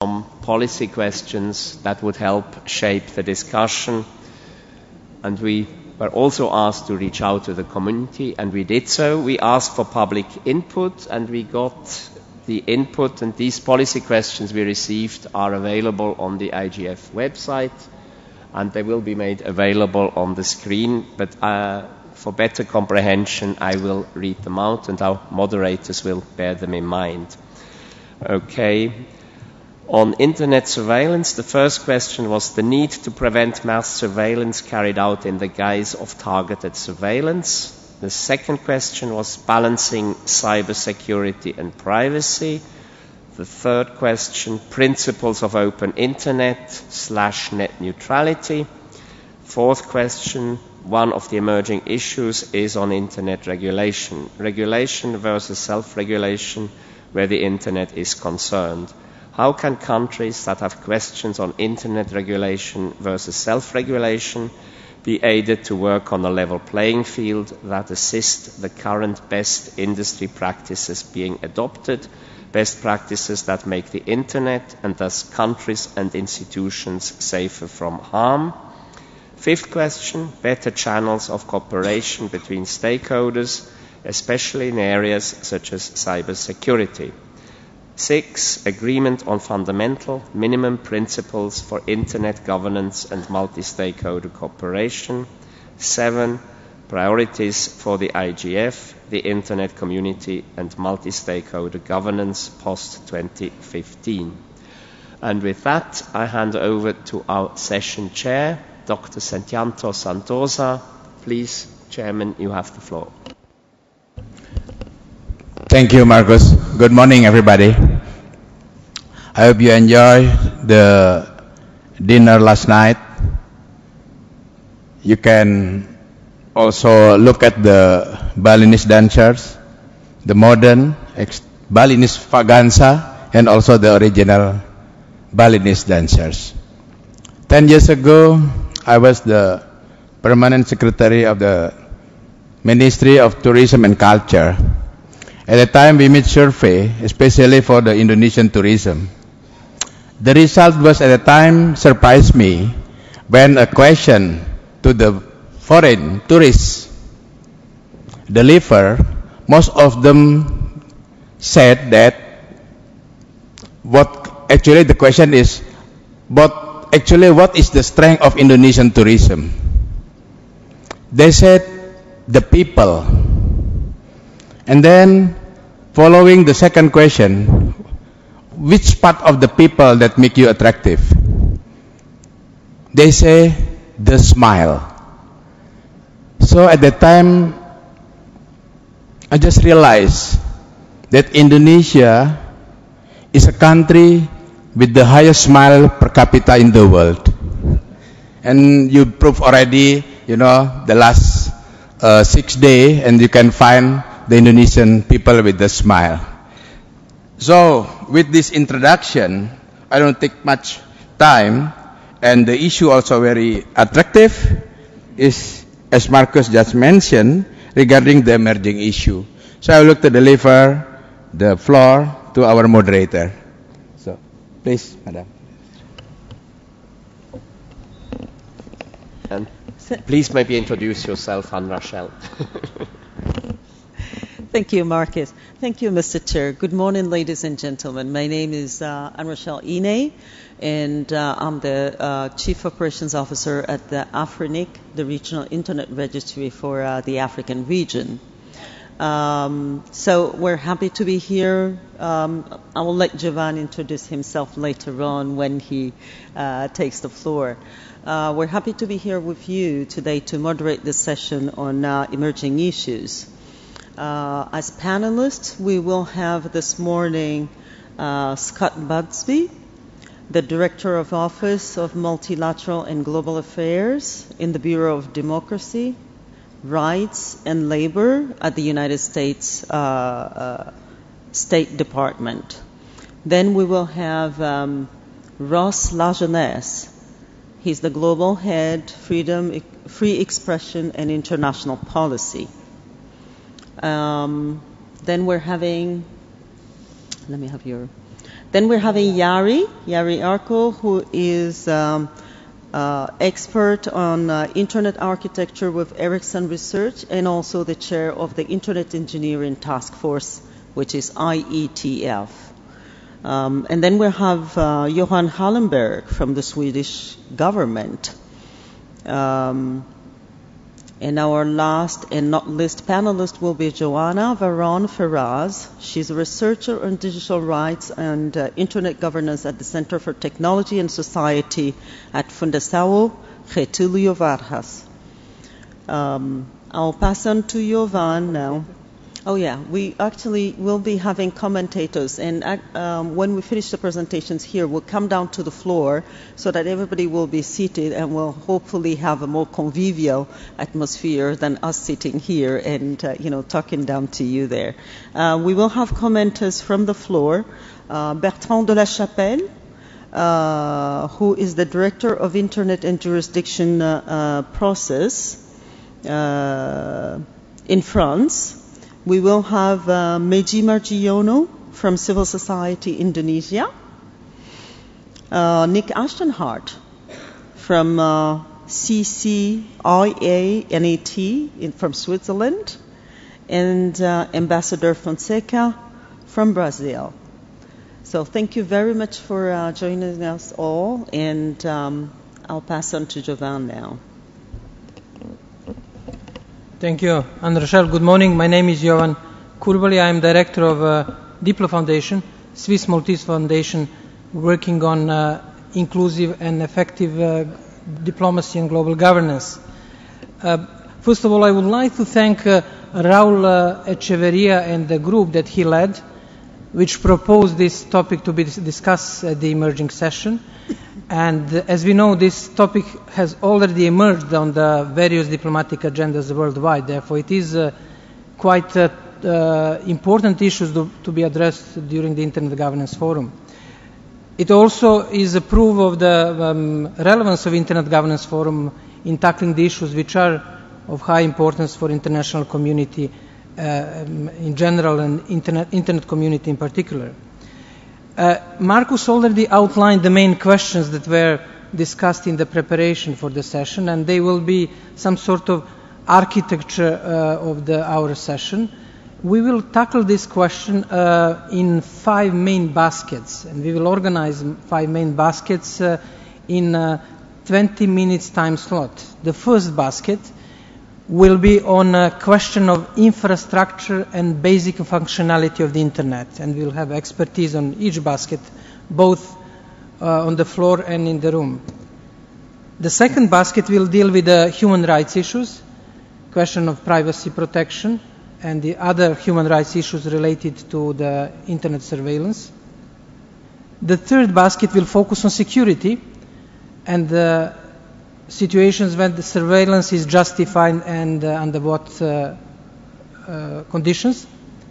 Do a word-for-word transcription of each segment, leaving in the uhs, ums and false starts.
some policy questions that would help shape the discussion. And we were also asked to reach out to the community, and we did so. We asked for public input, and we got the input, and these policy questions we received are available on the I G F website, and they will be made available on the screen. But uh, for better comprehension, I will read them out, and our moderators will bear them in mind. Okay. On internet surveillance, the first question was the need to prevent mass surveillance carried out in the guise of targeted surveillance. The second question was balancing cybersecurity and privacy. The third question, principles of open internet slash net neutrality. Fourth question, one of the emerging issues is on internet regulation. Regulation versus self-regulation where the internet is concerned. How can countries that have questions on internet regulation versus self-regulation be aided to work on a level playing field that assist the current best industry practices being adopted, best practices that make the internet and thus countries and institutions safer from harm? Fifth question, better channels of cooperation between stakeholders, especially in areas such as cybersecurity. Six, agreement on fundamental minimum principles for internet governance and multi-stakeholder cooperation. Seven, priorities for the I G F, the internet community and multi-stakeholder governance post twenty fifteen. And with that, I hand over to our session chair, Doctor Santiago Santosa. Please, Chairman, you have the floor. Thank you, Marcus. Good morning, everybody. I hope you enjoyed the dinner last night. You can also look at the Balinese dancers, the modern Balinese Faganza, and also the original Balinese dancers. Ten years ago, I was the permanent secretary of the Ministry of Tourism and Culture. At the time, we made survey, especially for the Indonesian tourism. The result was at the time surprised me when a question to the foreign tourists delivered, most of them said that what actually the question is, but actually what is the strength of Indonesian tourism? They said the people. And then, following the second question, which part of the people that make you attractive? They say, the smile. So at that time, I just realized that Indonesia is a country with the highest smile per capita in the world. And you prove already, you know, the last uh, six days, and you can find the Indonesian people with a smile. So, with this introduction, I don't take much time, and the issue also very attractive is, as Marcus just mentioned, regarding the emerging issue. So I would like to deliver the floor to our moderator. So, please, Madam. And please maybe introduce yourself, Anne Rachel. Thank you, Marcus. Thank you, Mister Chair. Good morning, ladies and gentlemen. My name is uh, Anne Rachel Ine, and uh, I'm the uh, Chief Operations Officer at the AFRINIC, the Regional Internet Registry for uh, the African region. Um, so we're happy to be here. Um, I will let Jovan introduce himself later on when he uh, takes the floor. Uh, we're happy to be here with you today to moderate this session on uh, emerging issues. Uh, as panelists, we will have this morning uh, Scott Bugsby, the Director of Office of Multilateral and Global Affairs in the Bureau of Democracy, Rights and Labor at the United States uh, uh, State Department. Then we will have um, Ross Lajeunesse. He's the Global Head, Freedom, Free Expression and International Policy. Um, then we're having, let me have your, Then we're having Yari, Yari Arko, who is um, uh, expert on uh, Internet architecture with Ericsson Research and also the chair of the Internet Engineering Task Force, which is I E T F. Um, and then we have uh, Johan Hallenberg from the Swedish government. Um, and our last and not least panelist will be Joanna Varon Ferraz. She's a researcher on digital rights and uh, internet governance at the Center for Technology and Society at Fundação Getúlio Vargas. Um, I'll pass on to Jovan now. Oh yeah, we actually will be having commentators, and um, when we finish the presentations here, we'll come down to the floor so that everybody will be seated and we'll hopefully have a more convivial atmosphere than us sitting here and, uh, you know, talking down to you there. Uh, we will have commenters from the floor. Uh, Bertrand de la Chapelle, uh, who is the Director of Internet and Jurisdiction uh, uh, Process uh, in France. We will have uh, Meji Margiono from Civil Society Indonesia, uh, Nick Ashtonhart from uh, C C I A N A T in, from Switzerland, and uh, Ambassador Fonseca from Brazil. So thank you very much for uh, joining us all, and um, I'll pass on to Jovan now. Thank you, Anne Rochelle. Good morning. My name is Jovan Kurbali. I am director of uh, Diplo Foundation, Swiss Maltese Foundation, working on uh, inclusive and effective uh, diplomacy and global governance. Uh, first of all, I would like to thank uh, Raul uh, Echeverria and the group that he led, which proposed this topic to be discussed at the emerging session. And as we know, this topic has already emerged on the various diplomatic agendas worldwide. Therefore, it is uh, quite uh, uh, important issues to, to be addressed during the Internet Governance Forum. It also is a proof of the um, relevance of Internet Governance Forum in tackling the issues which are of high importance for international community uh, um, in general and internet, internet community in particular. Uh, Marcus already outlined the main questions that were discussed in the preparation for the session, and they will be some sort of architecture uh, of the, our session. We will tackle this question uh, in five main baskets, and we will organize five main baskets uh, in a twenty minutes time slot. The first basket will be on a question of infrastructure and basic functionality of the Internet, and we'll have expertise on each basket, both uh, on the floor and in the room. The second basket will deal with the human rights issues, question of privacy protection, and the other human rights issues related to the Internet surveillance. The third basket will focus on security and the situations when the surveillance is justified and uh, under what uh, uh, conditions.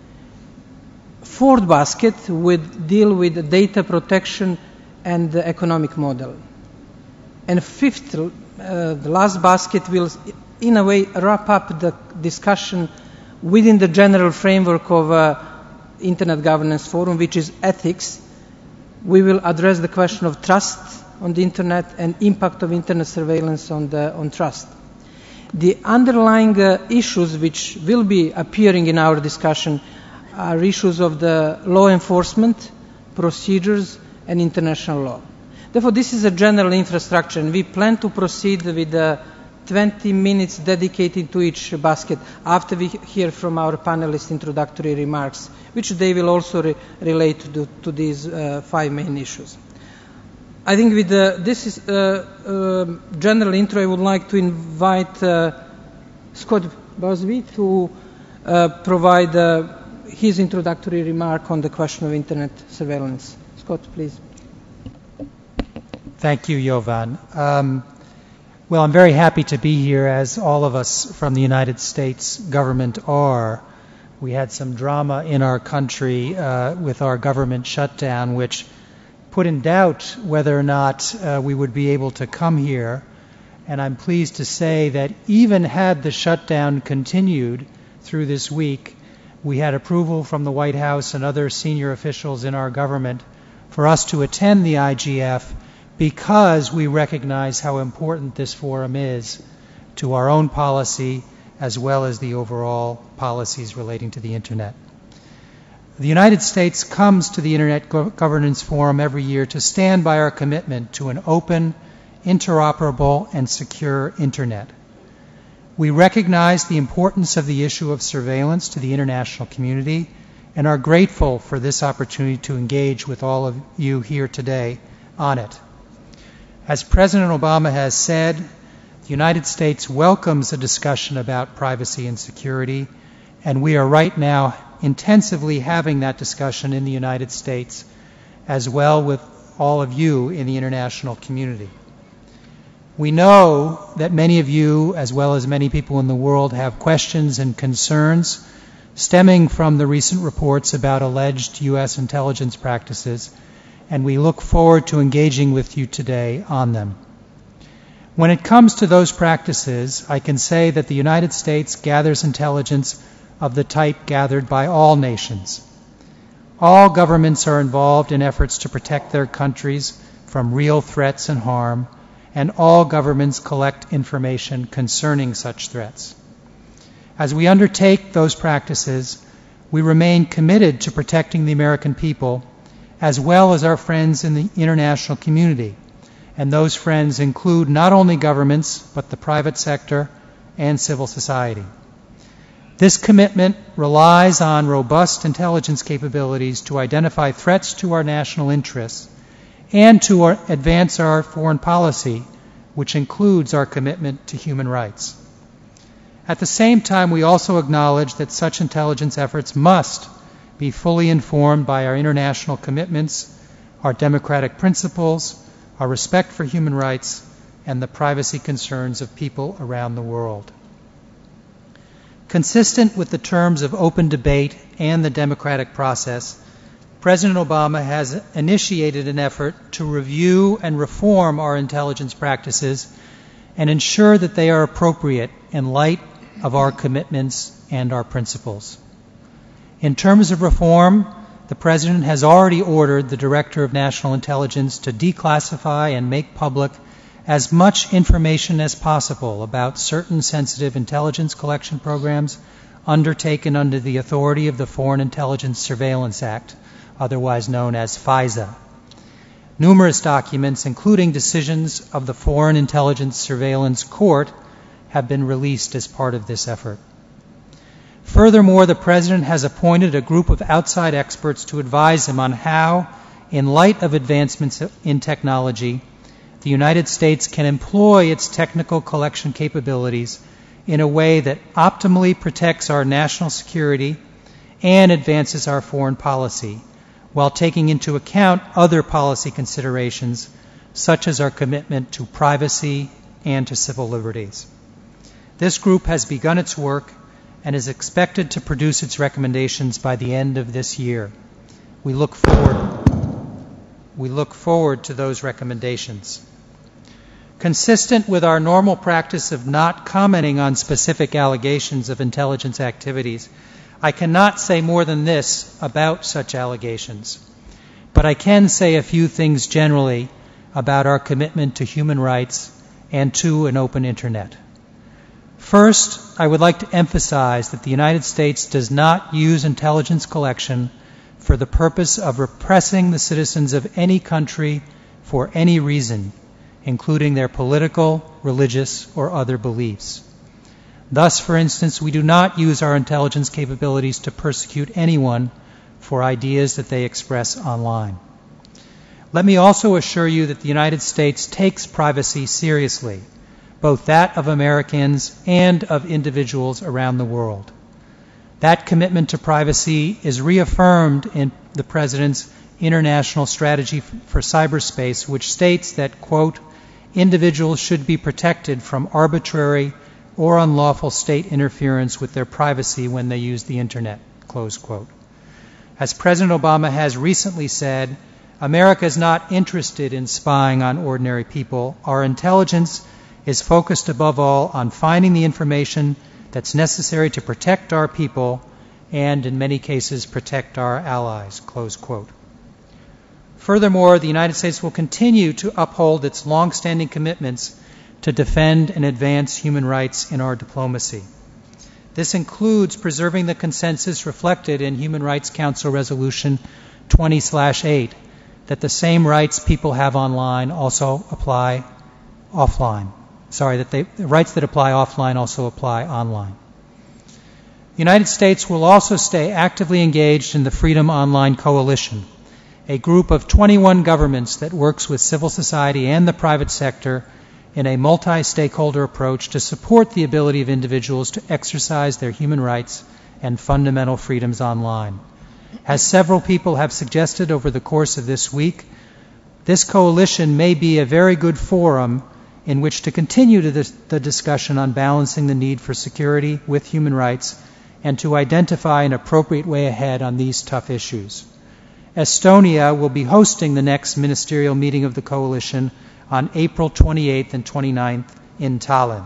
Fourth basket would deal with data protection and the economic model. And fifth, uh, the last basket will in a way wrap up the discussion within the general framework of uh, Internet Governance Forum, which is ethics. We will address the question of trust on the Internet and impact of Internet surveillance on, the, on trust. The underlying uh, issues which will be appearing in our discussion are issues of the law enforcement, procedures, and international law. Therefore, this is a general infrastructure, and we plan to proceed with uh, twenty minutes dedicated to each basket after we hear from our panelists' introductory remarks, which they will also re relate to, to these uh, five main issues. I think with uh, this is, uh, uh, general intro, I would like to invite uh, Scott Busby to uh, provide uh, his introductory remark on the question of Internet surveillance. Scott, please. Thank you, Jovan. Um, well, I'm very happy to be here, as all of us from the United States government are. We had some drama in our country uh, with our government shutdown, which put in doubt whether or not uh, we would be able to come here. And I'm pleased to say that even had the shutdown continued through this week, we had approval from the White House and other senior officials in our government for us to attend the I G F because we recognize how important this forum is to our own policy as well as the overall policies relating to the Internet. The United States comes to the Internet Go- Governance Forum every year to stand by our commitment to an open, interoperable, and secure Internet. We recognize the importance of the issue of surveillance to the international community and are grateful for this opportunity to engage with all of you here today on it. As President Obama has said, the United States welcomes a discussion about privacy and security, and we are right now intensively having that discussion in the United States, as well with all of you in the international community. We know that many of you, as well as many people in the world, have questions and concerns stemming from the recent reports about alleged U S intelligence practices, and we look forward to engaging with you today on them. When it comes to those practices, I can say that the United States gathers intelligence of the type gathered by all nations. All governments are involved in efforts to protect their countries from real threats and harm, and all governments collect information concerning such threats. As we undertake those practices, we remain committed to protecting the American people, as well as our friends in the international community. And those friends include not only governments, but the private sector and civil society. This commitment relies on robust intelligence capabilities to identify threats to our national interests and to our, advance our foreign policy, which includes our commitment to human rights. At the same time, we also acknowledge that such intelligence efforts must be fully informed by our international commitments, our democratic principles, our respect for human rights, and the privacy concerns of people around the world. Consistent with the terms of open debate and the democratic process, President Obama has initiated an effort to review and reform our intelligence practices and ensure that they are appropriate in light of our commitments and our principles. In terms of reform, the President has already ordered the Director of National Intelligence to declassify and make public as much information as possible about certain sensitive intelligence collection programs undertaken under the authority of the Foreign Intelligence Surveillance Act, otherwise known as FISA. Numerous documents, including decisions of the Foreign Intelligence Surveillance Court, have been released as part of this effort. Furthermore, the President has appointed a group of outside experts to advise him on how, in light of advancements in technology, the United States can employ its technical collection capabilities in a way that optimally protects our national security and advances our foreign policy, while taking into account other policy considerations, such as our commitment to privacy and to civil liberties. This group has begun its work and is expected to produce its recommendations by the end of this year. We look forward, we look forward to those recommendations. Consistent with our normal practice of not commenting on specific allegations of intelligence activities, I cannot say more than this about such allegations, but I can say a few things generally about our commitment to human rights and to an open Internet. First, I would like to emphasize that the United States does not use intelligence collection for the purpose of repressing the citizens of any country for any reason, including their political, religious, or other beliefs. Thus, for instance, we do not use our intelligence capabilities to persecute anyone for ideas that they express online. Let me also assure you that the United States takes privacy seriously, both that of Americans and of individuals around the world. That commitment to privacy is reaffirmed in the President's International Strategy for Cyberspace, which states that, quote, individuals should be protected from arbitrary or unlawful state interference with their privacy when they use the Internet, close quote. As President Obama has recently said, America is not interested in spying on ordinary people. Our intelligence is focused above all on finding the information that's necessary to protect our people and, in many cases, protect our allies, close quote. Furthermore, the United States will continue to uphold its long-standing commitments to defend and advance human rights in our diplomacy. This includes preserving the consensus reflected in Human Rights Council Resolution twenty dash eight that the same rights people have online also apply offline. Sorry, that they, the rights that apply offline also apply online. The United States will also stay actively engaged in the Freedom Online Coalition, a group of twenty-one governments that works with civil society and the private sector in a multi-stakeholder approach to support the ability of individuals to exercise their human rights and fundamental freedoms online. As several people have suggested over the course of this week, this coalition may be a very good forum in which to continue to this, the discussion on balancing the need for security with human rights and to identify an appropriate way ahead on these tough issues. Estonia will be hosting the next ministerial meeting of the coalition on April twenty-eighth and twenty-ninth in Tallinn.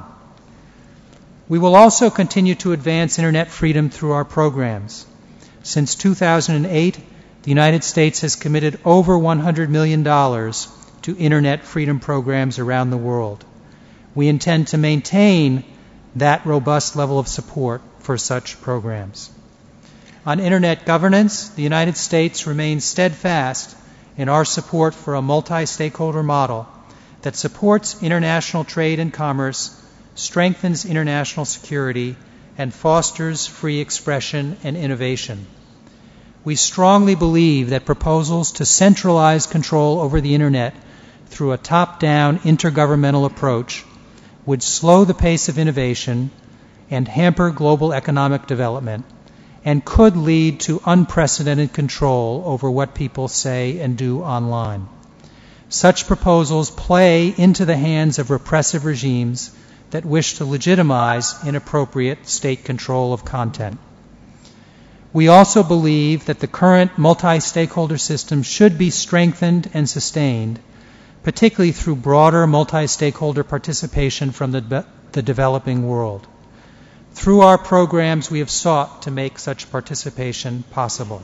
We will also continue to advance Internet freedom through our programs. Since two thousand eight, the United States has committed over one hundred million dollars to Internet freedom programs around the world. We intend to maintain that robust level of support for such programs. On Internet governance, the United States remains steadfast in our support for a multi-stakeholder model that supports international trade and commerce, strengthens international security, and fosters free expression and innovation. We strongly believe that proposals to centralize control over the Internet through a top-down intergovernmental approach would slow the pace of innovation and hamper global economic development, and could lead to unprecedented control over what people say and do online. Such proposals play into the hands of repressive regimes that wish to legitimize inappropriate state control of content. We also believe that the current multi-stakeholder system should be strengthened and sustained, particularly through broader multi-stakeholder participation from the, the developing world. Through our programs, we have sought to make such participation possible.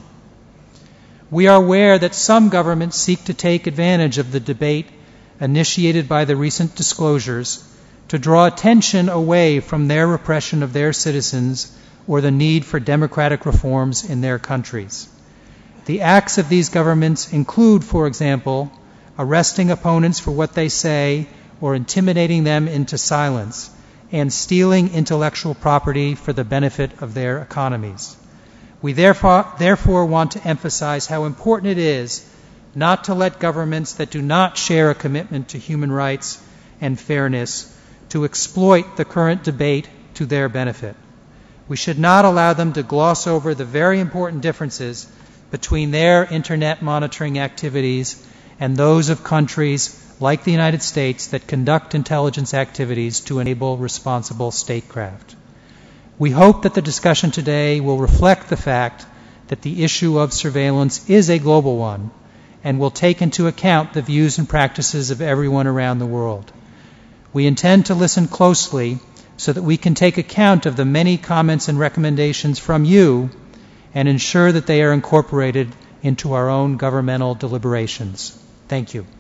We are aware that some governments seek to take advantage of the debate initiated by the recent disclosures to draw attention away from their repression of their citizens or the need for democratic reforms in their countries. The acts of these governments include, for example, arresting opponents for what they say or intimidating them into silence, and stealing intellectual property for the benefit of their economies. We therefore, therefore want to emphasize how important it is not to let governments that do not share a commitment to human rights and fairness to exploit the current debate to their benefit. We should not allow them to gloss over the very important differences between their Internet monitoring activities and those of countries like the United States that conduct intelligence activities to enable responsible statecraft. We hope that the discussion today will reflect the fact that the issue of surveillance is a global one and will take into account the views and practices of everyone around the world. We intend to listen closely so that we can take account of the many comments and recommendations from you and ensure that they are incorporated into our own governmental deliberations. Thank you.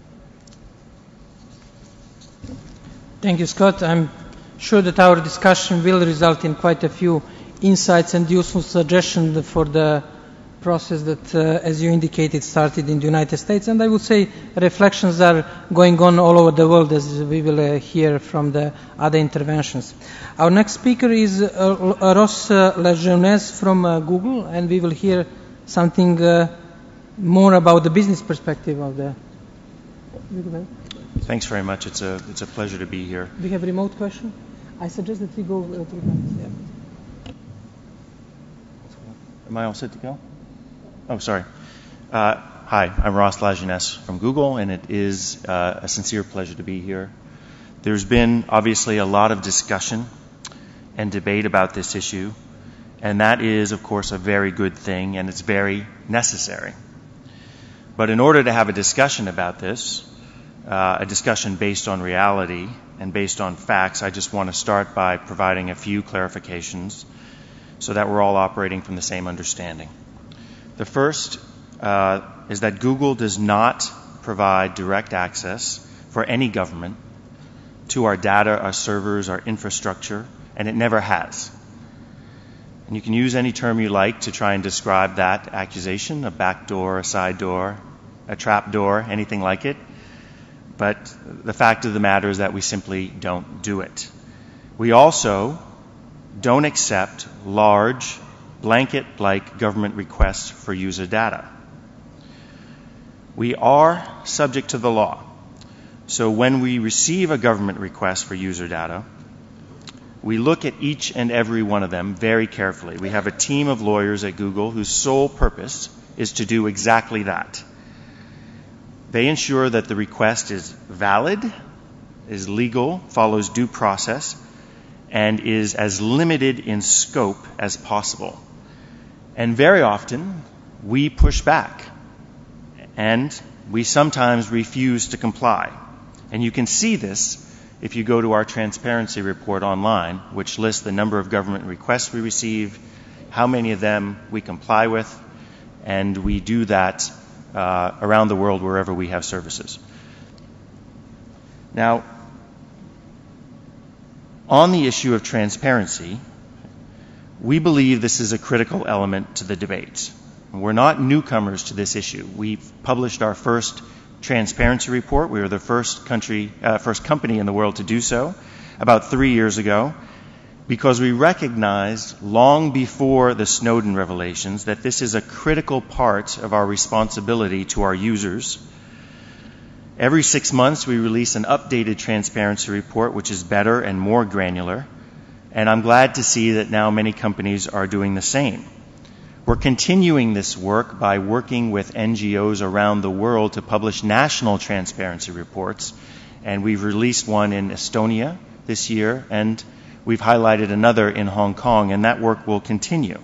Thank you, Scott. I'm sure that our discussion will result in quite a few insights and useful suggestions for the process that, uh, as you indicated, started in the United States. And I would say reflections are going on all over the world, as we will uh, hear from the other interventions. Our next speaker is uh, Ross uh, Lejeunesse from uh, Google, and we will hear something uh, more about the business perspective of the... Thanks very much. It's a it's a pleasure to be here. Do you have a remote question? I suggest that we go uh, through that. Yeah. Am I all set to go? Oh, sorry. Uh, hi, I'm Ross Lajeunesse from Google, and it is uh, a sincere pleasure to be here. There's been obviously a lot of discussion and debate about this issue, and that is, of course, a very good thing, and it's very necessary. But in order to have a discussion about this, Uh, a discussion based on reality and based on facts, I just want to start by providing a few clarifications so that we're all operating from the same understanding. The first, uh, is that Google does not provide direct access for any government to our data, our servers, our infrastructure, and it never has. And you can use any term you like to try and describe that accusation, a backdoor, a side door, a trap door, anything like it. But the fact of the matter is that we simply don't do it. We also don't accept large, blanket-like government requests for user data. We are subject to the law. So when we receive a government request for user data, we look at each and every one of them very carefully. We have a team of lawyers at Google whose sole purpose is to do exactly that. They ensure that the request is valid, is legal, follows due process, and is as limited in scope as possible. And very often, we push back, and we sometimes refuse to comply. And you can see this if you go to our transparency report online, which lists the number of government requests we receive, how many of them we comply with, and we do that uh, around the world wherever we have services. Now, on the issue of transparency, we believe this is a critical element to the debate. We're not newcomers to this issue. We've published our first transparency report. We were the first country, uh, first company in the world to do so about three years ago, because we recognized long before the Snowden revelations that this is a critical part of our responsibility to our users. Every six months we release an updated transparency report, which is better and more granular, and I'm glad to see that now many companies are doing the same. We're continuing this work by working with N G Os around the world to publish national transparency reports, and we've released one in Estonia this year, and we've highlighted another in Hong Kong, and that work will continue.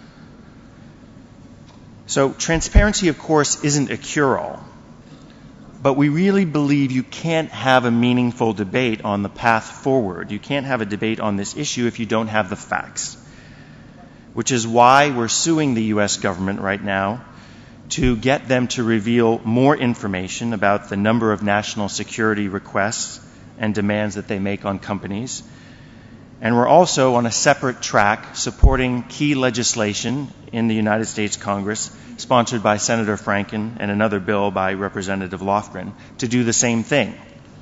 So transparency, of course, isn't a cure-all, but we really believe you can't have a meaningful debate on the path forward. You can't have a debate on this issue if you don't have the facts, which is why we're suing the U S government right now to get them to reveal more information about the number of national security requests and demands that they make on companies. And we're also on a separate track supporting key legislation in the United States Congress, sponsored by Senator Franken and another bill by Representative Lofgren, to do the same thing.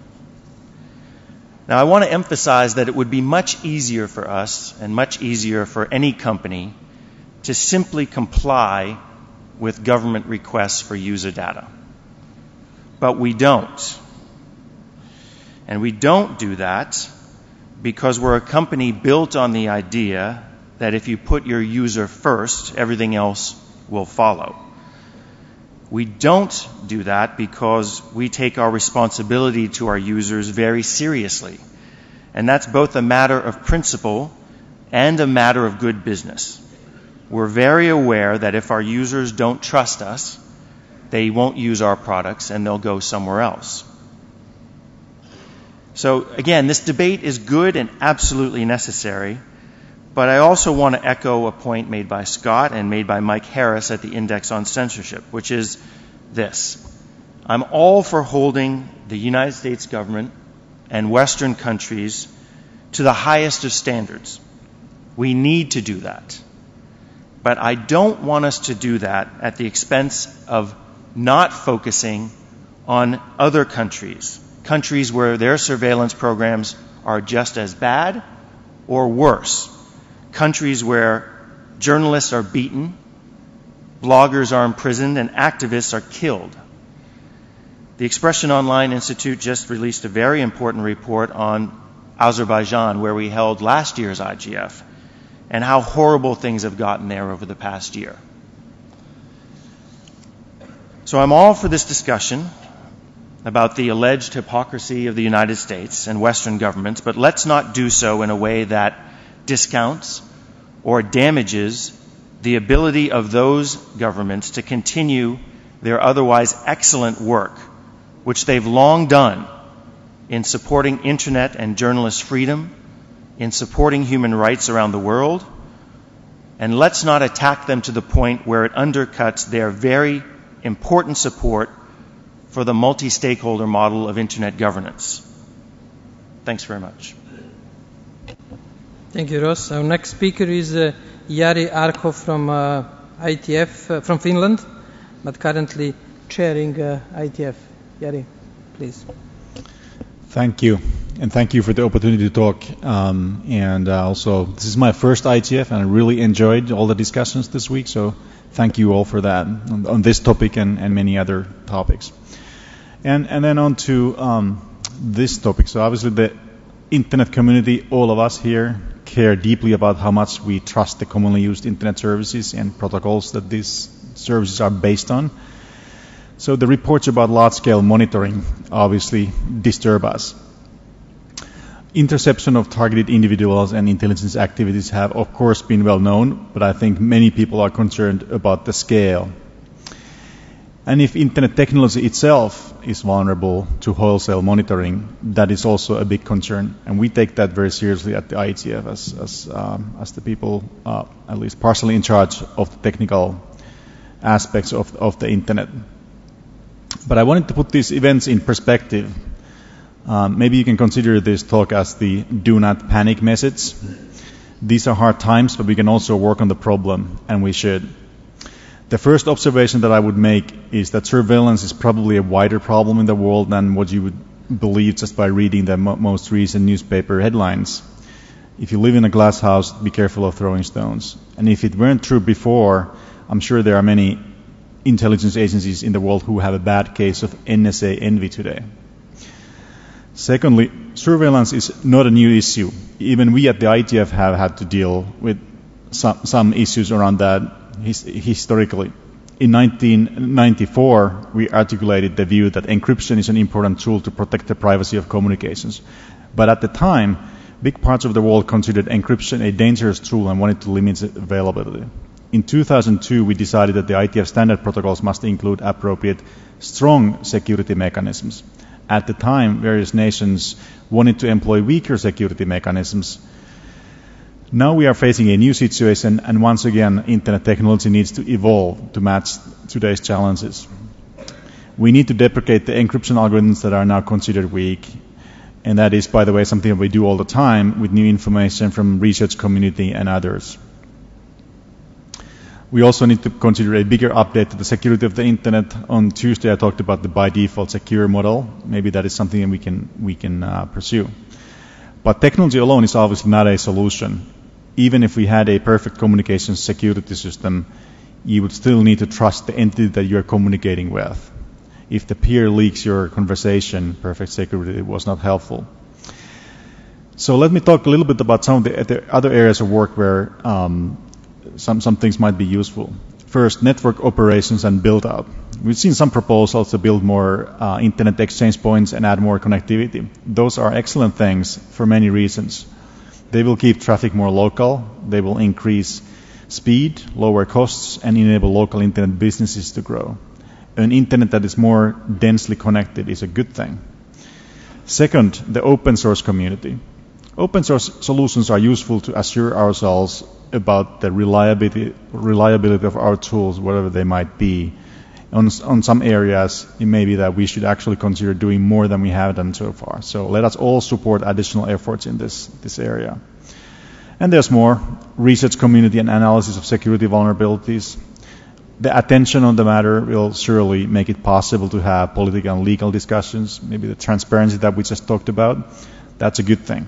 Now, I want to emphasize that it would be much easier for us and much easier for any company to simply comply with government requests for user data. But we don't. And we don't do that because we're a company built on the idea that if you put your user first, everything else will follow. We don't do that because we take our responsibility to our users very seriously. And that's both a matter of principle and a matter of good business. We're very aware that if our users don't trust us, they won't use our products and they'll go somewhere else. So again, this debate is good and absolutely necessary, but I also want to echo a point made by Scott and made by Mike Harris at the Index on Censorship, which is this. I'm all for holding the United States government and Western countries to the highest of standards. We need to do that. But I don't want us to do that at the expense of not focusing on other countries, countries where their surveillance programs are just as bad or worse, countries where journalists are beaten, bloggers are imprisoned, and activists are killed. The Expression Online Institute just released a very important report on Azerbaijan, where we held last year's I G F, and how horrible things have gotten there over the past year. So I'm all for this discussion about the alleged hypocrisy of the United States and Western governments, but let's not do so in a way that discounts or damages the ability of those governments to continue their otherwise excellent work, which they've long done in supporting internet and journalist freedom, in supporting human rights around the world, and let's not attack them to the point where it undercuts their very important support for the multi-stakeholder model of Internet governance. Thanks very much. Thank you, Ross. Our next speaker is uh, Jari Arko from uh, I T F, uh, from Finland, but currently chairing uh, I T F. Jari, please. Thank you, and thank you for the opportunity to talk. Um, and uh, also, this is my first I T F, and I really enjoyed all the discussions this week, so thank you all for that on, on this topic and, and many other topics. And, and then on to um, this topic. So obviously the Internet community, all of us here, care deeply about how much we trust the commonly used Internet services and protocols that these services are based on. So the reports about large-scale monitoring obviously disturb us. Interception of targeted individuals and intelligence activities have, of course, been well known, but I think many people are concerned about the scale. And if Internet technology itself is vulnerable to wholesale monitoring, that is also a big concern, and we take that very seriously at the I T F as, as, um, as the people uh, at least partially in charge of the technical aspects of, of the Internet. But I wanted to put these events in perspective. Um, maybe you can consider this talk as the do not panic message. These are hard times, but we can also work on the problem, and we should. The first observation that I would make is that surveillance is probably a wider problem in the world than what you would believe just by reading the mo- most recent newspaper headlines. If you live in a glass house, be careful of throwing stones. And if it weren't true before, I'm sure there are many intelligence agencies in the world who have a bad case of N S A envy today. Secondly, surveillance is not a new issue. Even we at the I T F have had to deal with some, some issues around that his, historically. In nineteen ninety-four, we articulated the view that encryption is an important tool to protect the privacy of communications. But at the time, big parts of the world considered encryption a dangerous tool and wanted to limit its availability. In two thousand two, we decided that the I T F standard protocols must include appropriate, strong security mechanisms. At the time, various nations wanted to employ weaker security mechanisms. Now we are facing a new situation, and once again, Internet technology needs to evolve to match today's challenges. We need to deprecate the encryption algorithms that are now considered weak, and that is, by the way, something that we do all the time with new information from research community and others. We also need to consider a bigger update to the security of the Internet. On Tuesday, I talked about the by default secure model. Maybe that is something that we can we can uh, pursue. But technology alone is obviously not a solution. Even if we had a perfect communications security system, you would still need to trust the entity that you are communicating with. If the peer leaks your conversation, perfect security was not helpful. So let me talk a little bit about some of the, the other areas of work where um, some, some things might be useful. First, network operations and build-out. We've seen some proposals to build more uh, Internet exchange points and add more connectivity. Those are excellent things for many reasons. They will keep traffic more local, they will increase speed, lower costs, and enable local Internet businesses to grow. An Internet that is more densely connected is a good thing. Second, the open source community. Open source solutions are useful to assure ourselves about the reliability, reliability of our tools, whatever they might be. On, on some areas, it may be that we should actually consider doing more than we have done so far. So let us all support additional efforts in this, this area. And there's more research community and analysis of security vulnerabilities. The attention on the matter will surely make it possible to have political and legal discussions. Maybe the transparency that we just talked about, that's a good thing.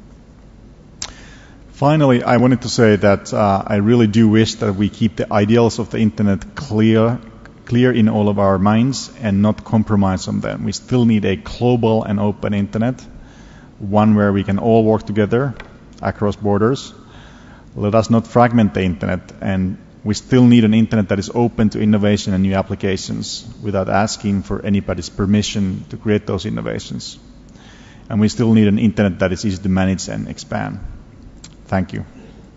Finally, I wanted to say that uh, I really do wish that we keep the ideals of the Internet clear clear in all of our minds and not compromise on them. We still need a global and open Internet, one where we can all work together across borders. Let us not fragment the Internet, and we still need an Internet that is open to innovation and new applications without asking for anybody's permission to create those innovations. And we still need an Internet that is easy to manage and expand. Thank you.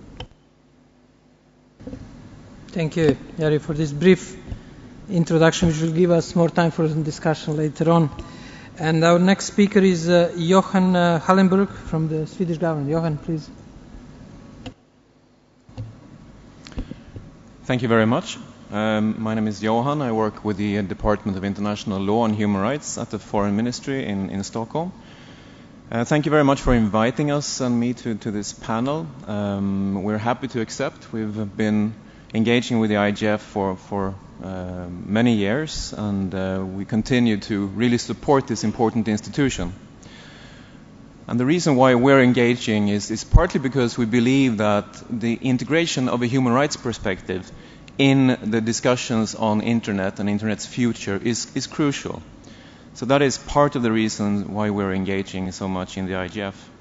Thank you, Jari, for this brief introduction, which will give us more time for discussion later on. And our next speaker is uh, Johan uh, Hallenberg from the Swedish government. Johan, please. Thank you very much. Um, my name is Johan. I work with the Department of International Law and Human Rights at the Foreign Ministry in, in Stockholm. Uh, thank you very much for inviting us and me to, to this panel. Um, we're happy to accept. We've been engaging with the I G F for, for uh, many years, and uh, we continue to really support this important institution. And the reason why we're engaging is, is partly because we believe that the integration of a human rights perspective in the discussions on Internet and Internet's future is, is crucial. So that is part of the reason why we're engaging so much in the I G F.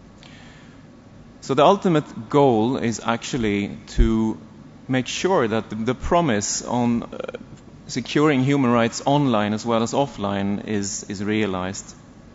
So the ultimate goal is actually to make sure that the, the promise on uh, securing human rights online as well as offline is, is realized.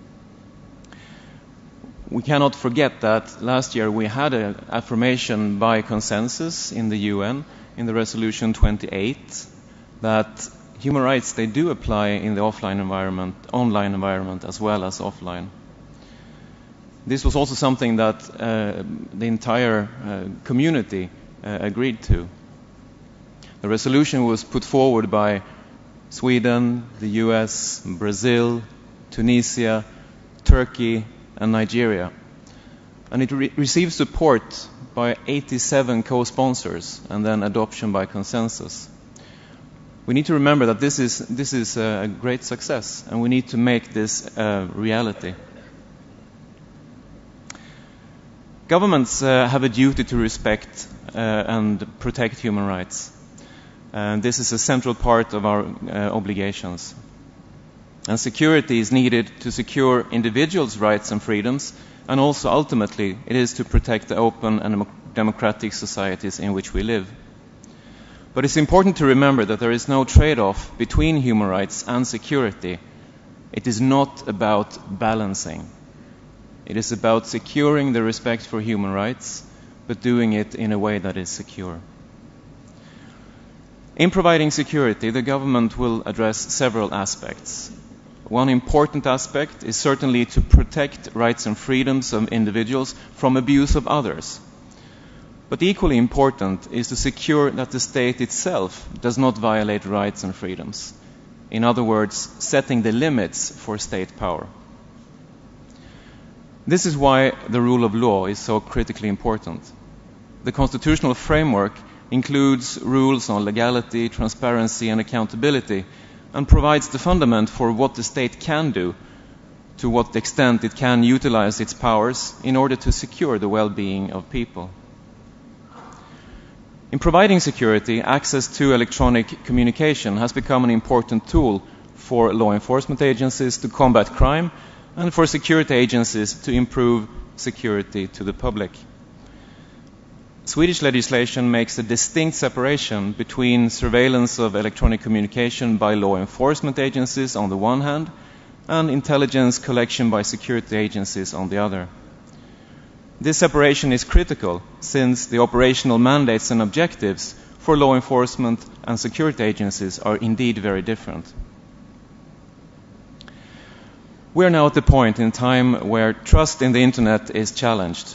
We cannot forget that last year we had an affirmation by consensus in the U N in the resolution twenty-eight that human rights, they do apply in the offline environment, online environment as well as offline. This was also something that uh, the entire uh, community uh, agreed to. The resolution was put forward by Sweden, the U S, Brazil, Tunisia, Turkey, and Nigeria. And it re received support by eighty-seven co-sponsors and then adoption by consensus. We need to remember that this is, this is a great success, and we need to make this a reality. Governments uh, have a duty to respect uh, and protect human rights. And this is a central part of our uh, obligations. And security is needed to secure individuals' rights and freedoms, and also ultimately it is to protect the open and democratic societies in which we live. But it's important to remember that there is no trade-off between human rights and security. It is not about balancing. It is about securing the respect for human rights, but doing it in a way that is secure. In providing security, the government will address several aspects. One important aspect is certainly to protect rights and freedoms of individuals from abuse of others. But equally important is to secure that the state itself does not violate rights and freedoms. In other words, setting the limits for state power. This is why the rule of law is so critically important. The constitutional framework includes rules on legality, transparency, and accountability, and provides the fundament for what the state can do, to what extent it can utilize its powers in order to secure the well-being of people. In providing security, access to electronic communication has become an important tool for law enforcement agencies to combat crime and for security agencies to improve security to the public. Swedish legislation makes a distinct separation between surveillance of electronic communication by law enforcement agencies on the one hand and intelligence collection by security agencies on the other. This separation is critical since the operational mandates and objectives for law enforcement and security agencies are indeed very different. We are now at the point in time where trust in the Internet is challenged.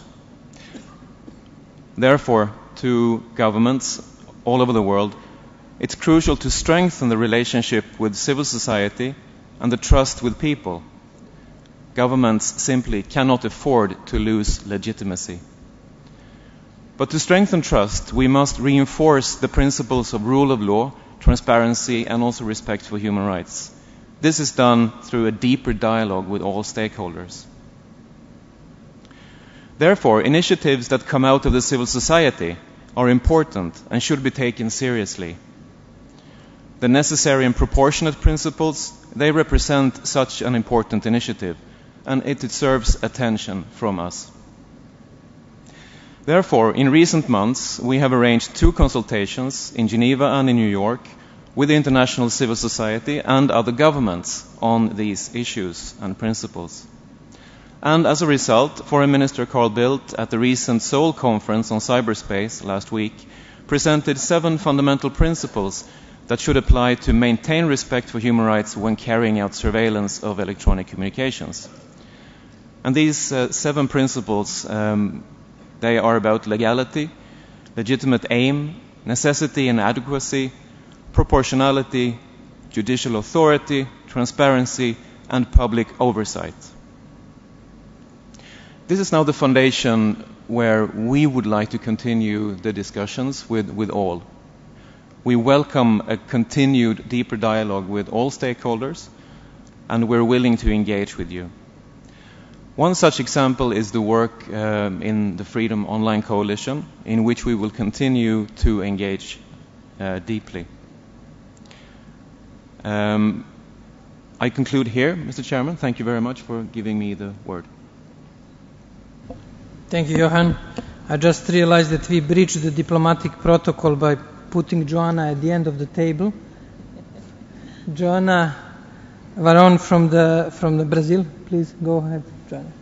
Therefore, to governments all over the world, it's crucial to strengthen the relationship with civil society and the trust with people. Governments simply cannot afford to lose legitimacy. But to strengthen trust, we must reinforce the principles of rule of law, transparency, and also respect for human rights. This is done through a deeper dialogue with all stakeholders. Therefore, initiatives that come out of the civil society are important and should be taken seriously. The necessary and proportionate principles, they represent such an important initiative, and it deserves attention from us. Therefore, in recent months, we have arranged two consultations in Geneva and in New York with the international civil society and other governments on these issues and principles. And as a result, Foreign Minister Carl Bildt at the recent Seoul conference on cyberspace last week presented seven fundamental principles that should apply to maintain respect for human rights when carrying out surveillance of electronic communications. And these uh, seven principles, um, they are about legality, legitimate aim, necessity and adequacy, proportionality, judicial authority, transparency, and public oversight. This is now the foundation where we would like to continue the discussions with, with all. We welcome a continued deeper dialogue with all stakeholders, and we're willing to engage with you. One such example is the work um, in the Freedom Online Coalition, in which we will continue to engage uh, deeply. Um, I conclude here, Mister Chairman. Thank you very much for giving me the word. Thank you, Johan. I just realized that we breached the diplomatic protocol by putting Joanna at the end of the table. Joanna Varon from the from the Brazil, please go ahead, Joanna.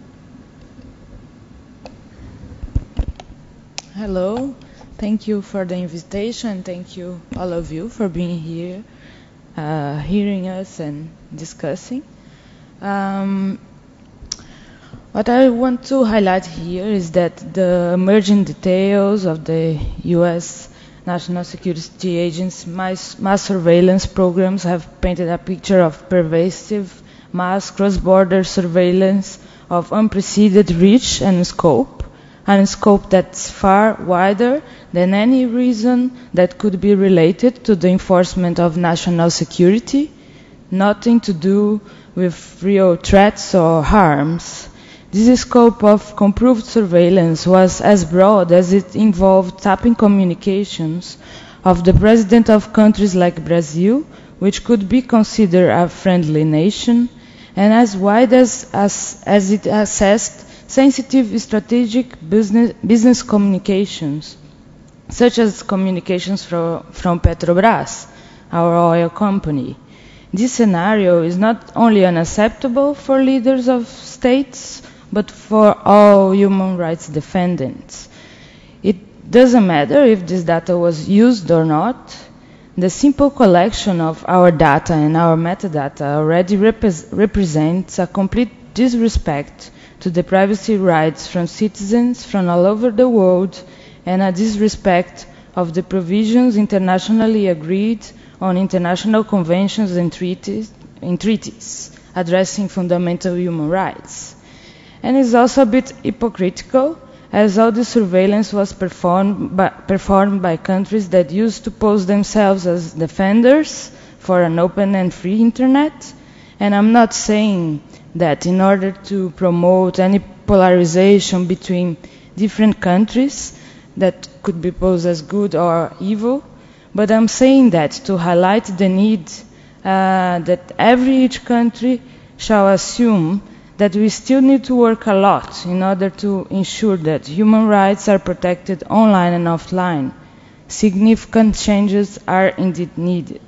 Hello, thank you for the invitation. Thank you all of you for being here, uh, hearing us and discussing. Um, What I want to highlight here is that the emerging details of the U S National Security Agency's mass, mass surveillance programs have painted a picture of pervasive mass cross-border surveillance of unprecedented reach and scope, and a scope that's far wider than any reason that could be related to the enforcement of national security, nothing to do with real threats or harms. This scope of comproved surveillance was as broad as it involved tapping communications of the president of countries like Brazil, which could be considered a friendly nation, and as wide as, as, as it assessed sensitive strategic business, business communications, such as communications from, from Petrobras, our oil company. This scenario is not only unacceptable for leaders of states, but for all human rights defendants. It doesn't matter if this data was used or not. The simple collection of our data and our metadata already repre- represents a complete disrespect to the privacy rights from citizens from all over the world, and a disrespect of the provisions internationally agreed on international conventions and treaties, and treaties addressing fundamental human rights. And it's also a bit hypocritical, as all the surveillance was performed by, performed by countries that used to pose themselves as defenders for an open and free internet. And I'm not saying that in order to promote any polarization between different countries that could be posed as good or evil, but I'm saying that to highlight the need uh, that every each country shall assume that we still need to work a lot in order to ensure that human rights are protected online and offline. Significant changes are indeed needed.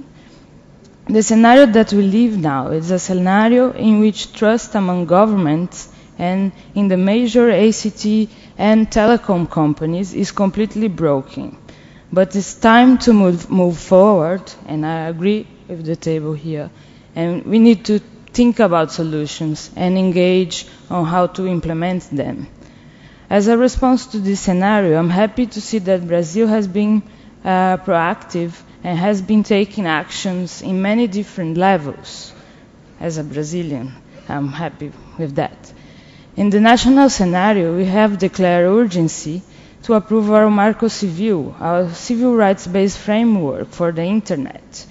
The scenario that we live now is a scenario in which trust among governments and in the major I C T and telecom companies is completely broken. But it's time to move, move forward, and I agree with the table here, and we need to think about solutions and engage on how to implement them. As a response to this scenario, I'm happy to see that Brazil has been uh, proactive and has been taking actions in many different levels. As a Brazilian, I'm happy with that. In the national scenario, we have declared urgency to approve our Marco Civil, our civil rights-based framework for the Internet.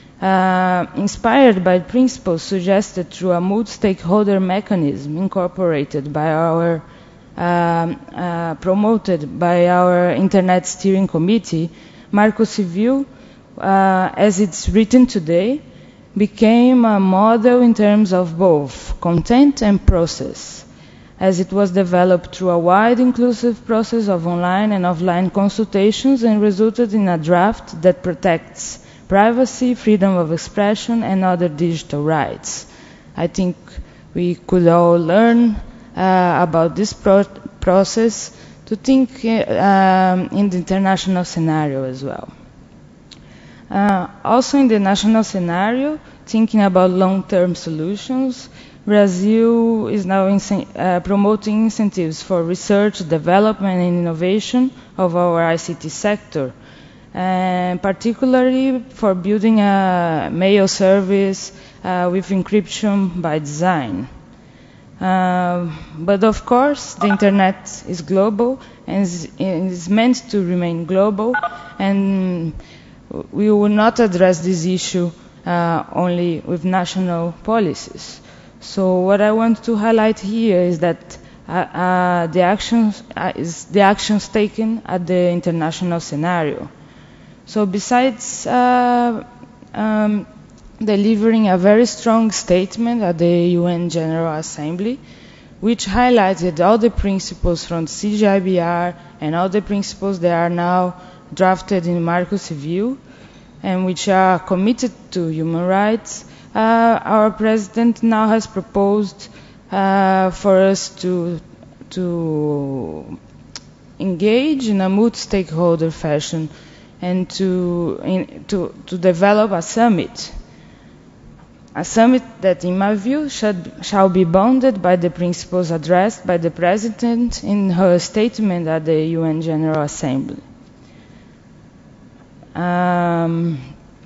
Uh, inspired by principles suggested through a multi-stakeholder mechanism incorporated by our, um, uh, promoted by our Internet Steering Committee, Marco Civil, uh, as it's written today, became a model in terms of both content and process, as it was developed through a wide inclusive process of online and offline consultations and resulted in a draft that protects privacy, freedom of expression, and other digital rights. I think we could all learn uh, about this pro- process to think uh, um, in the international scenario as well. Uh, also in the national scenario, thinking about long-term solutions, Brazil is now in- uh, promoting incentives for research, development, and innovation of our I C T sector. and particularly for building a mail service uh, with encryption by design. Uh, but of course, the internet is global and is, is meant to remain global, and we will not address this issue uh, only with national policies. So what I want to highlight here is that uh, uh, the actions uh, is the actions taken at the international scenario. So besides uh, um, delivering a very strong statement at the U N General Assembly, which highlighted all the principles from C G I B R and all the principles that are now drafted in Marco Civil, and which are committed to human rights, uh, our president now has proposed uh, for us to to engage in a multi-stakeholder fashion and to, in, to to develop a summit. A summit that, in my view, should, shall be bounded by the principles addressed by the President in her statement at the U N General Assembly. Um,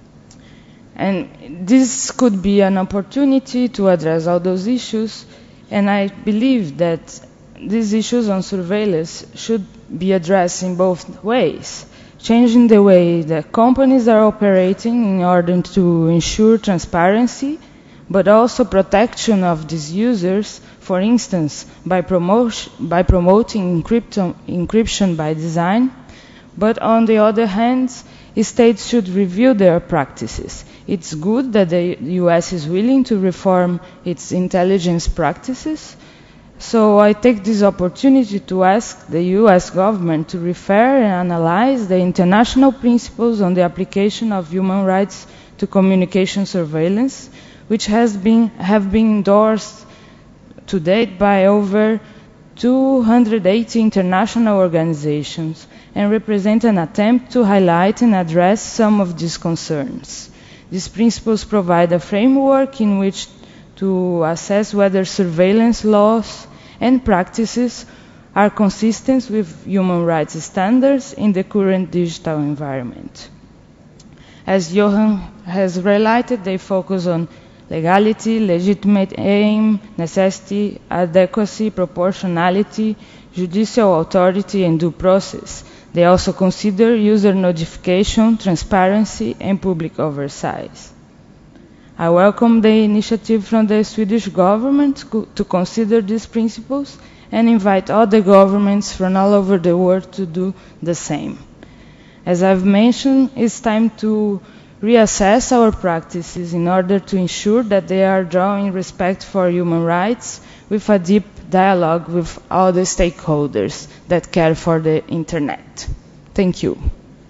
and this could be an opportunity to address all those issues, and I believe that these issues on surveillance should be addressed in both ways. Changing the way that companies are operating in order to ensure transparency, but also protection of these users, for instance, by, promotion, by promoting encryption, encryption by design. But on the other hand, states should review their practices. It's good that the U S is willing to reform its intelligence practices. So I take this opportunity to ask the U S government to refer and analyze the international principles on the application of human rights to communication surveillance, which has been, have been endorsed to date by over two hundred eighty international organizations and represent an attempt to highlight and address some of these concerns. These principles provide a framework in which to assess whether surveillance laws and practices are consistent with human rights standards in the current digital environment. As Johan has highlighted, they focus on legality, legitimate aim, necessity, adequacy, proportionality, judicial authority, and due process. They also consider user notification, transparency, and public oversight. I welcome the initiative from the Swedish government to consider these principles and invite other governments from all over the world to do the same. As I've mentioned, it's time to reassess our practices in order to ensure that they are drawing respect for human rights with a deep dialogue with all the stakeholders that care for the internet. Thank you.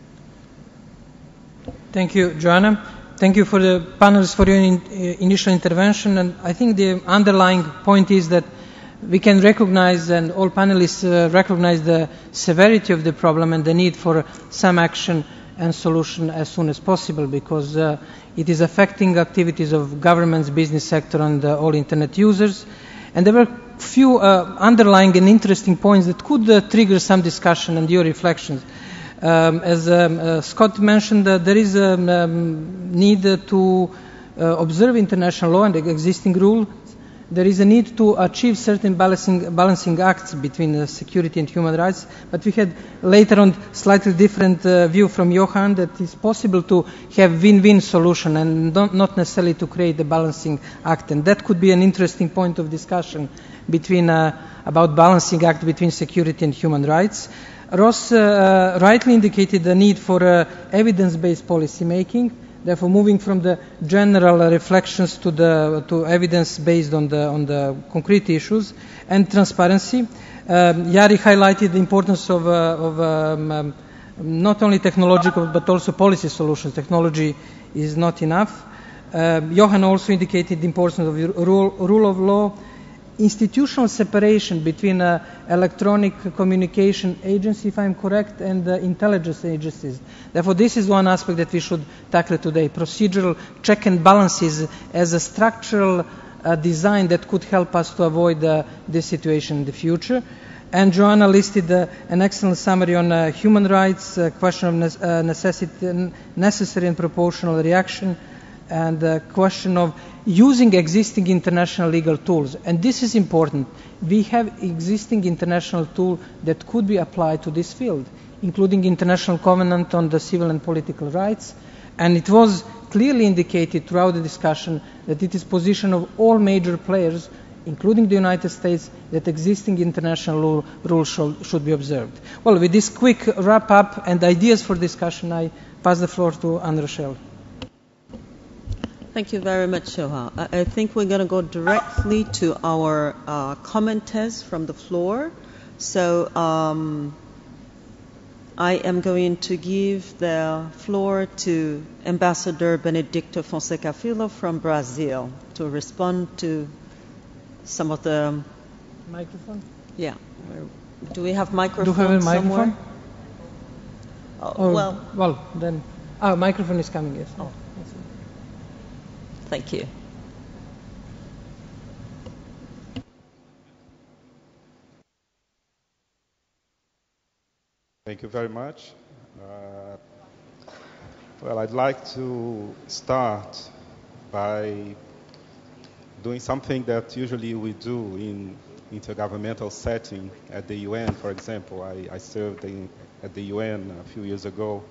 Thank you, Joanna. Thank you for the panelists for your in, uh, initial intervention. And I think the underlying point is that we can recognize, and all panelists uh, recognize the severity of the problem and the need for some action and solution as soon as possible, because uh, it is affecting activities of governments, business sector, and uh, all internet users. And there were few uh, underlying and interesting points that could uh, trigger some discussion and your reflections. Um, as um, uh, Scott mentioned, uh, there is a um, um, need uh, to uh, observe international law and the existing rule. There is a need to achieve certain balancing, balancing acts between uh, security and human rights. But we had later on slightly different uh, view from Johan that it's possible to have win-win solution and don't, not necessarily to create a balancing act. And that could be an interesting point of discussion between uh, about balancing act between security and human rights. Ross uh, rightly indicated the need for uh, evidence-based policy making, therefore moving from the general uh, reflections to the to evidence based on the on the concrete issues, and transparency. Um, Jari highlighted the importance of, uh, of um, um, not only technological but also policy solutions. Technology is not enough. Uh, Johan also indicated the importance of rule, rule of law, institutional separation between uh, electronic communication agency, if I'm correct, and uh, intelligence agencies. Therefore, this is one aspect that we should tackle today. Procedural check and balances as a structural uh, design that could help us to avoid uh, this situation in the future. And Joanna listed uh, an excellent summary on uh, human rights, uh, question of ne- uh, necessity, necessary and proportional reaction, and the question of using existing international legal tools. And this is important. We have existing international tools that could be applied to this field, including International Covenant on the Civil and Political Rights. And it was clearly indicated throughout the discussion that it is position of all major players, including the United States, that existing international rules should, should be observed. Well, with this quick wrap-up and ideas for discussion, I pass the floor to Anne-Rochelle. Thank you very much, Shoha. I, I think we're going to go directly to our uh, commenters from the floor. So um, I am going to give the floor to Ambassador Benedicto Fonseca Filho from Brazil to respond to some of the... Microphone? Yeah. Do we have microphones Do we have a microphone? Oh, or, well... Well, then... Ah, microphone is coming, yes. Oh. Thank you. Thank you very much. Uh, well, I'd like to start by doing something that usually we do in intergovernmental setting at the U N, for example. I, I served in, at the U N a few years ago,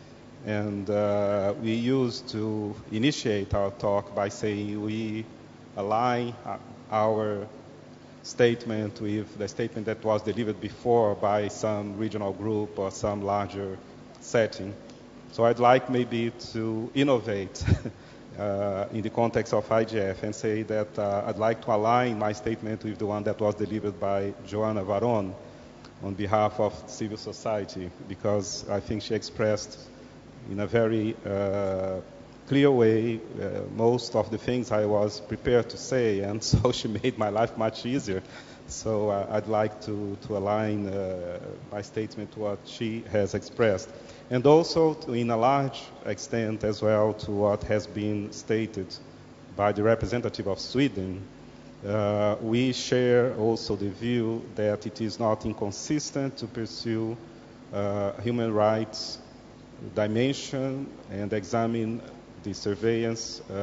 and uh, we used to initiate our talk by saying we align our statement with the statement that was delivered before by some regional group or some larger setting. So I'd like maybe to innovate uh, in the context of I G F and say that uh, I'd like to align my statement with the one that was delivered by Joanna Varon on behalf of civil society, because I think she expressed in a very uh, clear way uh, most of the things I was prepared to say, and so she made my life much easier. So uh, I'd like to, to align uh, my statement to what she has expressed. And also, to, in a large extent as well, to what has been stated by the representative of Sweden. Uh, we share also the view that it is not inconsistent to pursue uh, human rights dimension and examine the surveillance uh,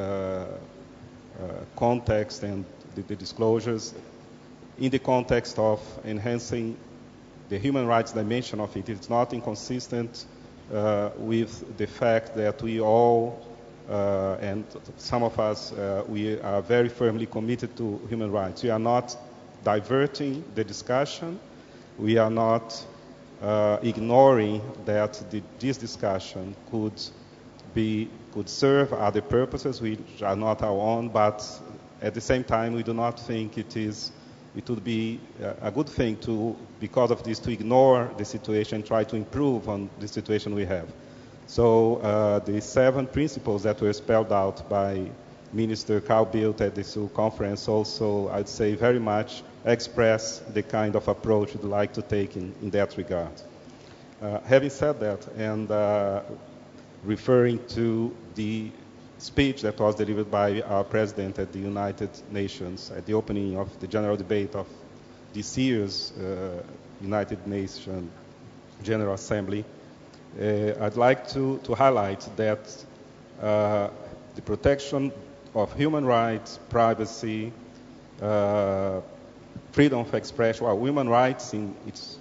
uh, context and the, the disclosures in the context of enhancing the human rights dimension of it. It's not inconsistent uh, with the fact that we all, uh, and some of us, uh, we are very firmly committed to human rights. We are not diverting the discussion. We are not uh, ignoring that the, this discussion could be could serve other purposes which are not our own, but at the same time we do not think it is it would be a good thing to, because of this, to ignore the situation and try to improve on the situation we have. So uh, the seven principles that were spelled out by Minister Carl Bildt at the Seoul conference also, I'd say, very much express the kind of approach we'd like to take in, in that regard. Uh, having said that, and uh, referring to the speech that was delivered by our president at the United Nations at the opening of the general debate of this year's uh, United Nations General Assembly, uh, I'd like to, to highlight that uh, the protection of human rights, privacy, uh, freedom of expression, well, human rights in its,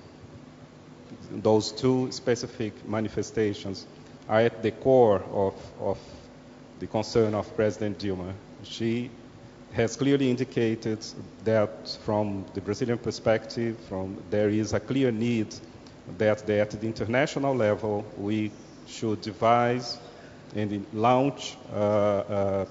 those two specific manifestations are at the core of, of the concern of President Dilma. She has clearly indicated that from the Brazilian perspective, from, there is a clear need that, that at the international level we should devise and launch uh, uh,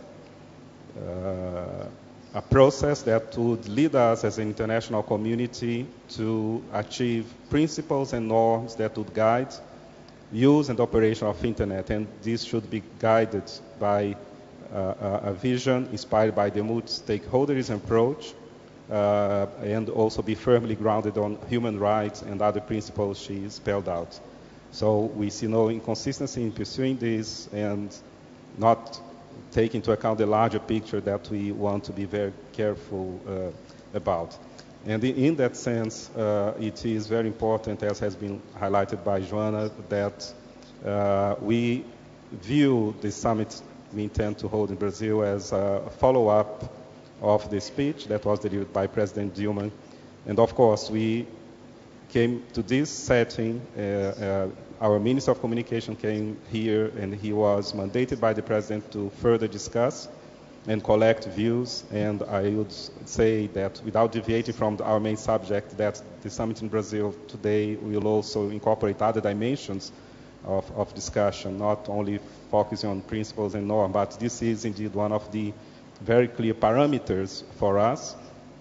uh, a process that would lead us as an international community to achieve principles and norms that would guide use and operation of internet, and this should be guided by uh, a vision inspired by the multi-stakeholderism approach uh, and also be firmly grounded on human rights and other principles she spelled out. So we see no inconsistency in pursuing this and not take into account the larger picture that we want to be very careful uh, about. And in, in that sense, uh, it is very important, as has been highlighted by Joanna, that uh, we view the summit we intend to hold in Brazil as a follow-up of the speech that was delivered by President Dilma. And of course, we came to this setting, uh, uh, our Minister of Communication came here and he was mandated by the President to further discuss and collect views. And I would say that without deviating from the, our main subject, that the summit in Brazil today will also incorporate other dimensions of, of discussion, not only focusing on principles and norms, but this is indeed one of the very clear parameters for us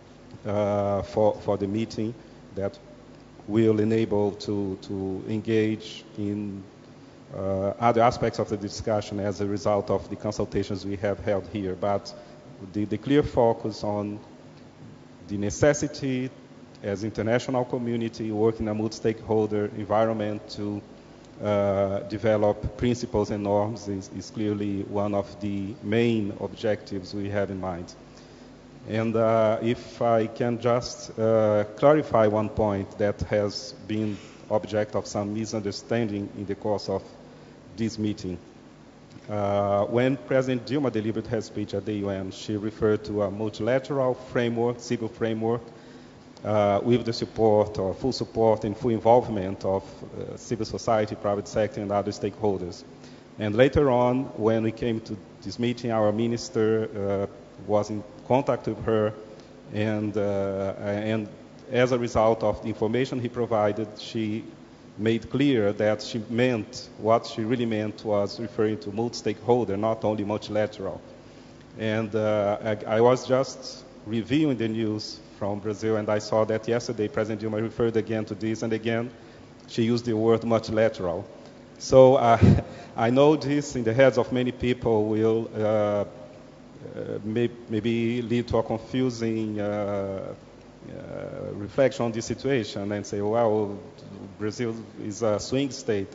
uh, for, for the meeting that will enable to, to engage in uh, other aspects of the discussion as a result of the consultations we have held here. But the, the clear focus on the necessity as international community working in a multi-stakeholder environment to uh, develop principles and norms is, is clearly one of the main objectives we have in mind. And uh, if I can just uh, clarify one point that has been object of some misunderstanding in the course of this meeting. Uh, when President Dilma delivered her speech at the U N, she referred to a multilateral framework, civil framework, uh, with the support or full support and full involvement of uh, civil society, private sector, and other stakeholders. And later on, when we came to this meeting, our minister uh, was in contact with her, and, uh, and as a result of the information he provided, she made clear that she meant, what she really meant was referring to multi-stakeholder, not only multilateral. And uh, I, I was just reviewing the news from Brazil, and I saw that yesterday President Dilma referred again to this, and again she used the word multilateral. So uh, I know this in the heads of many people will uh, uh, may, maybe lead to a confusing uh, uh, reflection on this situation and say, well, Brazil is a swing state.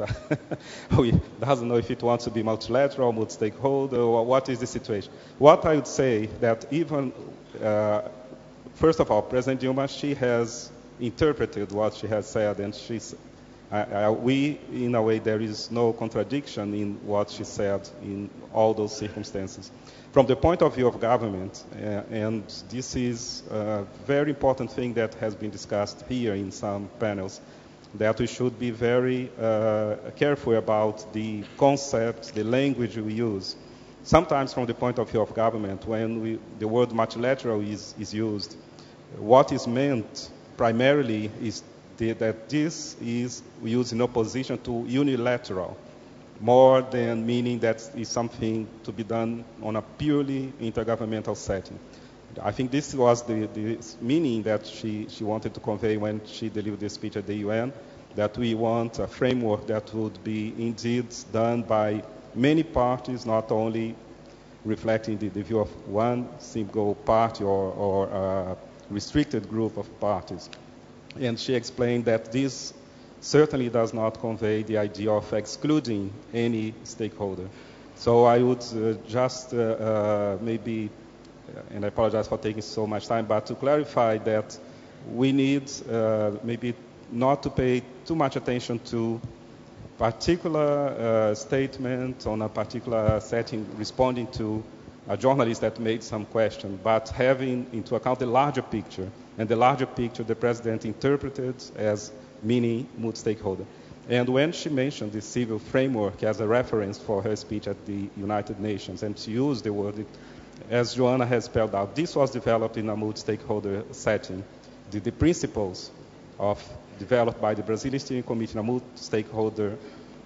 We doesn't know if it wants to be multilateral, multi-stakeholder, or what is the situation. What I would say that even, uh, first of all, President Dilma, she has interpreted what she has said, and she's, I, I, we, in a way, there is no contradiction in what she said in all those circumstances. From the point of view of government, uh, and this is a very important thing that has been discussed here in some panels, that we should be very uh, careful about the concepts, the language we use. Sometimes from the point of view of government, when we, the word multilateral is, is used, what is meant primarily is the, that this is used in opposition to unilateral, more than meaning that is something to be done on a purely intergovernmental setting. I think this was the, the meaning that she, she wanted to convey when she delivered the speech at the U N, that we want a framework that would be indeed done by many parties, not only reflecting the, the view of one single party or, or a restricted group of parties. And she explained that this certainly does not convey the idea of excluding any stakeholder. So I would uh, just uh, uh, maybe, and I apologize for taking so much time, but to clarify that we need uh, maybe not to pay too much attention to particular uh, statement on a particular setting responding to a journalist that made some question, but having into account the larger picture, and the larger picture the President interpreted as meaning multi-stakeholder. And when she mentioned the civil framework as a reference for her speech at the United Nations, and she used the word, as Joanna has spelled out, this was developed in a multi-stakeholder setting. The, the principles of developed by the Brazilian Steering Committee in a multi-stakeholder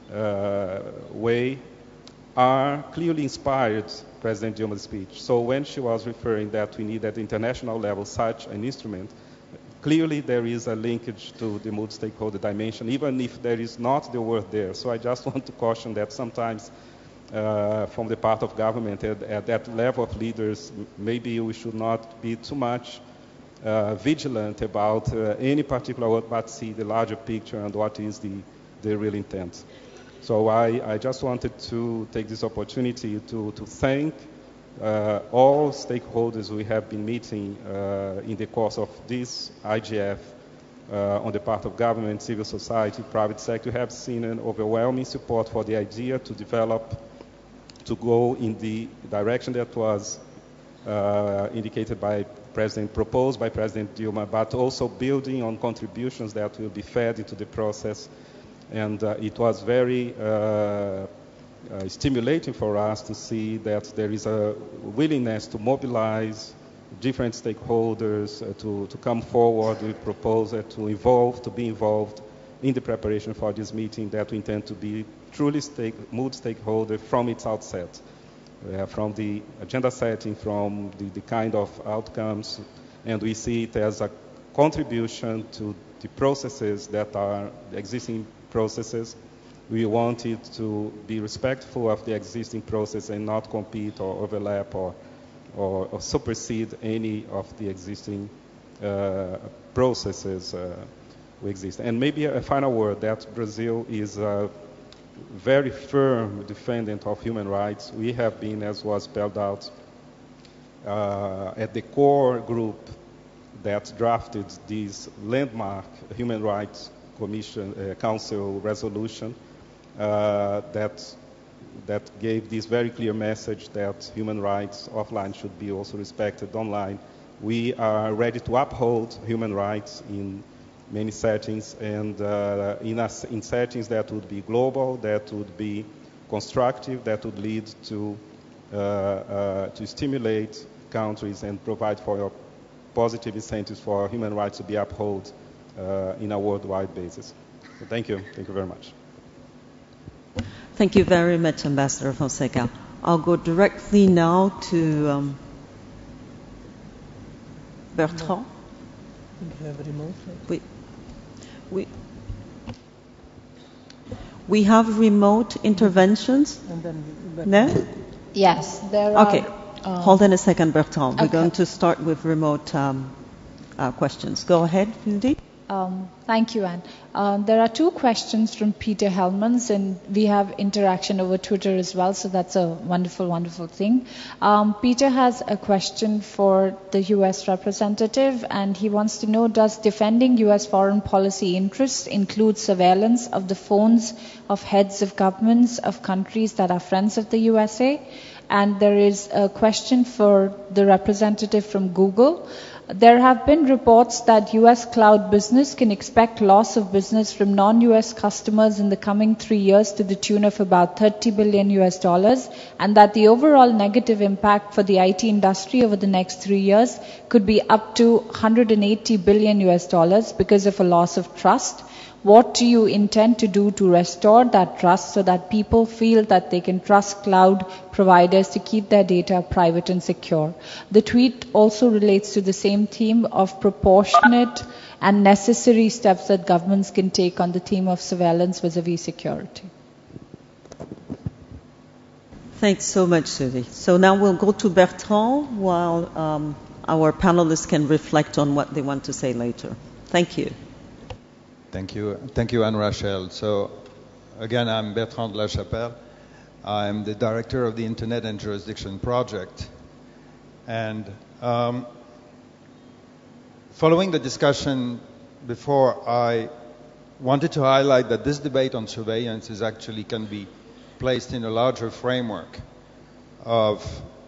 uh, way are clearly inspired President Dilma's speech. So when she was referring that we need at international level such an instrument, clearly there is a linkage to the multi-stakeholder dimension, even if there is not the word there. So I just want to caution that sometimes uh, from the part of government at, at that level of leaders, maybe we should not be too much uh, vigilant about uh, any particular word, but see the larger picture and what is the, the real intent. So I, I just wanted to take this opportunity to, to thank uh, all stakeholders we have been meeting uh, in the course of this I G F uh, on the part of government, civil society, private sector, have seen an overwhelming support for the idea to develop, to go in the direction that was uh, indicated by President, proposed by President Dilma, but also building on contributions that will be fed into the process. And uh, it was very uh, uh, stimulating for us to see that there is a willingness to mobilize different stakeholders uh, to, to come forward with proposals, to involve, to be involved in the preparation for this meeting that we intend to be truly stake, multi-stakeholder from its outset, uh, from the agenda setting, from the, the kind of outcomes, and we see it as a contribution to the processes that are the existing processes. We want it to be respectful of the existing process and not compete or overlap or, or, or supersede any of the existing uh, processes uh, we exist. And maybe a final word, that Brazil is a very firm defendant of human rights. We have been, as was spelled out, uh, at the core group that drafted this landmark Human Rights Commission uh, Council resolution uh, that that gave this very clear message that human rights offline should be also respected online. We are ready to uphold human rights in many settings, and uh, in, a, in settings that would be global, that would be constructive, that would lead to uh, uh, to stimulate countries and provide for positive incentives for human rights to be upheld uh, in a worldwide basis. So thank you. Thank you very much. Thank you very much, Ambassador Fonseca. I'll go directly now to um, Bertrand. We, we, we have remote interventions? No? Yes, there are. Okay. Um, Hold on a second, Bertrand. We're okay. going to start with remote um, uh, questions. Go ahead, Cindy. Um, thank you, Anne. Uh, there are two questions from Peter Hellmans, and we have interaction over Twitter as well, so that's a wonderful, wonderful thing. Um, Peter has a question for the U S representative, and he wants to know, does defending U S foreign policy interests include surveillance of the phones of heads of governments of countries that are friends of the U S A? And there is a question for the representative from Google. There have been reports that U S cloud business can expect loss of business from non-U S customers in the coming three years to the tune of about thirty billion U S dollars, and that the overall negative impact for the I T industry over the next three years could be up to one hundred eighty billion U S dollars because of a loss of trust. What do you intend to do to restore that trust so that people feel that they can trust cloud providers to keep their data private and secure? The tweet also relates to the same theme of proportionate and necessary steps that governments can take on the theme of surveillance vis-a-vis security. Thanks so much, Sylvie. So now we'll go to Bertrand while um, our panelists can reflect on what they want to say later. Thank you. Thank you. Thank you, Anne Rachel. So, again, I'm Bertrand de la Chapelle. I'm the director of the Internet and Jurisdiction Project. And um, following the discussion before, I wanted to highlight that this debate on surveillance is actually can be placed in a larger framework of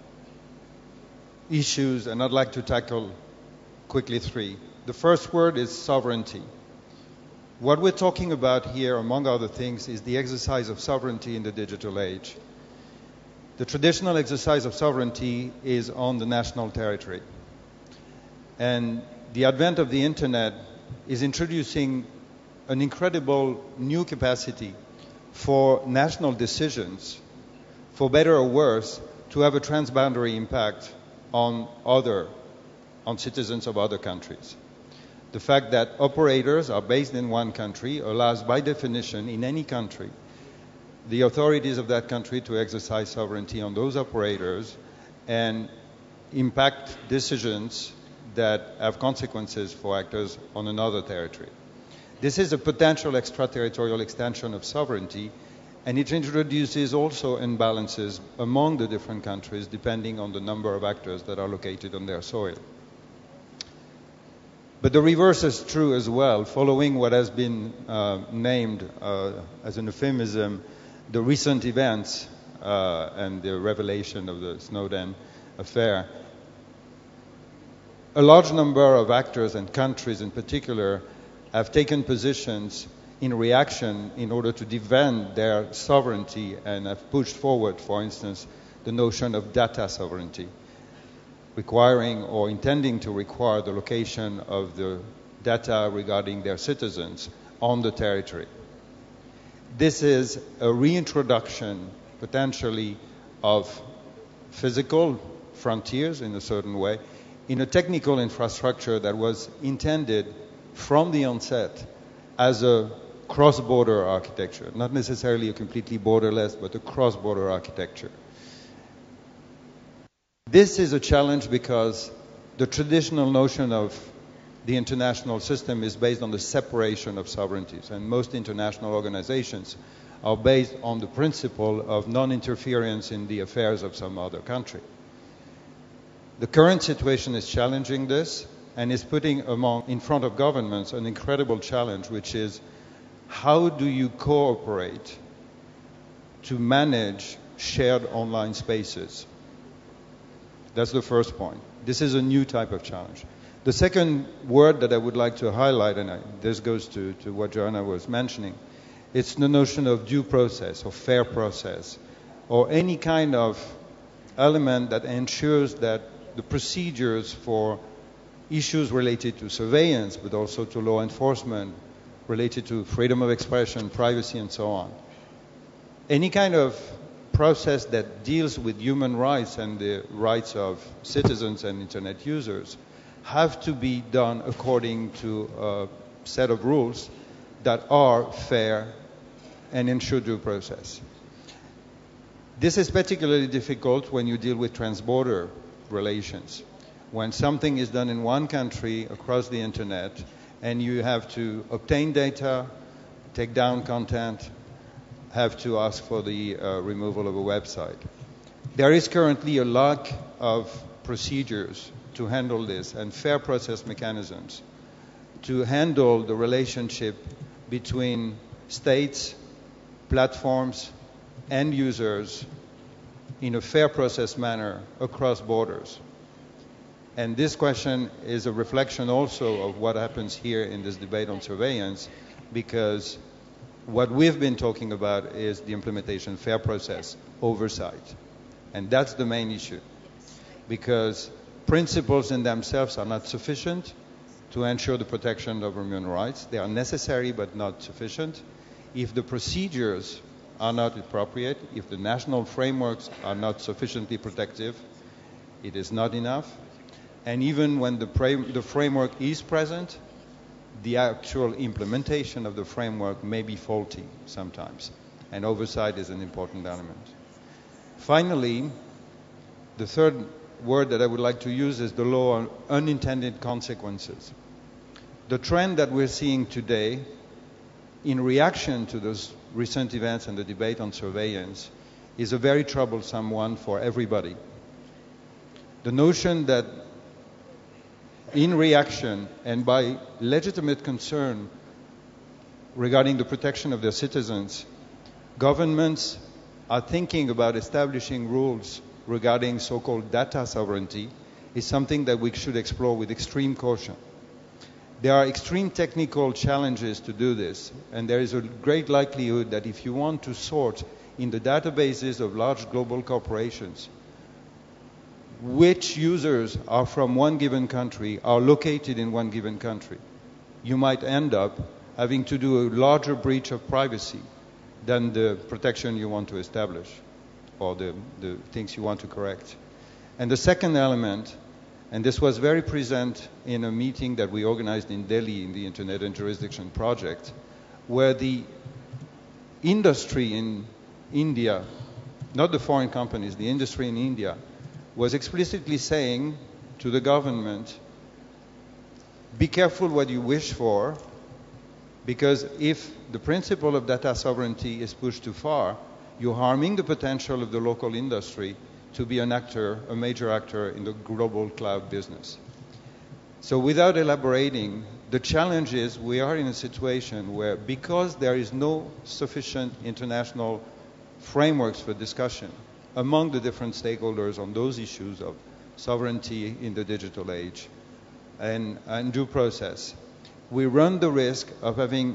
issues, and I'd like to tackle quickly three. The first word is sovereignty. What we're talking about here, among other things, is the exercise of sovereignty in the digital age. The traditional exercise of sovereignty is on the national territory. And the advent of the Internet is introducing an incredible new capacity for national decisions, for better or worse, to have a transboundary impact on other, on citizens of other countries. The fact that operators are based in one country allows, by definition, in any country, the authorities of that country to exercise sovereignty on those operators and impact decisions that have consequences for actors on another territory. This is a potential extraterritorial extension of sovereignty, And it introduces also imbalances among the different countries depending on the number of actors that are located on their soil. But the reverse is true as well, following what has been uh, named uh, as an euphemism, the recent events uh, and the revelation of the Snowden affair. A large number of actors and countries in particular have taken positions in reaction in order to defend their sovereignty and have pushed forward, for instance, the notion of data sovereignty, requiring or intending to require the location of the data regarding their citizens on the territory. This is a reintroduction, potentially, of physical frontiers in a certain way, in a technical infrastructure that was intended from the onset as a cross-border architecture, not necessarily a completely borderless, but a cross-border architecture. This is a challenge because the traditional notion of the international system is based on the separation of sovereignties, and most international organizations are based on the principle of non-interference in the affairs of some other country. The current situation is challenging this and is putting among, in front of governments an incredible challenge, which is how do you cooperate to manage shared online spaces? That's the first point. This is a new type of challenge. The second word that I would like to highlight, and I, this goes to, to what Joanna was mentioning, it's the notion of due process or fair process, or any kind of element that ensures that the procedures for issues related to surveillance, but also to law enforcement, related to freedom of expression, privacy, and so on. Any kind of process that deals with human rights and the rights of citizens and internet users have to be done according to a set of rules that are fair and ensure due process. This is particularly difficult when you deal with transborder relations. When something is done in one country across the internet and you have to obtain data, take down content, have to ask for the uh, removal of a website. There is currently a lack of procedures to handle this and fair process mechanisms to handle the relationship between states, platforms, and users in a fair process manner across borders. And this question is a reflection also of what happens here in this debate on surveillance, because what we've been talking about is the implementation, fair process, oversight. And that's the main issue, because principles in themselves are not sufficient to ensure the protection of human rights. They are necessary but not sufficient. If the procedures are not appropriate, if the national frameworks are not sufficiently protective, it is not enough. And even when the, the framework is present, the actual implementation of the framework may be faulty sometimes, and oversight is an important element. Finally, the third word that I would like to use is the law on unintended consequences. The trend that we're seeing today in reaction to those recent events and the debate on surveillance is a very troublesome one for everybody. The notion that in reaction and by legitimate concern regarding the protection of their citizens, governments are thinking about establishing rules regarding so-called data sovereignty is something that we should explore with extreme caution. There are extreme technical challenges to do this, and there is a great likelihood that if you want to sort in the databases of large global corporations which users are from one given country, are located in one given country, you might end up having to do a larger breach of privacy than the protection you want to establish or the, the things you want to correct. And the second element, and this was very present in a meeting that we organized in Delhi in the Internet and Jurisdiction Project, where the industry in India, not the foreign companies, the industry in India, was explicitly saying to the government, be careful what you wish for, Because if the principle of data sovereignty is pushed too far, you're harming the potential of the local industry to be an actor, a major actor in the global cloud business. So without elaborating, the challenge is we are in a situation where, because there is no sufficient international frameworks for discussion among the different stakeholders on those issues of sovereignty in the digital age and, and due process, we run the risk of having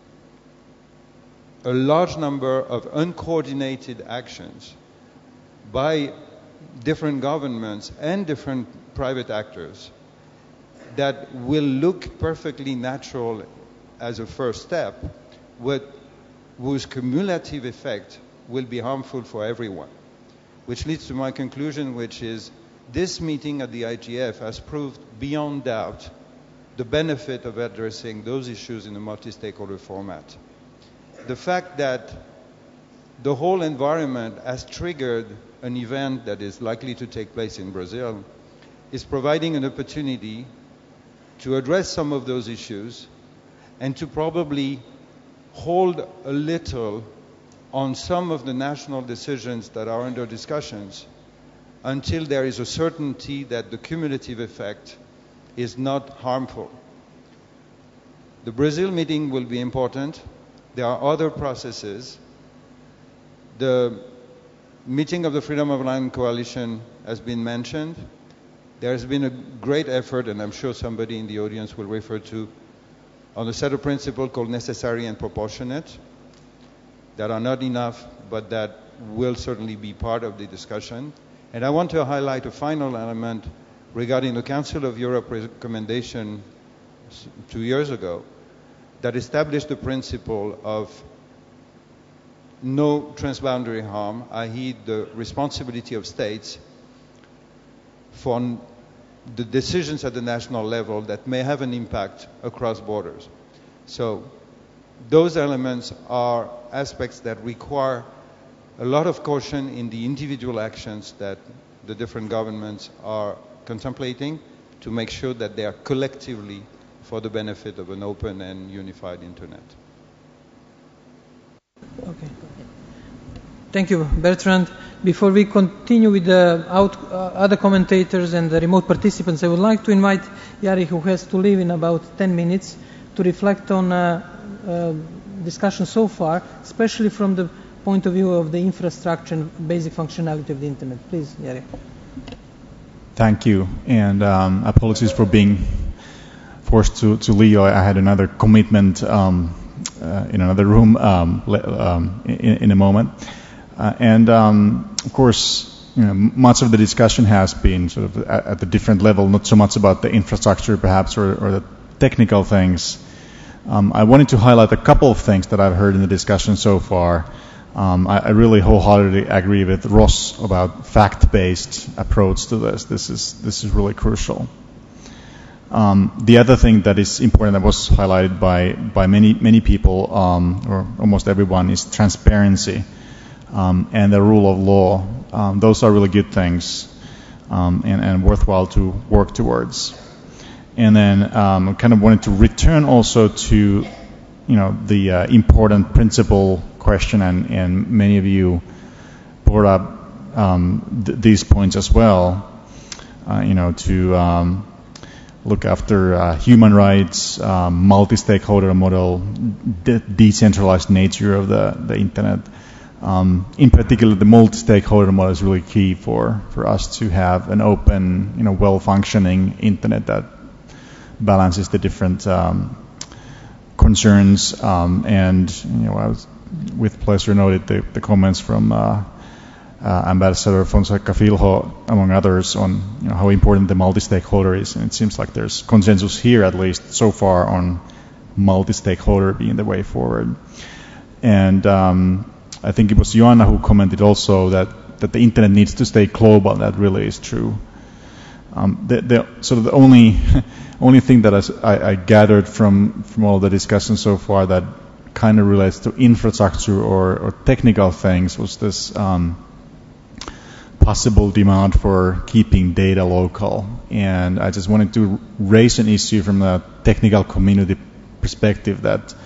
a large number of uncoordinated actions by different governments and different private actors that will look perfectly natural as a first step, but whose cumulative effect will be harmful for everyone. Which leads to my conclusion, which is this meeting at the I G F has proved beyond doubt the benefit of addressing those issues in a multi-stakeholder format. The fact that the whole environment has triggered an event that is likely to take place in Brazil is providing an opportunity to address some of those issues and to probably hold a little on some of the national decisions that are under discussions until there is a certainty that the cumulative effect is not harmful. The Brazil meeting will be important. There are other processes. The meeting of the Freedom of Online Coalition has been mentioned. There has been a great effort, and I'm sure somebody in the audience will refer to, on a set of principles called necessary and proportionate, that are not enough, but that will certainly be part of the discussion. And I want to highlight a final element regarding the Council of Europe recommendation two years ago that established the principle of no transboundary harm, that is the responsibility of states for the decisions at the national level that may have an impact across borders. So those elements are aspects that require a lot of caution in the individual actions that the different governments are contemplating to make sure that they are collectively for the benefit of an open and unified internet. Okay. Thank you, Bertrand. Before we continue with the out, uh, other commentators and the remote participants, I would like to invite Jari, who has to leave in about ten minutes, to reflect on uh, uh, discussion so far, especially from the point of view of the infrastructure and basic functionality of the internet. Please, Jari. Thank you, and um, apologies for being forced to, to leave. I had another commitment um, uh, in another room um, um, in, in a moment. Uh, and um, of course, you know, much of the discussion has been sort of at, at the different level, not so much about the infrastructure perhaps or, or the technical things. Um, I wanted to highlight a couple of things that I've heard in the discussion so far. Um, I, I really wholeheartedly agree with Ross about fact-based approach to this. This is this is really crucial. Um, the other thing that is important that was highlighted by by many many people um, or almost everyone is transparency um, and the rule of law. Um, those are really good things um, and, and worthwhile to work towards. And then um, I kind of wanted to return also to you know the uh, important principle question, and, and many of you brought up um, th- these points as well. Uh, you know, to um, look after uh, human rights, um, multi-stakeholder model, de- decentralized nature of the, the internet. Um, in particular, the multi-stakeholder model is really key for, for us to have an open, you know, well-functioning internet that balances the different um, concerns. Um, and you know, I was with pleasure noted the, the comments from uh, uh, Ambassador Fonseca Filho, among others, on you know, how important the multi-stakeholder is. And it seems like there's consensus here, at least so far, on multi-stakeholder being the way forward. And um, I think it was Joanna who commented also that, that the internet needs to stay global. That really is true. Um, the, the sort of the only only thing that I, I gathered from from all the discussion so far that kind of relates to infrastructure or, or technical things was this um, possible demand for keeping data local. And I just wanted to raise an issue from the technical community perspective that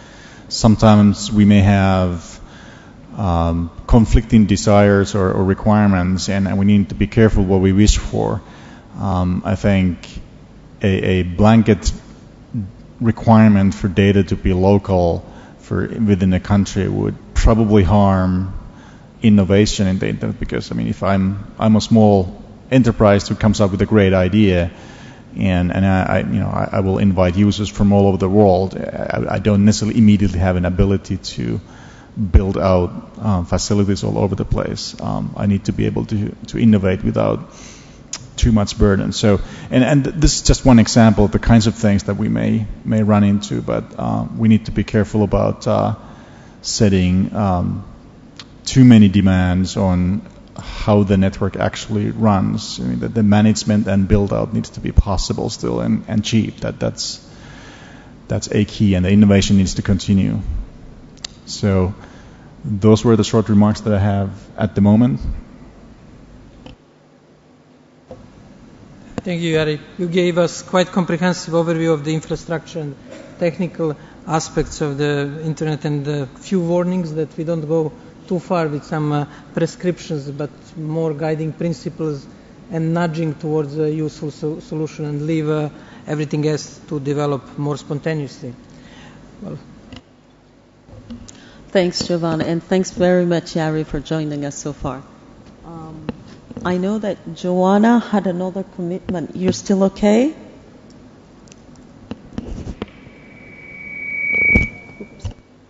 sometimes we may have um, conflicting desires or, or requirements, and, and we need to be careful what we wish for. Um, I think a, a blanket requirement for data to be local for within a country would probably harm innovation in the internet, because I mean, if I'm I'm a small enterprise who comes up with a great idea, and and I, I you know I, I will invite users from all over the world, I, I don't necessarily immediately have an ability to build out um, facilities all over the place. Um, I need to be able to to innovate without too much burden. So, and, and this is just one example of the kinds of things that we may may run into, but uh, we need to be careful about uh, setting um, too many demands on how the network actually runs. I mean, the, the management and build out needs to be possible still and, and cheap. That that's that's a key, and the innovation needs to continue. So, those were the short remarks that I have at the moment. Thank you, Jari. You gave us quite comprehensive overview of the infrastructure and technical aspects of the internet, and a few warnings that we don't go too far with some uh, prescriptions, but more guiding principles and nudging towards a useful so- solution, and leave uh, everything else to develop more spontaneously. Well. Thanks, Giovanna, and thanks very much, Jari, for joining us so far. Um, I know that Joanna had another commitment. You're still okay? Oops.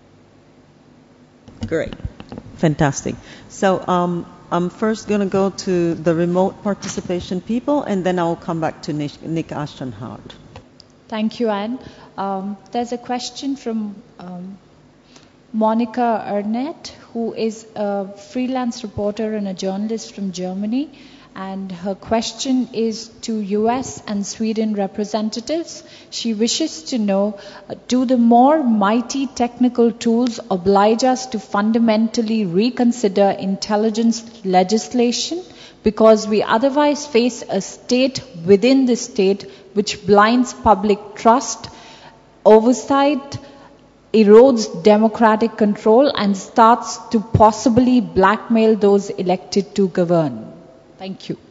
Great. Fantastic. So um, I'm first going to go to the remote participation people, and then I'll come back to Nick, Nick Ashton-Hart. Thank you, Anne. Um, there's a question from um, Monica Arnett, who is a freelance reporter and a journalist from Germany. And her question is to U S and Sweden representatives. She wishes to know, uh, do the more mighty technical tools oblige us to fundamentally reconsider intelligence legislation? Because we otherwise face a state within the state which blinds public trust, oversight, erodes democratic control, and starts to possibly blackmail those elected to govern. Thank you.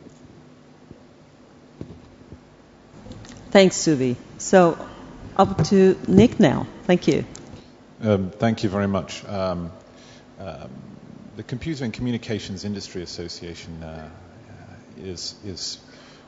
Thanks, Suvi. So up to Nick now. Thank you. Um, thank you very much. Um, um, the Computer and Communications Industry Association uh, is is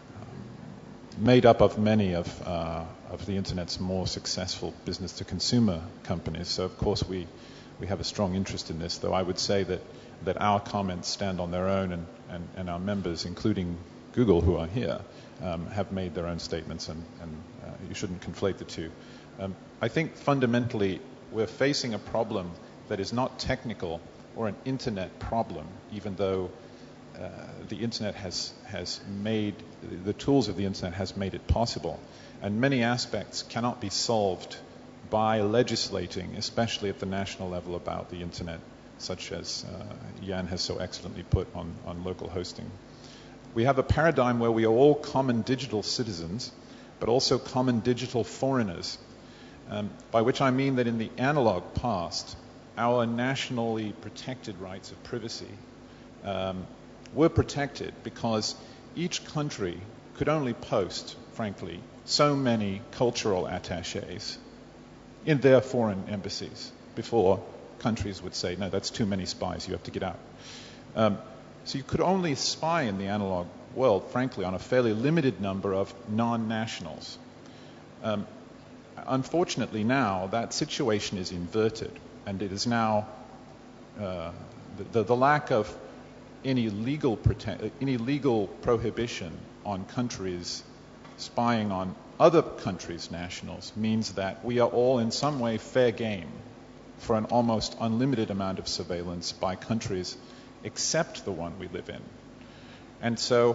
um, made up of many of uh, of the Internet's more successful business-to-consumer companies. So, of course, we we have a strong interest in this. Though I would say that that our comments stand on their own, and, and, and our members, including Google, who are here, um, have made their own statements, and, and uh, you shouldn't conflate the two. Um, I think fundamentally we're facing a problem that is not technical or an internet problem, even though uh, the internet has, has made, the tools of the internet has made it possible. And many aspects cannot be solved by legislating, especially at the national level, about the internet, such as uh, Jan has so excellently put on, on local hosting. We have a paradigm where we are all common digital citizens, but also common digital foreigners, um, by which I mean that in the analog past, our nationally protected rights of privacy um, were protected because each country could only post, frankly, so many cultural attaches in their foreign embassies before countries would say, no, that's too many spies, you have to get out. Um, so you could only spy in the analog world, frankly, on a fairly limited number of non-nationals. Um, unfortunately now, that situation is inverted, and it is now uh, the, the, the lack of any legal, prote- any legal prohibition on countries spying on other countries' nationals means that we are all in some way fair game for an almost unlimited amount of surveillance by countries except the one we live in. And so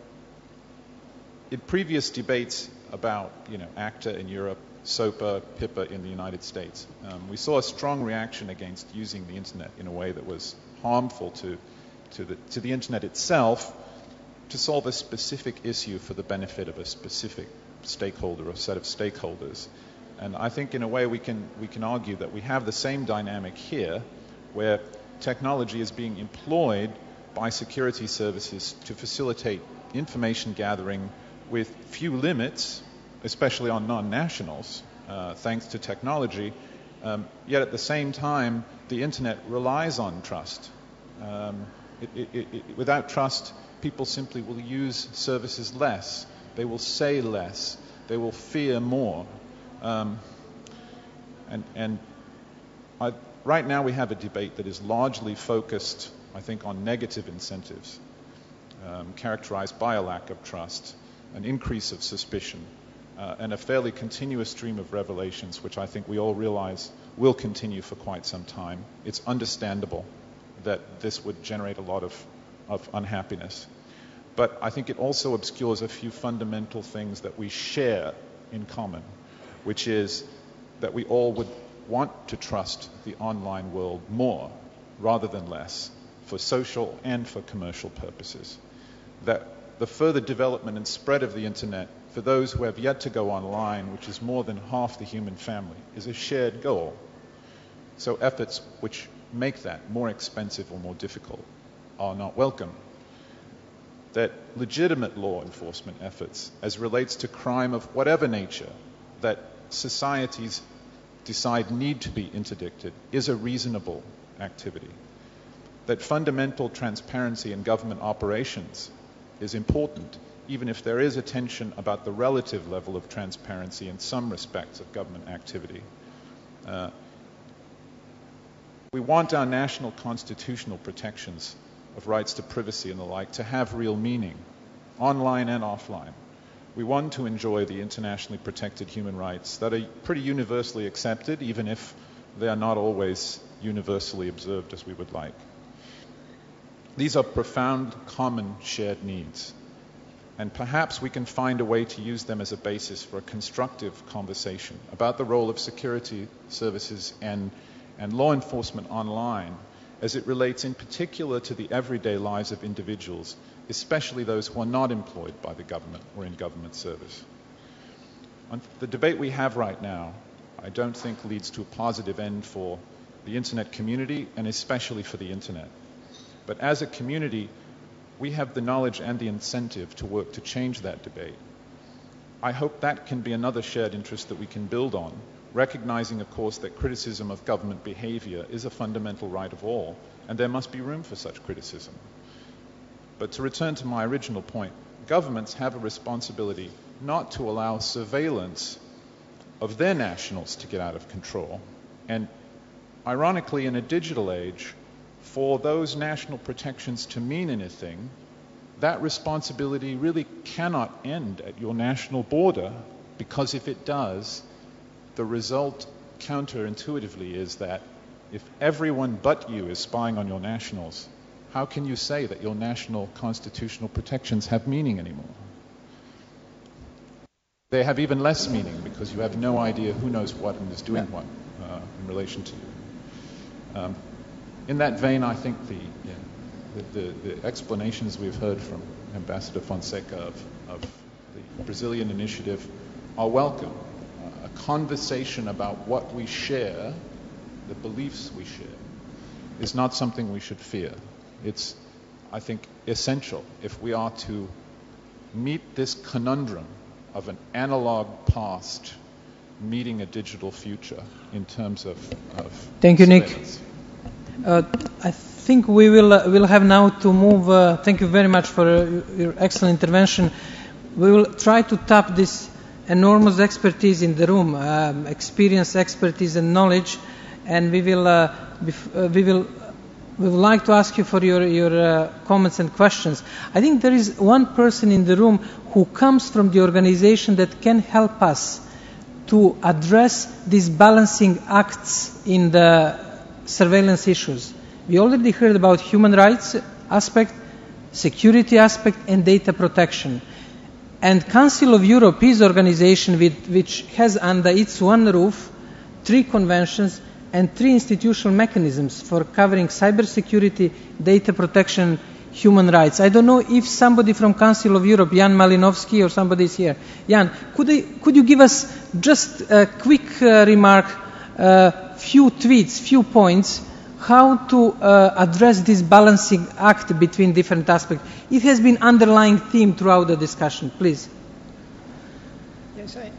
in previous debates about, you know, ACTA in Europe, SOPA, PIPA in the United States, um, we saw a strong reaction against using the internet in a way that was harmful to, to, the, to the internet itself to solve a specific issue for the benefit of a specific stakeholder or set of stakeholders. And I think in a way we can, we can argue that we have the same dynamic here, where technology is being employed by security services to facilitate information gathering with few limits, especially on non-nationals, uh, thanks to technology. Um, yet at the same time, the internet relies on trust. Um, it, it, it, without trust, people simply will use services less. They will say less. They will fear more. Um, and and I, right now we have a debate that is largely focused, I think, on negative incentives, um, characterized by a lack of trust, an increase of suspicion, uh, and a fairly continuous stream of revelations, which I think we all realize will continue for quite some time. It's understandable that this would generate a lot of, of unhappiness. But I think it also obscures a few fundamental things that we share in common, which is that we all would want to trust the online world more rather than less, for social and for commercial purposes. That the further development and spread of the internet for those who have yet to go online, which is more than half the human family, is a shared goal. So efforts which make that more expensive or more difficult are not welcome. That legitimate law enforcement efforts, as relates to crime of whatever nature, that societies decide need to be interdicted, is a reasonable activity. That fundamental transparency in government operations is important, even if there is a tension about the relative level of transparency in some respects of government activity. Uh, we want our national constitutional protections of rights to privacy and the like to have real meaning, online and offline. We want to enjoy the internationally protected human rights that are pretty universally accepted, even if they are not always universally observed as we would like. These are profound, common, shared needs. And perhaps we can find a way to use them as a basis for a constructive conversation about the role of security services and, and law enforcement online, as it relates in particular to the everyday lives of individuals, especially those who are not employed by the government or in government service. On the debate we have right now, I don't think leads to a positive end for the internet community, and especially for the internet. But as a community, we have the knowledge and the incentive to work to change that debate. I hope that can be another shared interest that we can build on, recognizing, of course, that criticism of government behavior is a fundamental right of all, and there must be room for such criticism. But to return to my original point, governments have a responsibility not to allow surveillance of their nationals to get out of control. And ironically, in a digital age, for those national protections to mean anything, that responsibility really cannot end at your national border, because if it does, the result counterintuitively is that if everyone but you is spying on your nationals, how can you say that your national constitutional protections have meaning anymore? They have even less meaning because you have no idea who knows what and is doing what uh, in relation to you. Um, in that vein, I think the, yeah, the, the, the explanations we've heard from Ambassador Fonseca of, of the Brazilian initiative are welcome. Uh, a conversation about what we share, the beliefs we share, is not something we should fear. It's, I think, essential if we are to meet this conundrum of an analog past meeting a digital future in terms of, of Thank you, Nick. Uh, I think we will uh, will have now to move. Uh, thank you very much for uh, your excellent intervention. We will try to tap this enormous expertise in the room, um, experience, expertise, and knowledge, and we will uh, bef- uh, we will. We would like to ask you for your, your uh, comments and questions. I think there is one person in the room who comes from the organization that can help us to address these balancing acts in the surveillance issues. We already heard about human rights aspect, security aspect, and data protection. And Council of Europe is an organization with, which has under its one roof three conventions and three institutional mechanisms for covering cybersecurity, data protection, human rights. I don't know if somebody from Council of Europe, Jan Malinovsky or somebody is here. Jan, could, I, could you give us just a quick uh, remark, uh, few tweets, few points, how to uh, address this balancing act between different aspects. It has been underlying theme throughout the discussion. Please. Yes, I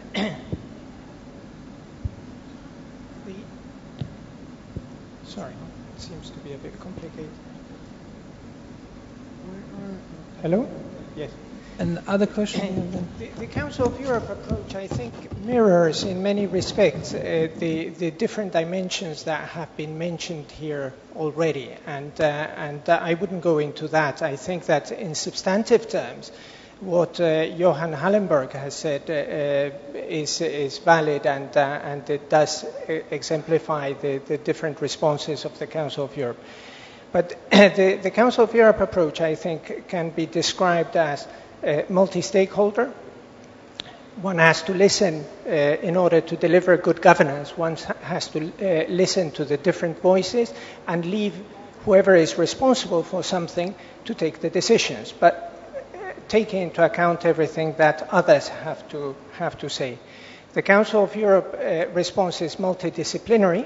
the, sorry, it seems to be a bit complicated. Hello? Yes. And other question? The, the Council of Europe approach, I think, mirrors in many respects uh, the, the different dimensions that have been mentioned here already. And, uh, and uh, I wouldn't go into that. I think that in substantive terms, what uh, Johan Hallenberg has said uh, uh, is, is valid, and, uh, and it does exemplify the, the different responses of the Council of Europe. But the, the Council of Europe approach, I think, can be described as uh, multi-stakeholder. One has to listen uh, in order to deliver good governance. One has to uh, listen to the different voices and leave whoever is responsible for something to take the decisions, but uh, taking into account everything that others have to, have to say. The Council of Europe uh, response is multidisciplinary.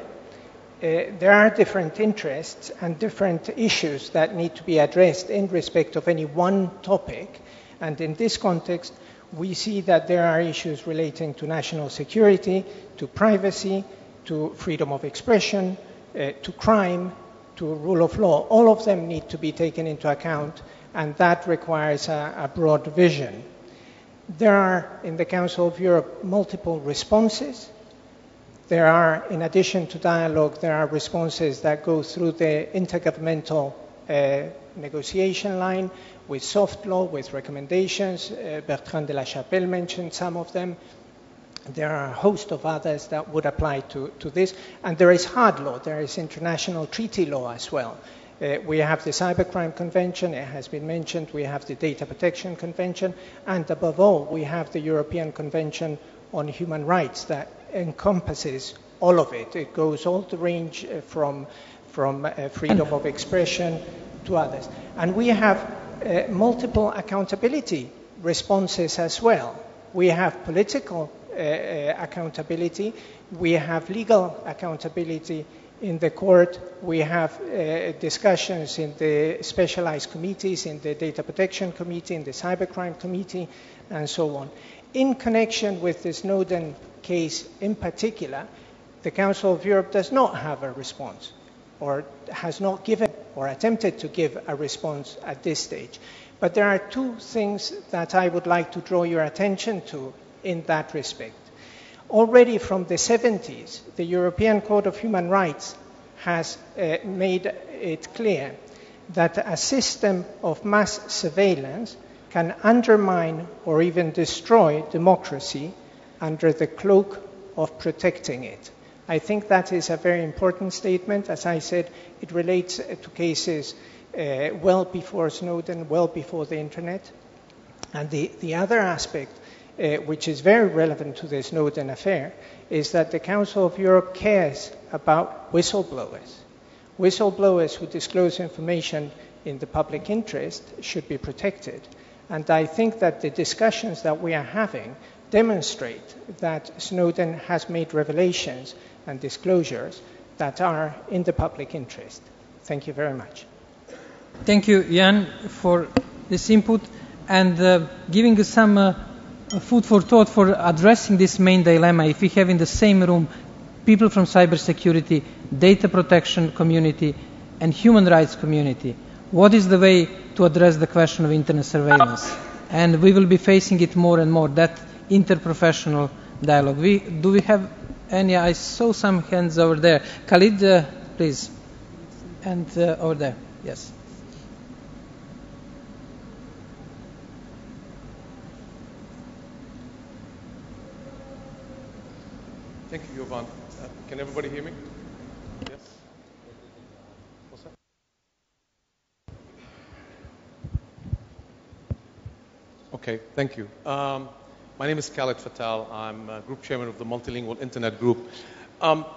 Uh, there are different interests and different issues that need to be addressed in respect of any one topic. And in this context, we see that there are issues relating to national security, to privacy, to freedom of expression, uh, to crime, to rule of law. All of them need to be taken into account, and that requires a, a broad vision. There are, in the Council of Europe, multiple responses. There are, in addition to dialogue, there are responses that go through the intergovernmental uh, negotiation line with soft law, with recommendations. Uh, Bertrand de la Chapelle mentioned some of them. There are a host of others that would apply to, to this. And there is hard law. There is international treaty law as well. Uh, we have the Cybercrime Convention, it has been mentioned. We have the Data Protection Convention. And above all, we have the European Convention on Human Rights that encompasses all of it. It goes all the range uh, from, from uh, freedom of expression to others. And we have uh, multiple accountability responses as well. We have political uh, uh, accountability. We have legal accountability in the court. We have uh, discussions in the specialized committees, in the Data Protection Committee, in the Cybercrime Committee, and so on. In connection with the Snowden case in particular, the Council of Europe does not have a response, or has not given or attempted to give a response at this stage. But there are two things that I would like to draw your attention to in that respect. Already from the seventies, the European Court of Human Rights has uh, made it clear that a system of mass surveillance can undermine or even destroy democracy under the cloak of protecting it. I think that is a very important statement. As I said, it relates to cases uh, well before Snowden, well before the Internet. And the, the other aspect, uh, which is very relevant to the Snowden affair, is that the Council of Europe cares about whistleblowers. Whistleblowers who disclose information in the public interest should be protected. And I think that the discussions that we are having demonstrate that Snowden has made revelations and disclosures that are in the public interest. Thank you very much. Thank you, Jan, for this input and uh, giving us some uh, food for thought for addressing this main dilemma. If we have in the same room people from cybersecurity, data protection community, and human rights community, what is the way to address the question of internet surveillance? And we will be facing it more and more, that interprofessional dialogue. We, do we have any? I saw some hands over there. Khalid, uh, please. And uh, over there, yes. Thank you, Jovan. Uh, can everybody hear me? Yes? What's that? Okay, thank you. Um, my name is Khalid Fatal. I'm uh, group chairman of the Multilingual Internet Group. Um,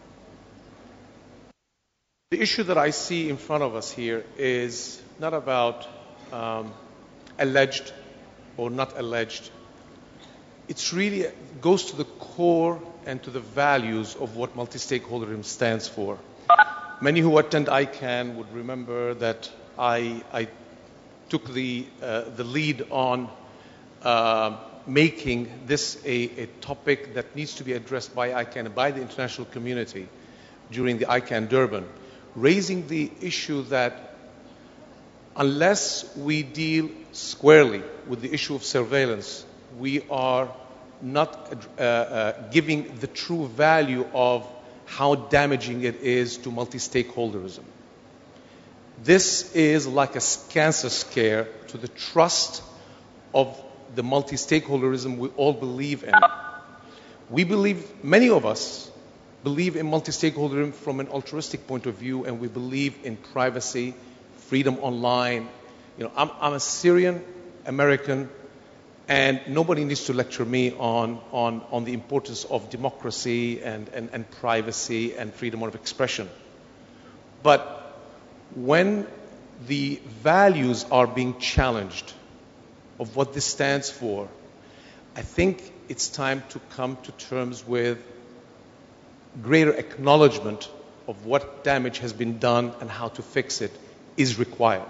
the issue that I see in front of us here is not about um, alleged or not alleged it's really it goes to the core and to the values of what multi-stakeholderism stands for. Many who attend I CANN would remember that I, I took the, uh, the lead on uh, making this a, a topic that needs to be addressed by I CANN and by the international community during the I CANN Durban, raising the issue that unless we deal squarely with the issue of surveillance, we are not uh, uh, giving the true value of how damaging it is to multi-stakeholderism. This is like a cancer scare to the trust of the multi-stakeholderism we all believe in. We believe, many of us believe in multi-stakeholderism from an altruistic point of view, and we believe in privacy, freedom online. You know, I'm, I'm a Syrian American, and nobody needs to lecture me on, on, on the importance of democracy and, and, and privacy and freedom of expression. But when the values are being challenged of what this stands for, I think it's time to come to terms with greater acknowledgement of what damage has been done and how to fix it is required.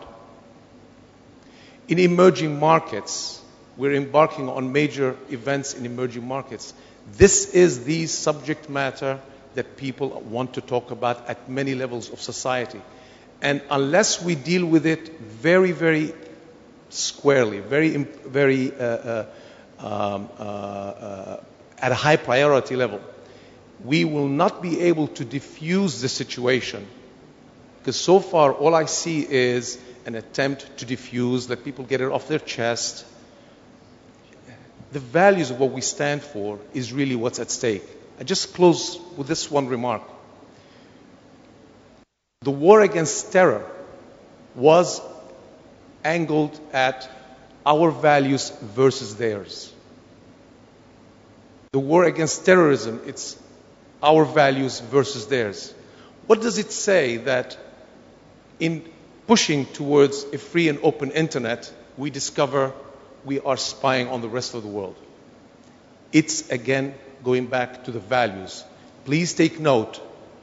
In emerging markets, we're embarking on major events in emerging markets. This is the subject matter that people want to talk about at many levels of society. And unless we deal with it very, very squarely, very, very uh, uh, um, uh, uh, at a high priority level, we will not be able to diffuse the situation. Because so far, all I see is an attempt to diffuse, let people get it off their chest. The values of what we stand for is really what's at stake. I just close with this one remark. The war against terror was angled at our values versus theirs. The war against terrorism, it's our values versus theirs. What does it say that in pushing towards a free and open internet, we discover we are spying on the rest of the world? It's again going back to the values. Please take note.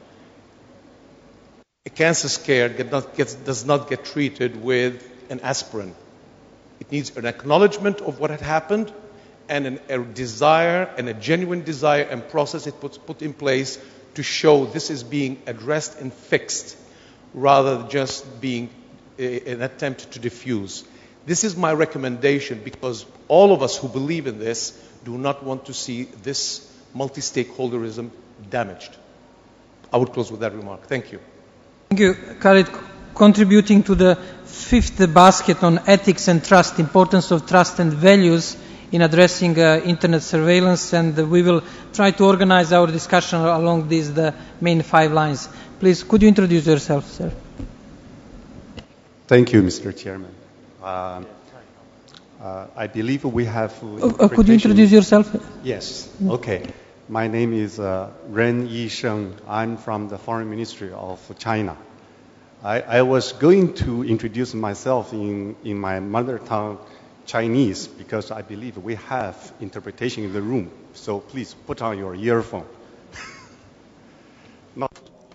A cancer scare get not, gets, does not get treated with an aspirin. It needs an acknowledgement of what had happened and an, a desire and a genuine desire and process it puts put in place to show this is being addressed and fixed rather than just being a, an attempt to diffuse. This is my recommendation because all of us who believe in this do not want to see this multi-stakeholderism damaged. I would close with that remark. Thank you. Thank you, Khalid. Contributing to the fifth basket on ethics and trust, importance of trust and values in addressing uh, internet surveillance, and uh, we will try to organize our discussion along these the main five lines. Please, could you introduce yourself, sir? Thank you, Mister Chairman. Uh, uh, I believe we have... Uh, uh, could you introduce yourself? Yes, okay. My name is uh, Ren Yisheng. I'm from the Foreign Ministry of China. I, I was going to introduce myself in, in my mother tongue, Chinese, because I believe we have interpretation in the room. So please put on your earphone. Not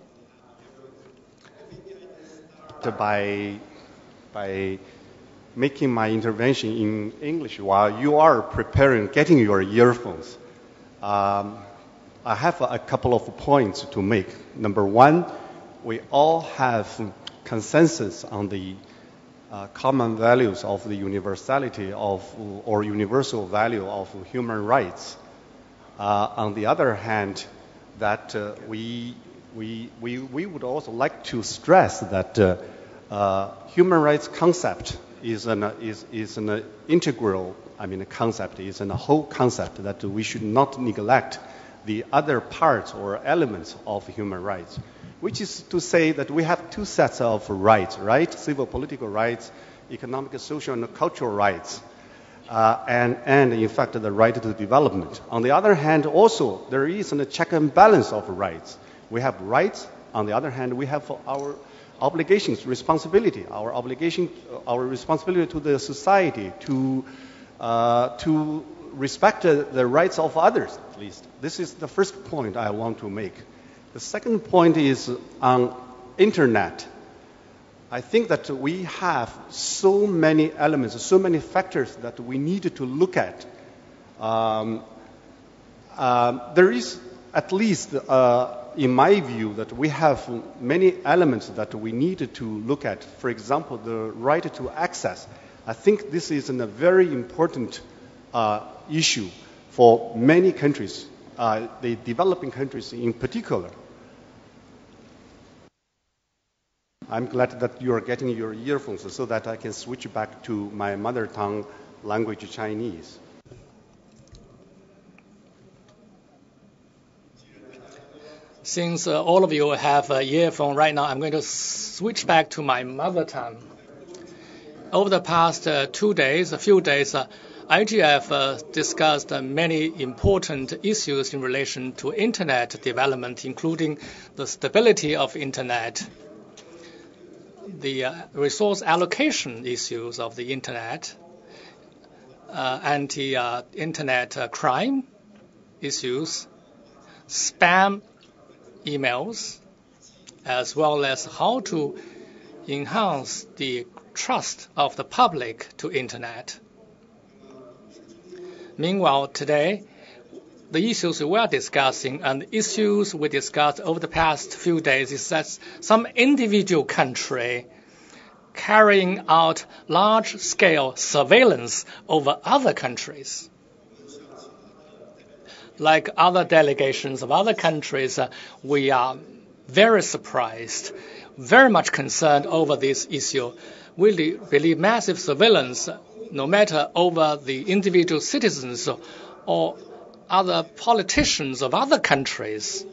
by, by making my intervention in English while you are preparing, getting your earphones. Um, I have a, a couple of points to make. Number one, we all have consensus on the uh, common values of the universality of or universal value of human rights. Uh, on the other hand, that uh, we, we, we, we would also like to stress that uh, uh, human rights concept is an, is, is an integral, I mean, a concept, is a whole concept that we should not neglect the other parts or elements of human rights, which is to say that we have two sets of rights, right? Civil, political rights, economic, social, and cultural rights, uh, and, and in fact, the right to development. On the other hand, also, there is a check and balance of rights. We have rights. On the other hand, we have our obligations, responsibility, our obligation, our responsibility to the society, to, uh, to respect uh, the rights of others, at least. This is the first point I want to make. The second point is on internet. I think that we have so many elements, so many factors that we need to look at. Um, uh, there is at least, uh, in my view, that we have many elements that we need to look at. For example, the right to access. I think this is a very important uh, issue for many countries, uh, the developing countries in particular. I'm glad that you are getting your earphones so that I can switch back to my mother tongue language, Chinese. Since uh, all of you have an earphone right now, I'm going to switch back to my mother tongue. Over the past uh, two days, a few days, uh, I G F uh, discussed uh, many important issues in relation to Internet development, including the stability of Internet, the uh, resource allocation issues of the Internet, uh, anti-Internet uh, uh, crime issues, spam emails, as well as how to enhance the trust of the public to Internet. Meanwhile, today, the issues we are discussing and issues we discussed over the past few days is that some individual country carrying out large-scale surveillance over other countries. Like other delegations of other countries, uh, we are very surprised, very much concerned over this issue. We believe massive surveillance, no matter over the individual citizens or other politicians of other countries,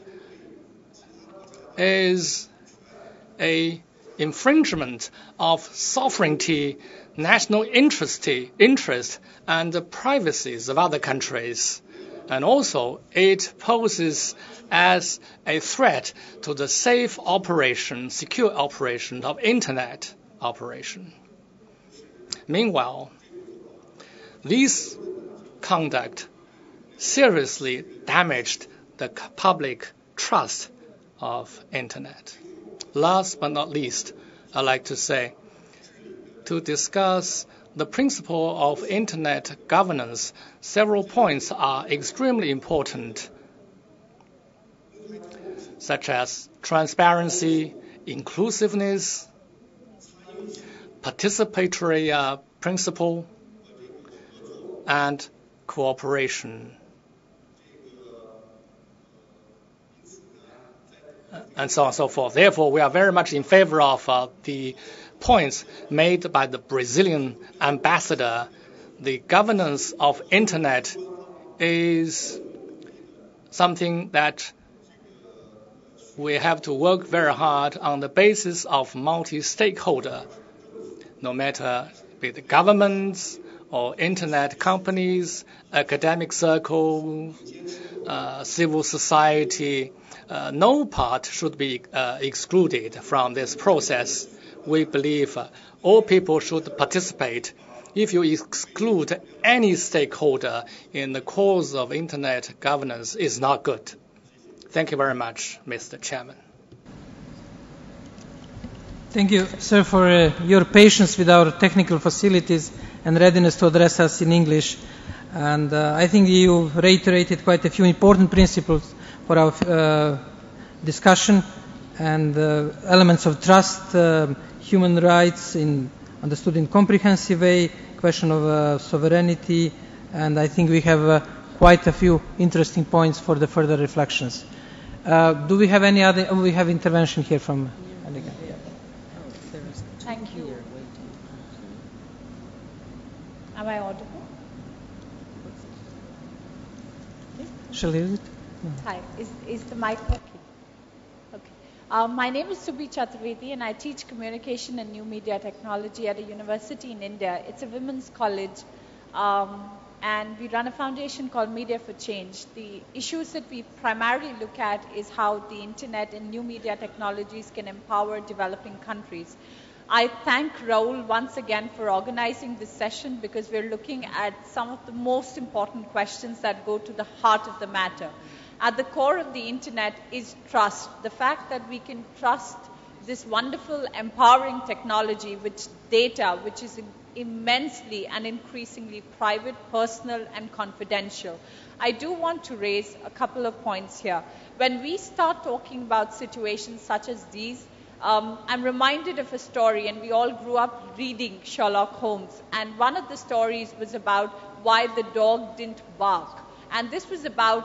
is a infringement of sovereignty, national interest, interest and the privacies of other countries. And also, it poses as a threat to the safe operation, secure operation of Internet operation. Meanwhile, this conduct seriously damaged the public trust of Internet. Last but not least, I'd like to say, to discuss the principle of Internet governance, several points are extremely important, such as transparency, inclusiveness, participatory uh, principle, and cooperation. And so on and so forth. Therefore, we are very much in favor of uh, the points made by the Brazilian ambassador. The governance of Internet is something that we have to work very hard on the basis of multi-stakeholder, no matter be it governments or Internet companies, academic circles, uh, civil society. Uh, no part should be uh, excluded from this process. We believe uh, all people should participate. If you exclude any stakeholder in the cause of Internet governance, it's not good. Thank you very much, Mister Chairman. Thank you, sir, for uh, your patience with our technical facilities and readiness to address us in English. And uh, I think you reiterated quite a few important principles for our uh, discussion and uh, elements of trust, uh, human rights in understood in comprehensive way, question of uh, sovereignty, and I think we have uh, quite a few interesting points for the further reflections. Uh, do we have any other? Oh, we have intervention here from. Thank you. Am I audible? Shall I use it? No. Hi. Is is the mic working? Okay. Um, my name is Subhi Chaturvedi, and I teach communication and new media technology at a university in India. It's a women's college, um, and we run a foundation called Media for Change. The issues that we primarily look at is how the internet and new media technologies can empower developing countries. I thank Raul once again for organizing this session, because we're looking at some of the most important questions that go to the heart of the matter. At the core of the internet is trust. The fact that we can trust this wonderful, empowering technology, which data, which is immensely and increasingly private, personal, and confidential. I do want to raise a couple of points here. When we start talking about situations such as these, um, I'm reminded of a story, and we all grew up reading Sherlock Holmes, and one of the stories was about why the dog didn't bark. And this was about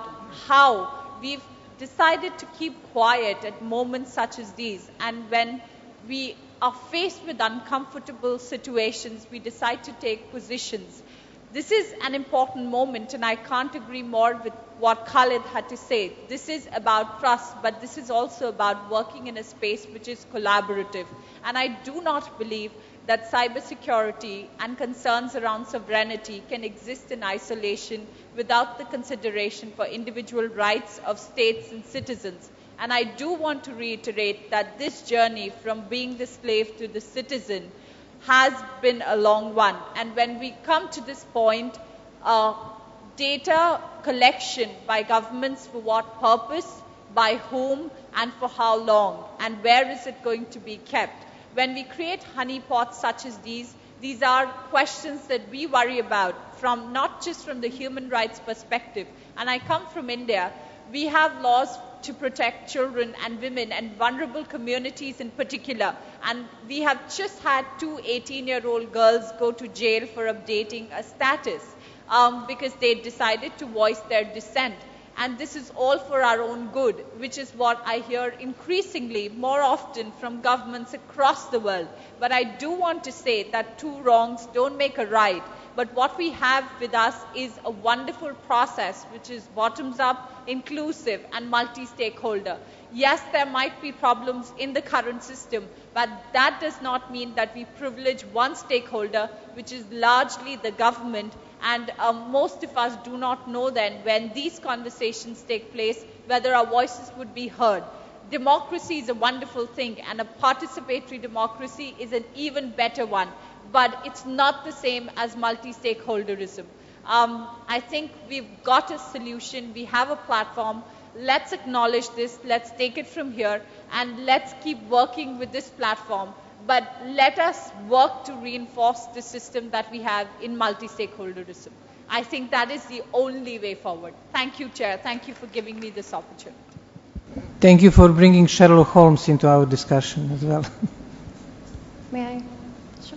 how we've decided to keep quiet at moments such as these, and when we are faced with uncomfortable situations, we decide to take positions. This is an important moment, and I can't agree more with what Khalid had to say. This is about trust, but this is also about working in a space which is collaborative. And I do not believe that cybersecurity and concerns around sovereignty can exist in isolation without the consideration for individual rights of states and citizens. And I do want to reiterate that this journey from being the slave to the citizen has been a long one. And when we come to this point, uh, data collection by governments for what purpose, by whom, and for how long, and where is it going to be kept? When we create honeypots such as these, these are questions that we worry about, from not just from the human rights perspective. And I come from India. We have laws to protect children and women and vulnerable communities in particular. And we have just had two eighteen-year-old girls go to jail for updating a status um, because they decided to voice their dissent. And this is all for our own good, which is what I hear increasingly more often from governments across the world. But I do want to say that two wrongs don't make a right. But what we have with us is a wonderful process which is bottoms up, inclusive, and multi-stakeholder. Yes, there might be problems in the current system, but that does not mean that we privilege one stakeholder, which is largely the government. And um, most of us do not know then, when these conversations take place, whether our voices would be heard. Democracy is a wonderful thing, and a participatory democracy is an even better one. But it's not the same as multi-stakeholderism. Um, I think we've got a solution. We have a platform. Let's acknowledge this. Let's take it from here, and let's keep working with this platform. But let us work to reinforce the system that we have in multi-stakeholderism. I think that is the only way forward. Thank you, Chair. Thank you for giving me this opportunity. Thank you for bringing Sherlock Holmes into our discussion as well. May I? Sure.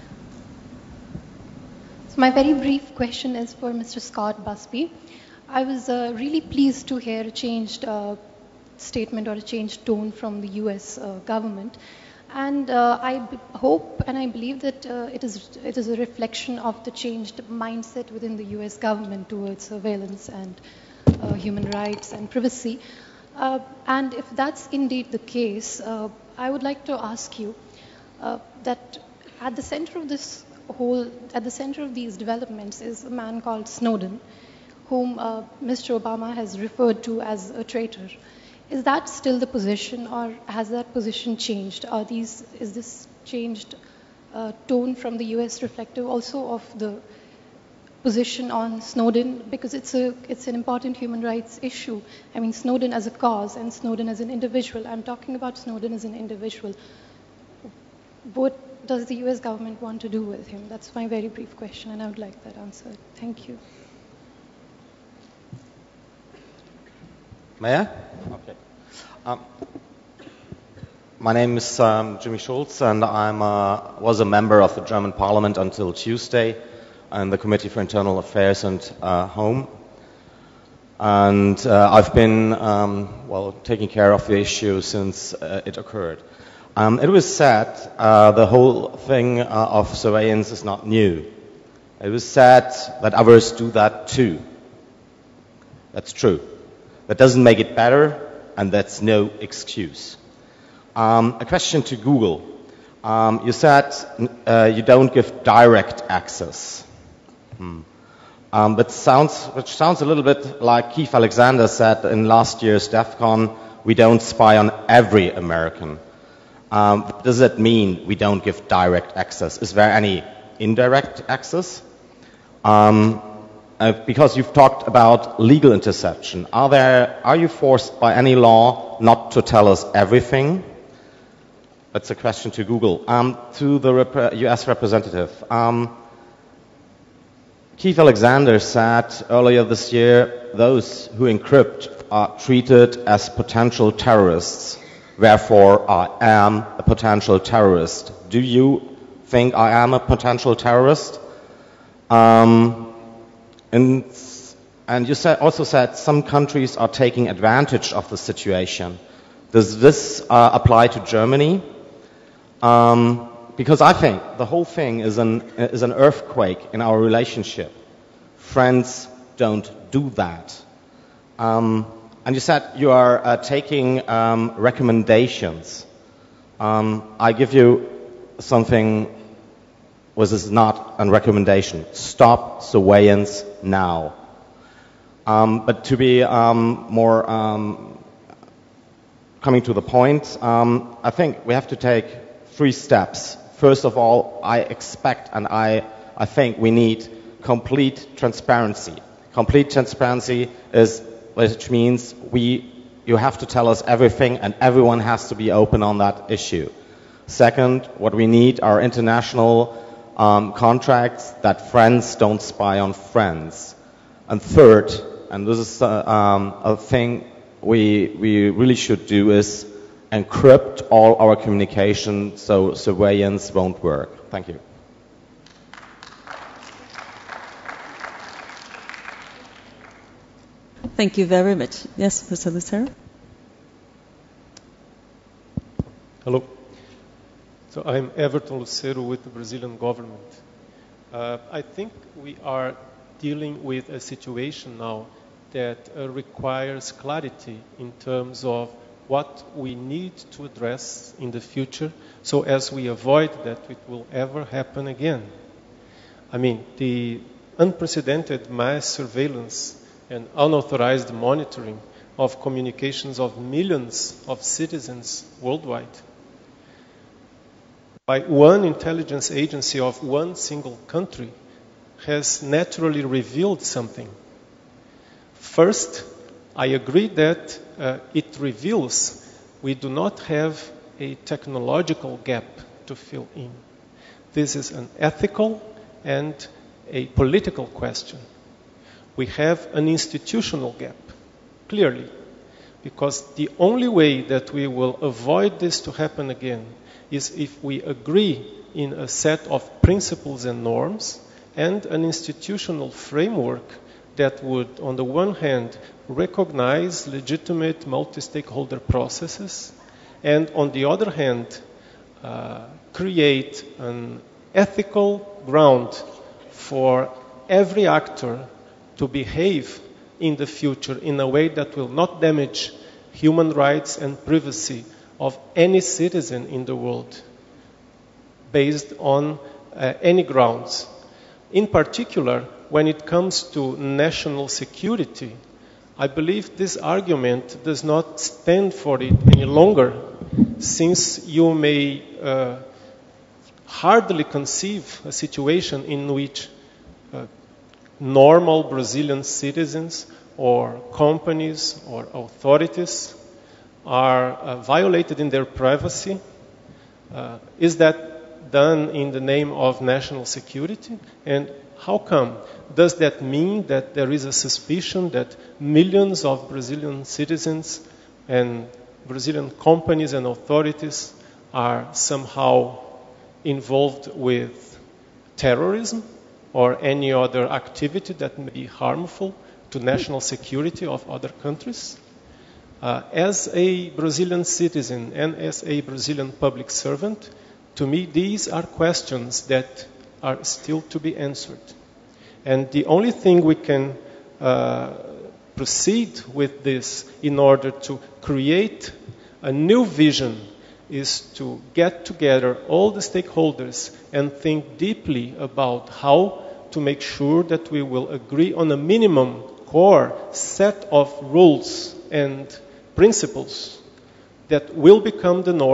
So my very brief question is for Mister Scott Busby. I was uh, really pleased to hear a changed uh, statement or a changed tone from the U S uh, government. And uh, I b- hope and I believe that uh, it is it is a reflection of the changed mindset within the U S government towards surveillance and uh, human rights and privacy. Uh, and if that's indeed the case, uh, I would like to ask you uh, that at the center of this whole, at the center of these developments is a man called Snowden, whom uh, Mister Obama has referred to as a traitor. Is that still the position, or has that position changed? Are these, is this changed uh, tone from the U S reflective also of the position on Snowden? Because it's a it's an important human rights issue. I mean, Snowden as a cause and Snowden as an individual. I'm talking about Snowden as an individual. What does the U S government want to do with him? That's my very brief question, and I would like that answered. Thank you. May I? Okay. Um, my name is um, Jimmy Schulz, and I uh, was a member of the German Parliament until Tuesday in the Committee for Internal Affairs and uh, Home. And uh, I've been, um, well, taking care of the issue since uh, it occurred. Um, it was said uh, the whole thing uh, of surveillance is not new. It was said that others do that too. That's true. That doesn't make it better, and that's no excuse. Um, a question to Google. Um, you said uh, you don't give direct access. Hmm. Um, but sounds, which sounds a little bit like Keith Alexander said in last year's DEF CON, we don't spy on every American. Um, what does that mean we don't give direct access? Is there any indirect access? Um, uh, because you've talked about legal interception. Are there, are you forced by any law not to tell us everything? That's a question to Google. Um, to the rep- U S representative. Um, Keith Alexander said earlier this year, those who encrypt are treated as potential terrorists. Therefore, I am a potential terrorist. Do you think I am a potential terrorist? Um, and, and you said, also said some countries are taking advantage of the situation. Does this uh, apply to Germany? Um, because I think the whole thing is an, is an earthquake in our relationship. Friends don't do that. Um, and you said you are uh, taking um, recommendations. Um, I give you something which is not a recommendation. Stop surveillance now. Um, but to be um, more um, coming to the point, um, I think we have to take three steps. First of all, I expect and I, I think we need complete transparency. Complete transparency is, which means we, you have to tell us everything and everyone has to be open on that issue. Second, what we need are international um, contracts that friends don't spy on friends. And third, and this is uh, um, a thing we, we really should do, is encrypt all our communication so surveillance won't work. Thank you. Thank you very much. Yes, Mister Lucero? Hello. So I'm Everton Lucero with the Brazilian government. Uh, I think we are dealing with a situation now that uh, requires clarity in terms of what we need to address in the future so as we avoid that it will ever happen again. I mean, the unprecedented mass surveillance and unauthorized monitoring of communications of millions of citizens worldwide by one intelligence agency of one single country has naturally revealed something. First, I agree that uh, it reveals we do not have a technological gap to fill in. This is an ethical and a political question. We have an institutional gap, clearly, because the only way that we will avoid this to happen again is if we agree in a set of principles and norms and an institutional framework that would, on the one hand, recognize legitimate multi-stakeholder processes, and on the other hand, uh, create an ethical ground for every actor to behave in the future in a way that will not damage human rights and privacy of any citizen in the world based on uh, any grounds. In particular, when it comes to national security, I believe this argument does not stand for it any longer, since you may uh, hardly conceive a situation in which uh, normal Brazilian citizens or companies or authorities are uh, violated in their privacy. Uh, is that done in the name of national security? And how come? Does that mean that there is a suspicion that millions of Brazilian citizens and Brazilian companies and authorities are somehow involved with terrorism or any other activity that may be harmful to national security of other countries? Uh, as a Brazilian citizen and as a Brazilian public servant, to me these are questions that are still to be answered. And the only thing we can uh, proceed with this in order to create a new vision is to get together all the stakeholders and think deeply about how to make sure that we will agree on a minimum core set of rules and principles that will become the norm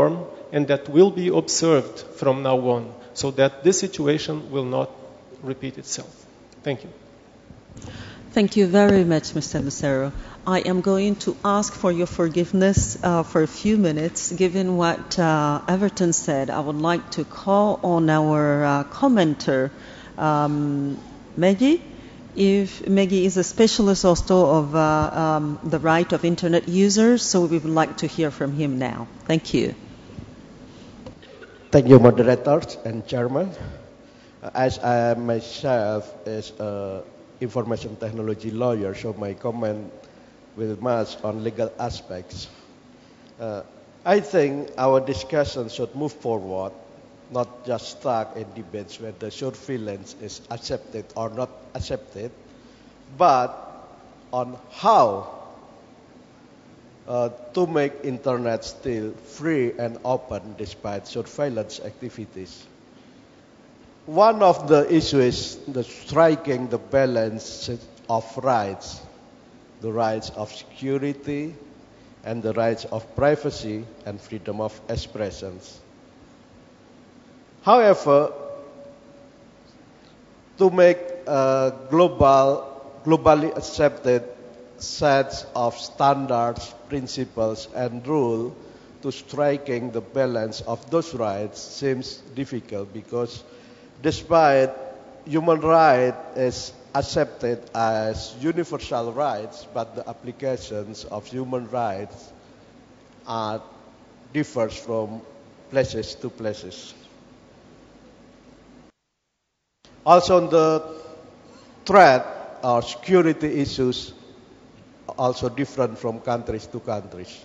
and that will be observed from now on, so that this situation will not repeat itself. Thank you. Thank you very much, Mister Lucero. I am going to ask for your forgiveness uh, for a few minutes. Given what uh, Everton said, I would like to call on our uh, commenter, um, Maggie. If Maggie is a specialist also of uh, um, the right of internet users, so we would like to hear from him now. Thank you. Thank you, moderators and chairman. As I myself is a information technology lawyer, so my comment will much on legal aspects. Uh, I think our discussion should move forward, not just stuck in debates whether surveillance is accepted or not accepted, but on how uh, to make internet still free and open despite surveillance activities. One of the issues is the striking the balance of rights, the rights of security and the rights of privacy and freedom of expressions. However, to make a global, globally accepted sets of standards, principles, and rules to striking the balance of those rights seems difficult, because despite human rights is accepted as universal rights, but the applications of human rights are differs from places to places. Also, on the threat or security issues also different from countries to countries.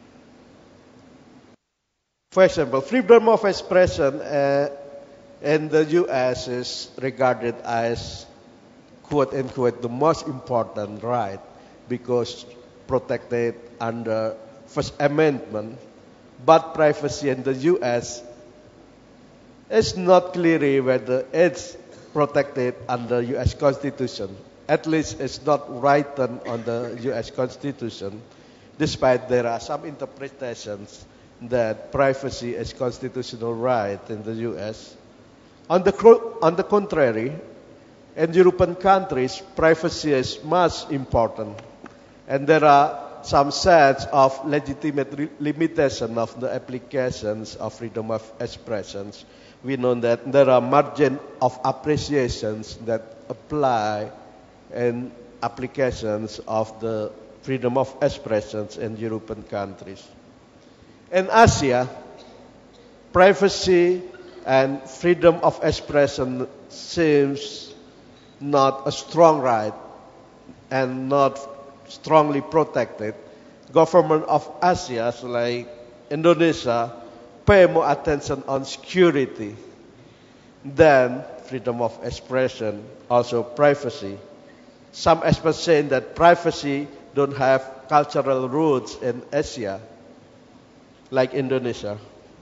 For example, freedom of expression uh, in the U S is regarded as quote unquote the most important right, because protected under First Amendment, but privacy in the U S is not clearly whether it's protected under U S Constitution. At least it's not written on the U S Constitution, despite there are some interpretations that privacy is constitutional right in the U S. On the, on the contrary, in European countries, privacy is much important, and there are some sets of legitimate limitation of the applications of freedom of expressions. We know that there are margin of appreciations that apply in applications of the freedom of expressions in European countries. In Asia, privacy and freedom of expression seems not a strong right and not strongly protected. Government of Asia, like Indonesia, pay more attention on security than freedom of expression, also privacy. Some experts say that privacy don't have cultural roots in Asia, like Indonesia.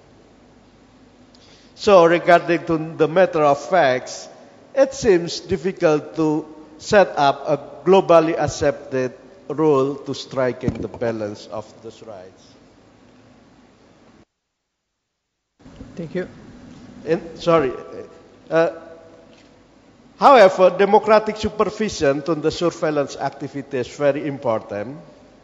So regarding to the matter of facts, it seems difficult to set up a globally accepted rule to striking the balance of those rights. Thank you. In, sorry. Uh, however, democratic supervision to the surveillance activity is very important.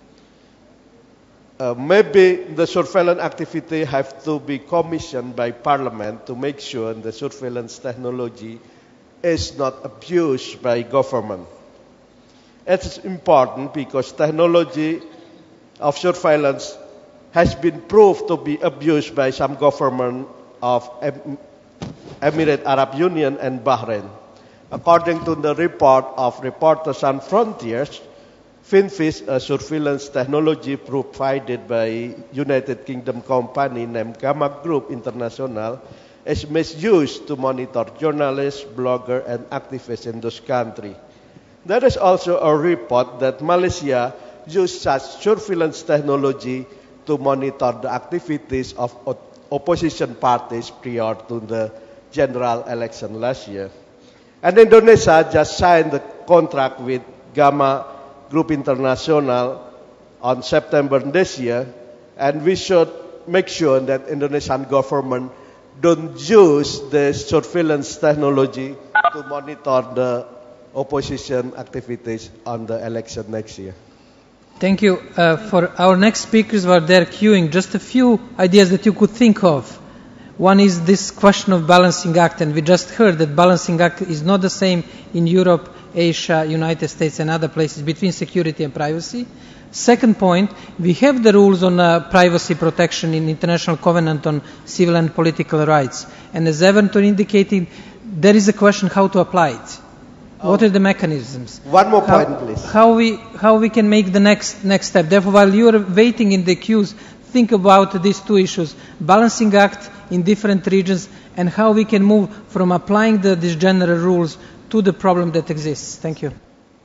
Uh, maybe the surveillance activity have to be commissioned by Parliament to make sure the surveillance technology is not abused by government. It's important because technology of surveillance has been proved to be abused by some government of Emirate Arab Union and Bahrain. According to the report of Reporters Sans Frontiers, FinFish, a surveillance technology provided by United Kingdom company named Gamma Group International, is misused to monitor journalists, bloggers, and activists in those countries. There is also a report that Malaysia used such surveillance technology to monitor the activities of opposition parties prior to the general election last year. And Indonesia just signed the contract with Gamma Group International on September this year, and we should make sure that Indonesian government don't use the surveillance technology to monitor the opposition activities on the election next year. Thank you. Uh, for our next speakers who are there queuing, just a few ideas that you could think of. One is this question of balancing act, and we just heard that balancing act is not the same in Europe, Asia, United States and other places between security and privacy. Second point, we have the rules on uh, privacy protection in International Covenant on Civil and Political Rights. And as Everton indicated, there is a question how to apply it. Oh. What are the mechanisms? One more how, point, please. How we, how we can make the next, next step. Therefore, while you are waiting in the queues, think about these two issues, balancing act in different regions and how we can move from applying the, these general rules to the problem that exists. Thank you.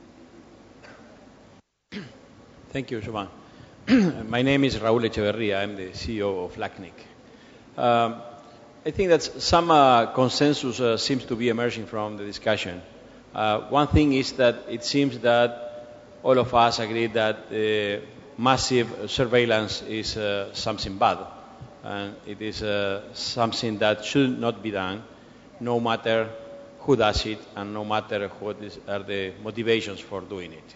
Thank you, Jovan. My name is Raúl Echeverría. I'm the C E O of LACNIC. Um, I think that some uh, consensus uh, seems to be emerging from the discussion. Uh, one thing is that it seems that all of us agree that uh, massive surveillance is uh, something bad, and it is uh, something that should not be done, no matter who does it and no matter what is, are the motivations for doing it.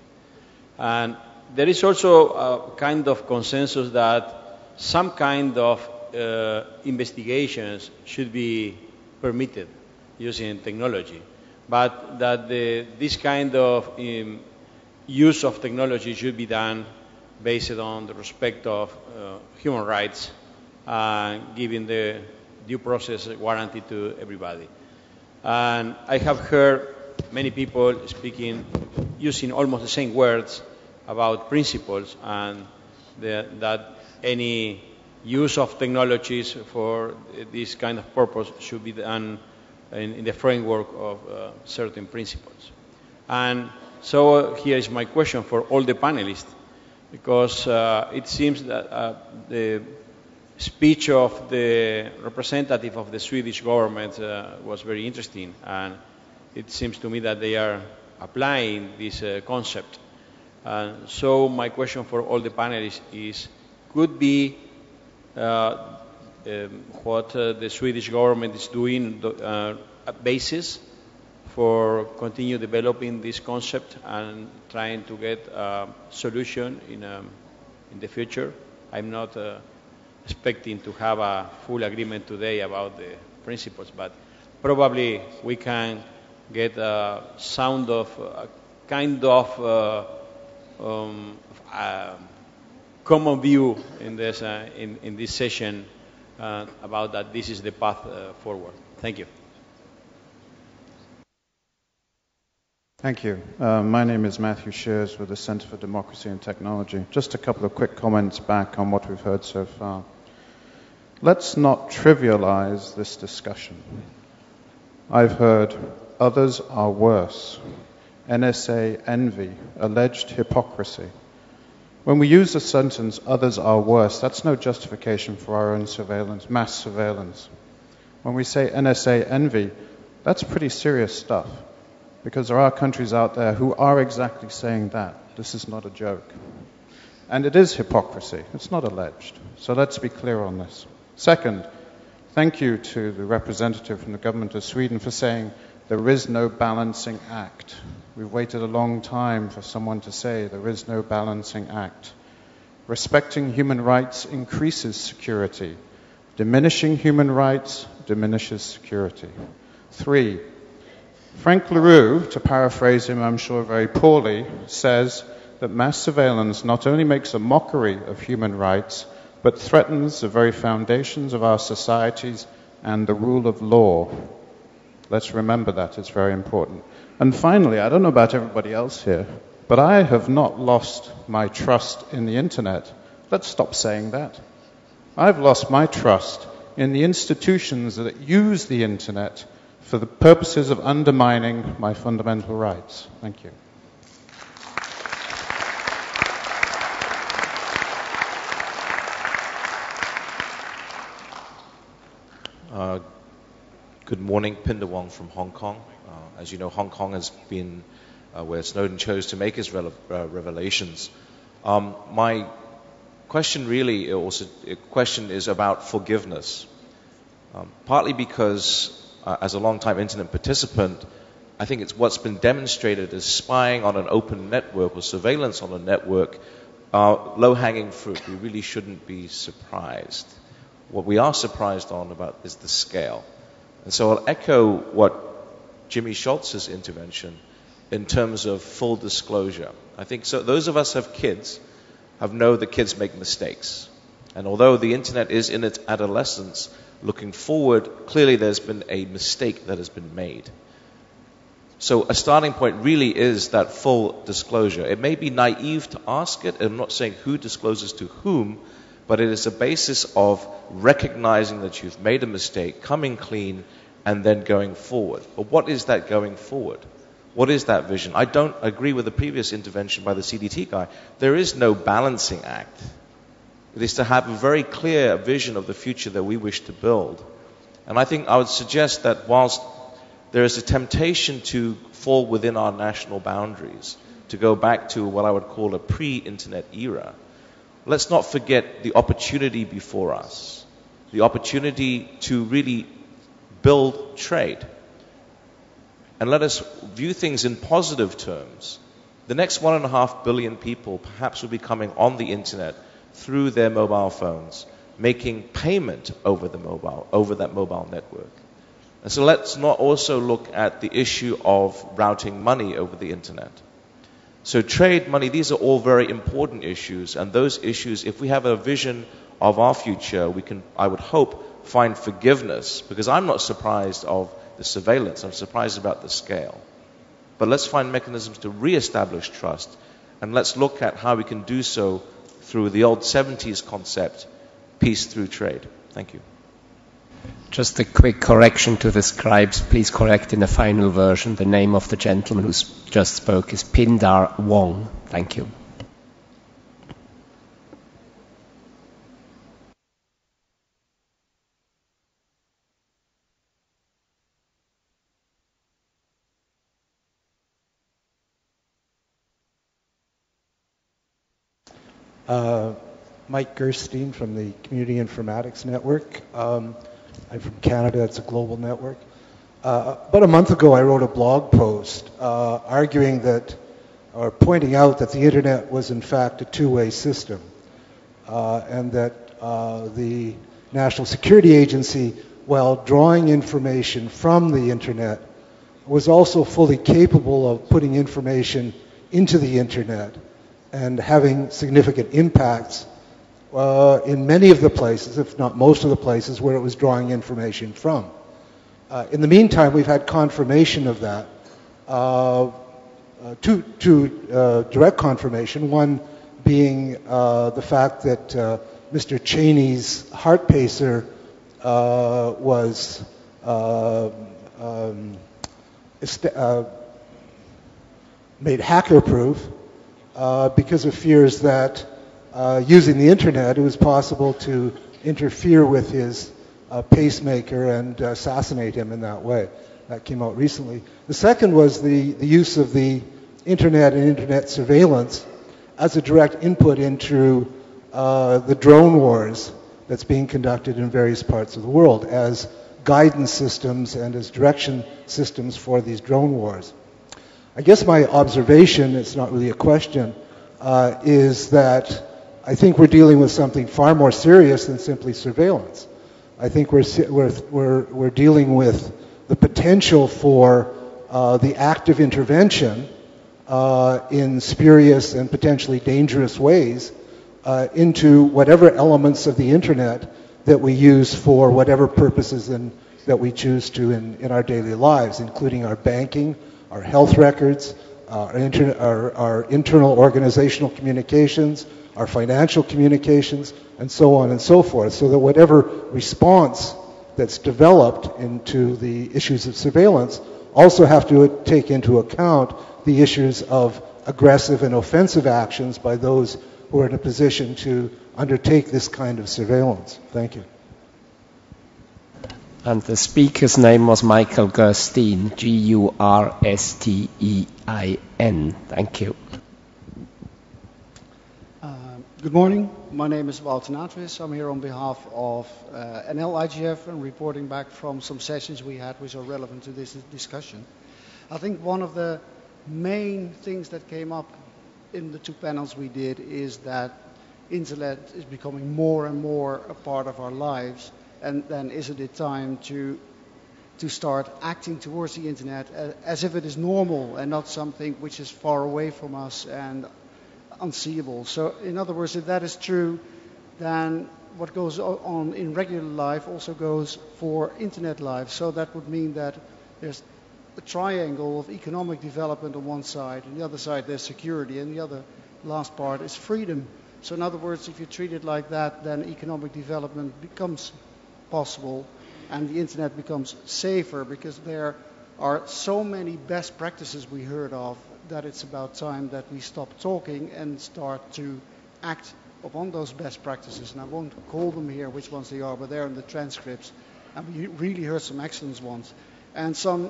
And there is also a kind of consensus that some kind of uh, investigations should be permitted using technology, but that the, this kind of um, use of technology should be done based on the respect of uh, human rights, uh, giving the due process guarantee to everybody. And I have heard many people speaking, using almost the same words about principles, and the, that any use of technologies for this kind of purpose should be done in, in the framework of uh, certain principles. And so uh, here is my question for all the panelists, because uh, it seems that uh, the speech of the representative of the Swedish government uh, was very interesting, and it seems to me that they are applying this uh, concept. Uh, so my question for all the panelists is, could be uh, um, what uh, the Swedish government is doing uh, a basis for continue developing this concept and trying to get a solution in, um, in the future? I'm not uh, expecting to have a full agreement today about the principles, but probably we can get a sound of a kind of uh, um, uh, common view in this uh, in, in this session uh, about that this is the path uh, forward. Thank you. Thank you. Uh, my name is Matthew Shears with the Center for Democracy and Technology. Just a couple of quick comments back on what we've heard so far. Let's not trivialize this discussion. I've heard others are worse, N S A envy, alleged hypocrisy. When we use the sentence, others are worse, that's no justification for our own surveillance, mass surveillance. When we say N S A envy, that's pretty serious stuff, because there are countries out there who are exactly saying that. This is not a joke. And it is hypocrisy. It's not alleged. So let's be clear on this. Second, thank you to the representative from the government of Sweden for saying there is no balancing act. We've waited a long time for someone to say there is no balancing act. Respecting human rights increases security. Diminishing human rights diminishes security. Three, Frank LaRue, to paraphrase him, I'm sure very poorly, says that mass surveillance not only makes a mockery of human rights, but threatens the very foundations of our societies and the rule of law. Let's remember that, it's very important. And finally, I don't know about everybody else here, but I have not lost my trust in the internet. Let's stop saying that. I've lost my trust in the institutions that use the internet for the purposes of undermining my fundamental rights. Thank you. Uh, good morning, Pinder Wong from Hong Kong. Uh, as you know, Hong Kong has been uh, where Snowden chose to make his re- uh, revelations. Um, my question really also a question is about forgiveness. Um, partly because, uh, as a long-time internet participant, I think it's what's been demonstrated as spying on an open network or surveillance on a network are low-hanging fruit. We really shouldn't be surprised. What we are surprised on about is the scale. And so I'll echo what Jimmy Schultz's intervention in terms of full disclosure. I think so. Those of us who have kids have know that kids make mistakes. And although the internet is in its adolescence, looking forward, clearly there's been a mistake that has been made. So a starting point really is that full disclosure. It may be naive to ask it, and I'm not saying who discloses to whom, but it is a basis of recognizing that you've made a mistake, coming clean, and then going forward. But what is that going forward? What is that vision? I don't agree with the previous intervention by the C D T guy. There is no balancing act. It is to have a very clear vision of the future that we wish to build. And I think I would suggest that whilst there is a temptation to fall within our national boundaries, to go back to what I would call a pre-internet era, let's not forget the opportunity before us, the opportunity to really build trade. And let us view things in positive terms. The next one and a half billion people perhaps will be coming on the internet through their mobile phones, making payment over the mobile, over that mobile network. And so let's not also look at the issue of routing money over the internet. So trade, money, these are all very important issues, and those issues, if we have a vision of our future, we can, I would hope, find forgiveness, because I'm not surprised of the surveillance, I'm surprised about the scale. But let's find mechanisms to re-establish trust, and let's look at how we can do so through the old seventies concept, peace through trade. Thank you. Just a quick correction to the scribes. Please correct in the final version. The name of the gentleman who just spoke is Pindar Wong. Thank you. Uh, Mike Gerstein from the Community Informatics Network. Um, I'm from Canada. It's a global network. Uh, about a month ago, I wrote a blog post uh, arguing that, or pointing out that the internet was in fact a two-way system, uh, and that uh, the National Security Agency, while drawing information from the internet, was also fully capable of putting information into the internet and having significant impacts uh, in many of the places, if not most of the places, where it was drawing information from. Uh, in the meantime, we've had confirmation of that, uh, uh, two, two uh, direct confirmation, one being uh, the fact that uh, Mister Cheney's heart pacer uh, was uh, um, uh, made hacker-proof, Uh, because of fears that uh, using the internet, it was possible to interfere with his uh, pacemaker and uh, assassinate him in that way. That came out recently. The second was the, the use of the internet and internet surveillance as a direct input into uh, the drone wars that's being conducted in various parts of the world as guidance systems and as direction systems for these drone wars. I guess my observation, it's not really a question, uh, is that I think we're dealing with something far more serious than simply surveillance. I think we're, we're, we're, we're dealing with the potential for uh, the active intervention uh, in spurious and potentially dangerous ways uh, into whatever elements of the internet that we use for whatever purposes in, that we choose to in, in our daily lives, including our banking, our health records, uh, our, inter our, our internal organizational communications, our financial communications, and so on and so forth, so that whatever response that's developed into the issues of surveillance also have to take into account the issues of aggressive and offensive actions by those who are in a position to undertake this kind of surveillance. Thank you. And the speaker's name was Michael Gerstein, G U R S T E I N. Thank you. Uh, Good morning. My name is Walter Natris. I'm here on behalf of uh, N L I G F and reporting back from some sessions we had which are relevant to this discussion. I think one of the main things that came up in the two panels we did is that internet is becoming more and more a part of our lives, and then isn't it time to to start acting towards the internet as if it is normal and not something which is far away from us and unseeable. So in other words, if that is true, then what goes on in regular life also goes for internet life. So that would mean that there's a triangle of economic development on one side, and the other side there's security, and the other last part is freedom. So in other words, if you treat it like that, then economic development becomes possible and the internet becomes safer, because there are so many best practices we heard of that it's about time that we stop talking and start to act upon those best practices. And I won't call them here which ones they are, but they're in the transcripts. And we really heard some excellent ones. And some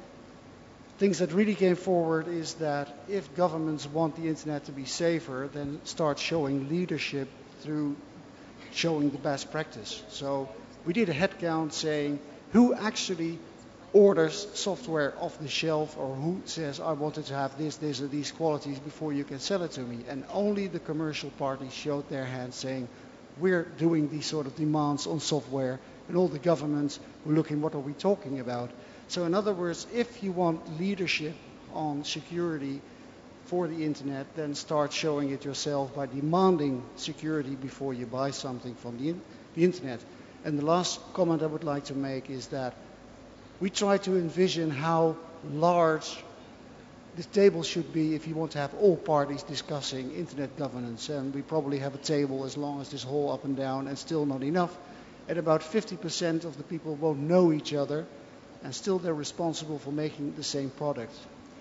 things that really came forward is that if governments want the internet to be safer, then start showing leadership through showing the best practice. So we did a head count saying who actually orders software off the shelf, or who says I wanted to have this, this, or these qualities before you can sell it to me. And only the commercial parties showed their hand saying we're doing these sort of demands on software, and all the governments were looking, what are we talking about? So in other words, if you want leadership on security for the internet, then start showing it yourself by demanding security before you buy something from the, in the internet. And the last comment I would like to make is that we try to envision how large the table should be if you want to have all parties discussing internet governance. And we probably have a table as long as this whole up and down, and still not enough. And about fifty percent of the people won't know each other, and still they're responsible for making the same product.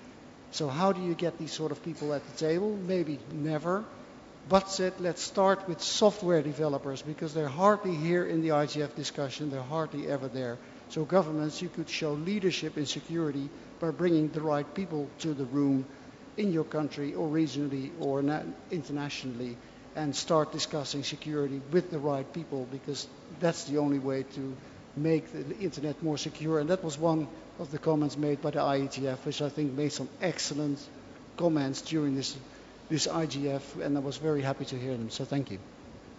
So how do you get these sort of people at the table? Maybe never. But said, let's start with software developers, because they're hardly here in the I G F discussion, they're hardly ever there. So governments, you could show leadership in security by bringing the right people to the room in your country or regionally or internationally, and start discussing security with the right people, because that's the only way to make the internet more secure. And that was one of the comments made by the I E T F, which I think made some excellent comments during this this I G F, and I was very happy to hear them. So thank you.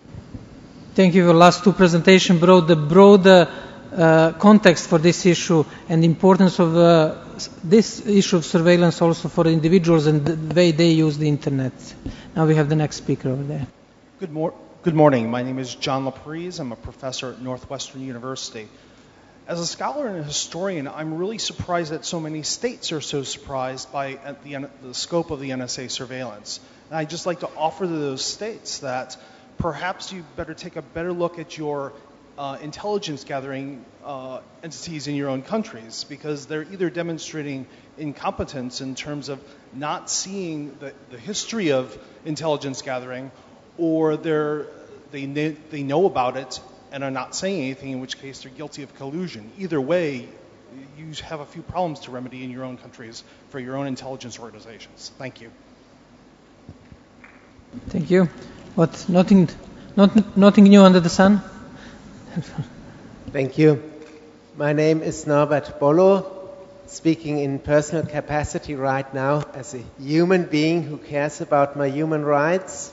Thank you. The last two presentations brought the broader uh, context for this issue and the importance of uh, this issue of surveillance also for individuals and the way they use the internet. Now we have the next speaker over there. Good, mor Good morning. My name is John LaPrise. I'm a professor at Northwestern University. As a scholar and a historian, I'm really surprised that so many states are so surprised by the, the scope of the N S A surveillance. And I'd just like to offer to those states that perhaps you better take a better look at your uh, intelligence gathering uh, entities in your own countries, because they're either demonstrating incompetence in terms of not seeing the, the history of intelligence gathering, or they're, they, they know about it and are not saying anything, in which case they're guilty of collusion. Either way, you have a few problems to remedy in your own countries for your own intelligence organizations. Thank you. Thank you. What, nothing, not, nothing new under the sun? Thank you. My name is Norbert Bollo, speaking in personal capacity right now as a human being who cares about my human rights.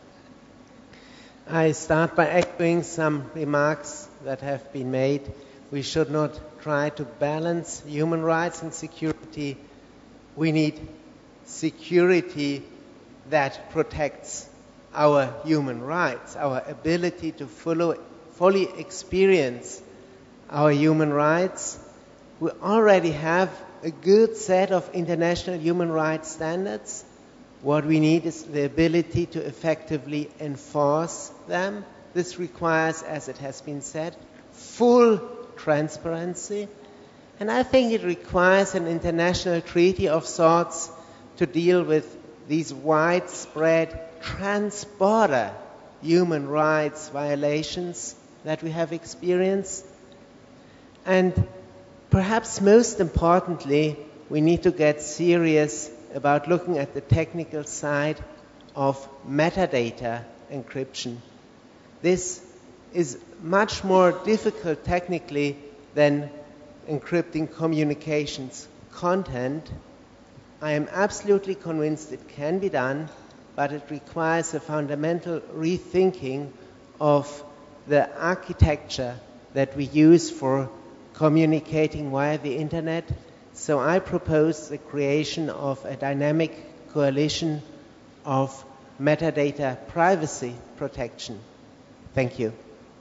I start by echoing some remarks that have been made. We should not try to balance human rights and security. We need security that protects our human rights, our ability to follow, fully experience our human rights. We already have a good set of international human rights standards. What we need is the ability to effectively enforce them. This requires, as it has been said, full transparency. And I think it requires an international treaty of sorts to deal with these widespread trans-border human rights violations that we have experienced. And perhaps most importantly, we need to get serious about looking at the technical side of metadata encryption. This is much more difficult technically than encrypting communications content. I am absolutely convinced it can be done, but it requires a fundamental rethinking of the architecture that we use for communicating via the internet. So I propose the creation of a dynamic coalition of metadata privacy protection. Thank you.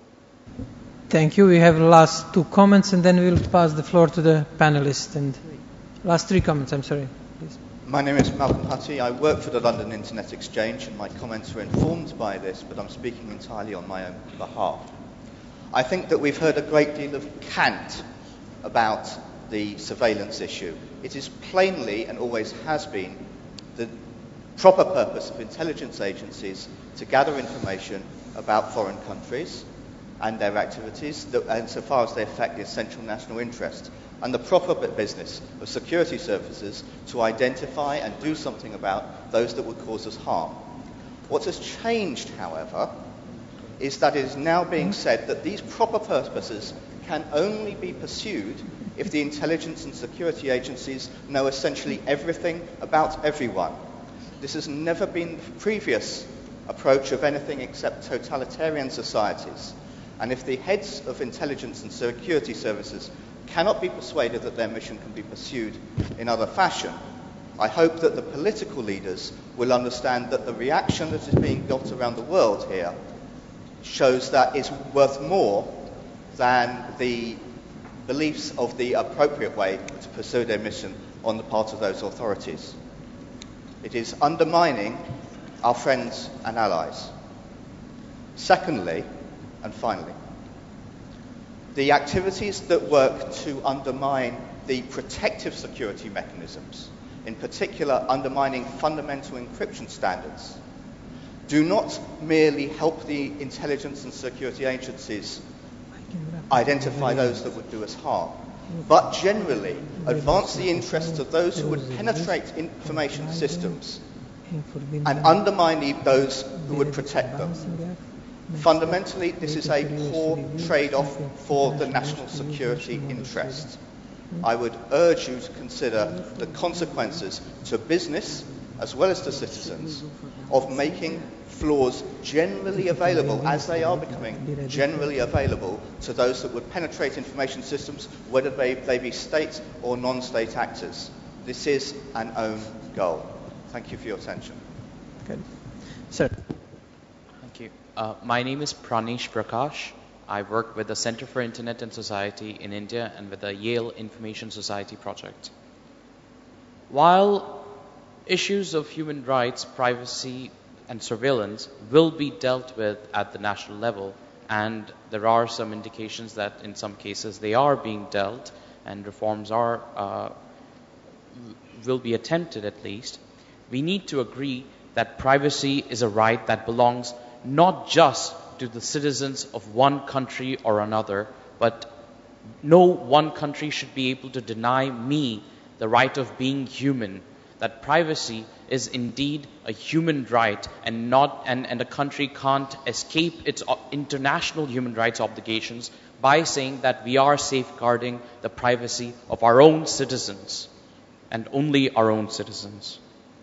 Thank you. We have the last two comments, and then we'll pass the floor to the panelists. And last three comments, I'm sorry. Please. My name is Malcolm Hutty. I work for the London Internet Exchange, and my comments are informed by this, but I'm speaking entirely on my own behalf. I think that we've heard a great deal of cant about the surveillance issue. It is plainly, and always has been, the proper purpose of intelligence agencies to gather information about foreign countries and their activities, that, and so far as they affect the essential national interest, and the proper business of security services to identify and do something about those that would cause us harm. What has changed, however, is that it is now being said that these proper purposes can only be pursued if the intelligence and security agencies know essentially everything about everyone. This has never been the previous approach of anything except totalitarian societies. And if the heads of intelligence and security services cannot be persuaded that their mission can be pursued in other fashion, I hope that the political leaders will understand that the reaction that is being got around the world here shows that it's worth more than the beliefs of the appropriate way to pursue their mission on the part of those authorities. It is undermining our friends and allies. Secondly, and finally, the activities that work to undermine the protective security mechanisms, in particular undermining fundamental encryption standards, do not merely help the intelligence and security agencies identify those that would do us harm, but generally advance the interests of those who would penetrate information systems and undermine those who would protect them. Fundamentally, this is a poor trade-off for the national security interest. I would urge you to consider the consequences to business as well as to citizens of making flaws generally available, as they are becoming generally available, to those that would penetrate information systems, whether they, they be state or non-state actors. This is an own goal. Thank you for your attention. Good. Sir. Thank you. Uh, my name is Pranish Prakash. I work with the Center for Internet and Society in India and with the Yale Information Society project. While issues of human rights, privacy, and surveillance will be dealt with at the national level, and there are some indications that in some cases they are being dealt and reforms are uh, will be attempted at least, we need to agree that privacy is a right that belongs not just to the citizens of one country or another, but no one country should be able to deny me the right of being human. That privacy is indeed a human right, and not and, and a country can't escape its international human rights obligations by saying that we are safeguarding the privacy of our own citizens and only our own citizens.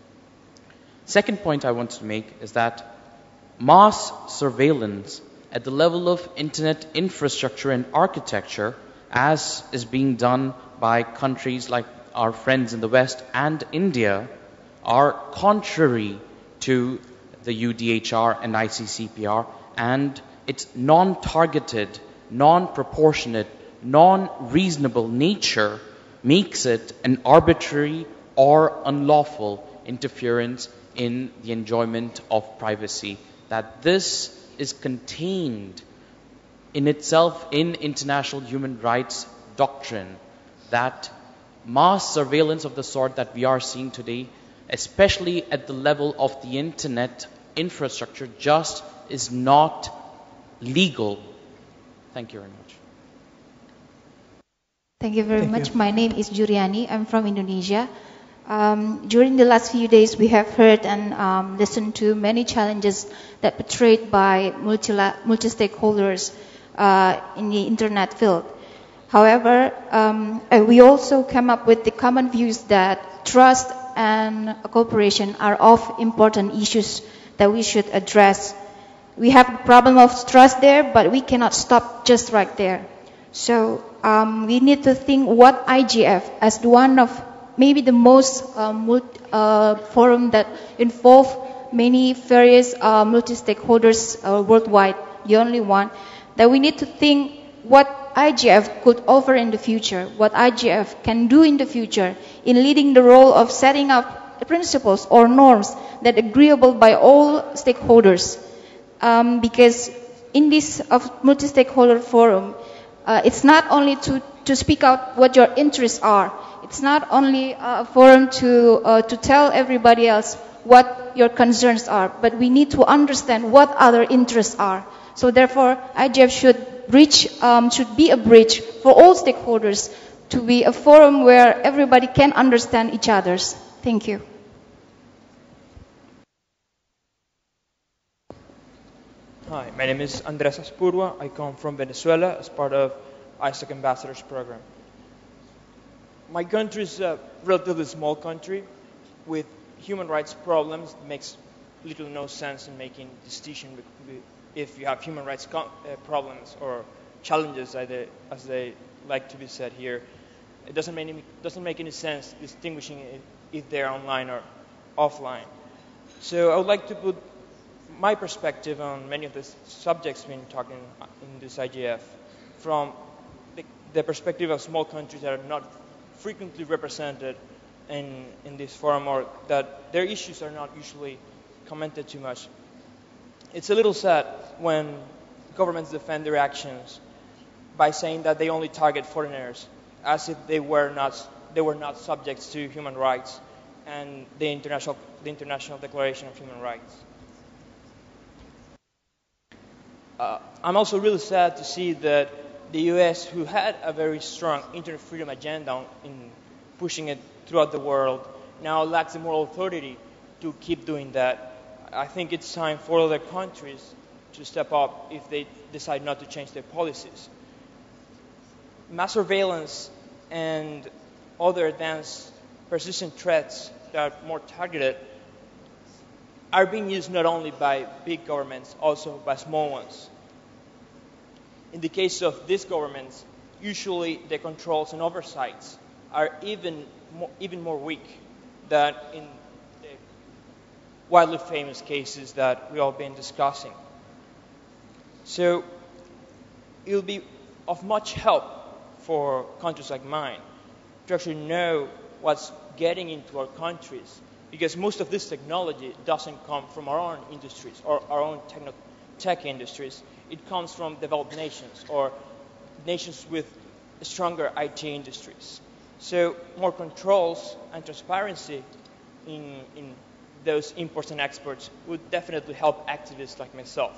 Second point I want to make is that mass surveillance at the level of internet infrastructure and architecture, as is being done by countries like our friends in the West and India, are contrary to the U D H R and I C C P R, and its non-targeted, non-proportionate, non-reasonable nature makes it an arbitrary or unlawful interference in the enjoyment of privacy. That this is contained in itself in international human rights doctrine, that mass surveillance of the sort that we are seeing today, especially at the level of the internet infrastructure, just is not legal. Thank you very much. Thank you very Thank much. you. My name is Juriani. I'm from Indonesia. Um, during the last few days, we have heard and um, listened to many challenges that portrayed by multi multi-stakeholders uh, in the internet field. However, um, we also come up with the common views that trust and cooperation are of important issues that we should address. We have the problem of trust there, but we cannot stop just right there. So um, we need to think what I G F as one of maybe the most uh, multi, uh, forum that involve many various uh, multi-stakeholders uh, worldwide, the only one, that we need to think what I G F could offer in the future, what I G F can do in the future in leading the role of setting up principles or norms that are agreeable by all stakeholders. Um, because in this of multi-stakeholder forum, uh, it's not only to, to speak out what your interests are. It's not only a forum to, uh, to tell everybody else what your concerns are, but we need to understand what other interests are. So therefore, I G F should, bridge, um, should be a bridge for all stakeholders to be a forum where everybody can understand each other's. Thank you. Hi, my name is Andres Aspurua. I come from Venezuela as part of I S A C Ambassadors Program. My country is a relatively small country with human rights problems. It makes little no sense in making distinction if you have human rights uh, problems or challenges, as they, as they like to be said here. It doesn't make, any, doesn't make any sense distinguishing if they're online or offline. So I would like to put my perspective on many of the subjects we've been talking in this I G F from the, the perspective of small countries that are not frequently represented in, in this forum, or that their issues are not usually commented too much. It's a little sad when governments defend their actions by saying that they only target foreigners, as if they were not, they were not subjects to human rights and the International, the International Declaration of Human Rights. Uh, I'm also really sad to see that the U S, who had a very strong internet freedom agenda in pushing it throughout the world, now lacks the moral authority to keep doing that. I think it's time for other countries to step up if they decide not to change their policies. Mass surveillance and other advanced persistent threats that are more targeted are being used not only by big governments, also by small ones. In the case of these governments, usually the controls and oversights are even more, even more weak than in the widely famous cases that we've all been discussing. So it will be of much help for countries like mine to actually know what's getting into our countries, because most of this technology doesn't come from our own industries or our own techno tech industries. It comes from developed nations or nations with stronger I T industries. So more controls and transparency in, in those imports and exports would definitely help activists like myself.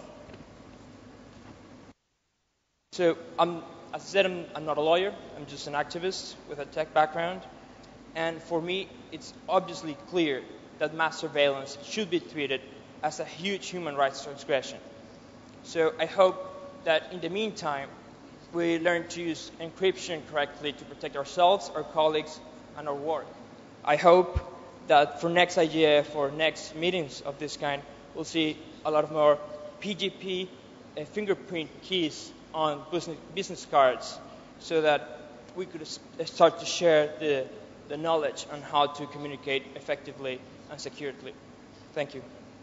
So I'm, as I said, I'm, I'm not a lawyer. I'm just an activist with a tech background. And for me, it's obviously clear that mass surveillance should be treated as a huge human rights transgression. So I hope that in the meantime, we learn to use encryption correctly to protect ourselves, our colleagues, and our work. I hope that for next I G F or next meetings of this kind, we'll see a lot of more P G P uh, fingerprint keys on business, business cards, so that we could start to share the, the knowledge on how to communicate effectively and securely. Thank you.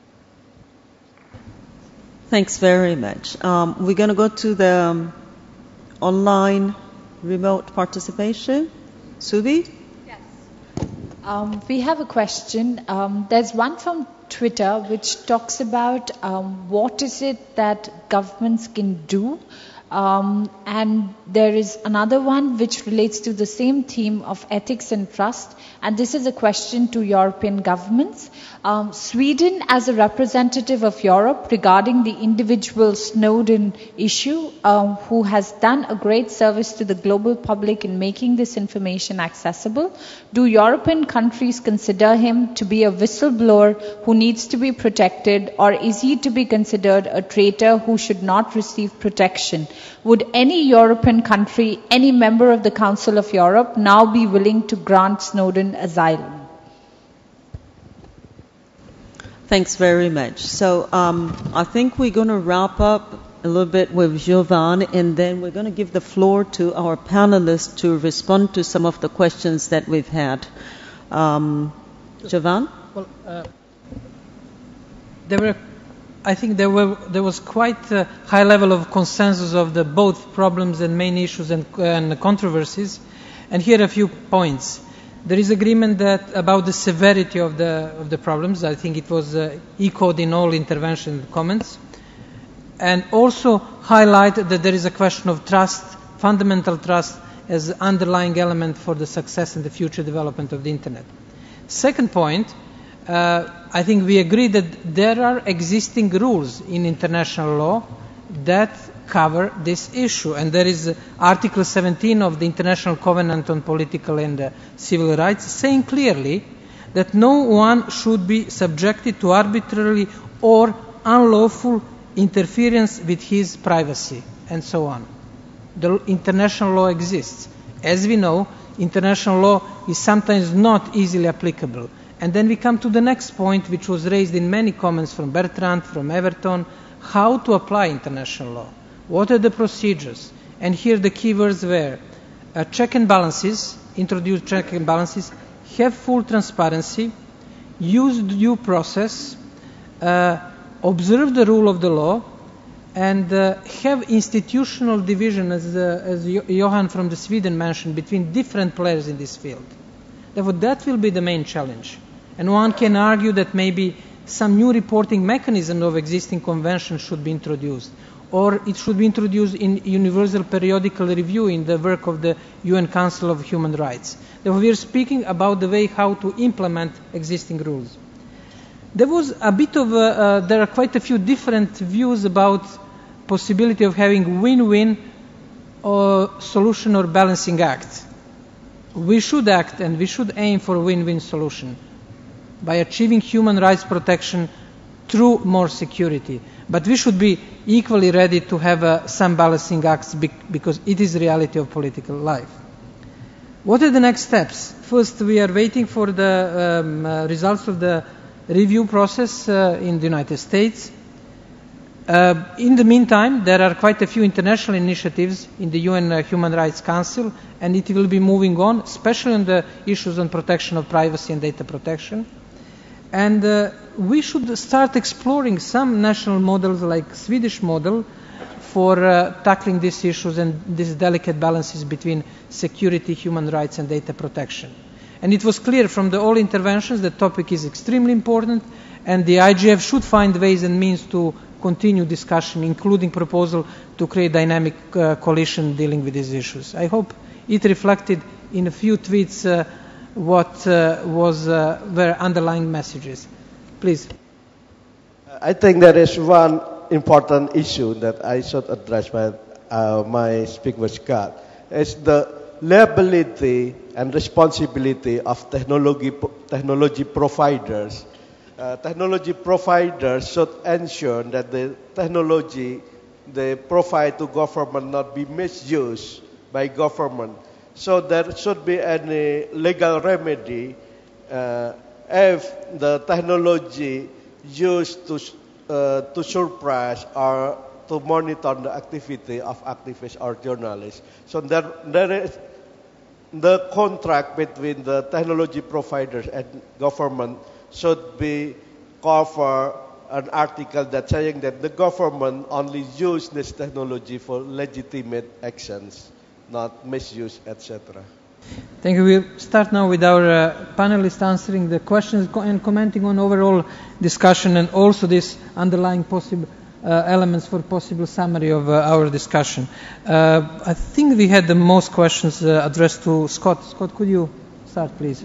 Thanks very much. Um, we're going to go to the um, online remote participation. Subi? Yes. Um, we have a question. Um, there's one from Twitter which talks about um, what is it that governments can do Um, and there is another one which relates to the same theme of ethics and trust. And this is a question to European governments. Um, Sweden, as a representative of Europe regarding the individual Snowden issue, um, who has done a great service to the global public in making this information accessible, do European countries consider him to be a whistleblower who needs to be protected, or is he to be considered a traitor who should not receive protection? Would any European country, any member of the Council of Europe, now be willing to grant Snowden asylum? Thanks very much. So um, I think we're going to wrap up a little bit with Jovan, and then we're going to give the floor to our panelists to respond to some of the questions that we've had. Um, Jovan? Well, uh, there were, I think there were there was quite a high level of consensus of the both problems and main issues and, and controversies, and here are a few points. There is agreement that about the severity of the of the problems. I think it was uh, echoed in all intervention comments, and also highlight that there is a question of trust, fundamental trust, as underlying element for the success and the future development of the internet. Second point, uh, I think we agree that there are existing rules in international law that cover this issue, and there is Article seventeen of the International Covenant on Political and uh, Civil Rights saying clearly that no one should be subjected to arbitrary or unlawful interference with his privacy, and so on. The international law exists. As we know, international law is sometimes not easily applicable. And then we come to the next point, which was raised in many comments from Bertrand, from Everton, how to apply international law. What are the procedures? And here the keywords were uh, check and balances, introduce check and balances, have full transparency, use due process, uh, observe the rule of the law, and uh, have institutional division, as, uh, as Johan from the Sweden mentioned, between different players in this field. Therefore, that will be the main challenge. And one can argue that maybe some new reporting mechanism of existing conventions should be introduced, or it should be introduced in universal periodical review in the work of the U N Council of Human Rights. Therefore, we are speaking about the way how to implement existing rules. There was a bit of, a, uh, there are quite a few different views about possibility of having win-win or solution or balancing act. We should act and we should aim for a win-win solution by achieving human rights protection through more security. But we should be equally ready to have uh, some balancing acts because it is the reality of political life. What are the next steps? First, we are waiting for the um, uh, results of the review process uh, in the United States. Uh, in the meantime, there are quite a few international initiatives in the U N uh, Human Rights Council, and it will be moving on, especially on the issues on protection of privacy and data protection. And uh, we should start exploring some national models like Swedish model for uh, tackling these issues and these delicate balances between security, human rights and data protection. And it was clear from the all interventions that the topic is extremely important, and the I G F should find ways and means to continue discussion, including proposal to create dynamic uh, coalition dealing with these issues. I hope it reflected in a few tweets uh, what uh, was uh, were underlying messages. Please. I think there is one important issue that I should address by uh, my speaker Scott. It's the liability and responsibility of technology technology providers. Uh, technology providers should ensure that the technology they provide to government not be misused by government. So there should be any legal remedy uh, if the technology used to uh, to suppress or to monitor the activity of activists or journalists. So there there is the contract between the technology providers and government should be cover an article that saying that the government only use this technology for legitimate actions, not misuse, et cetera. Thank you. We'll start now with our uh, panelists answering the questions and commenting on overall discussion and also this underlying possible uh, elements for possible summary of uh, our discussion. Uh, I think we had the most questions uh, addressed to Scott. Scott, could you start, please?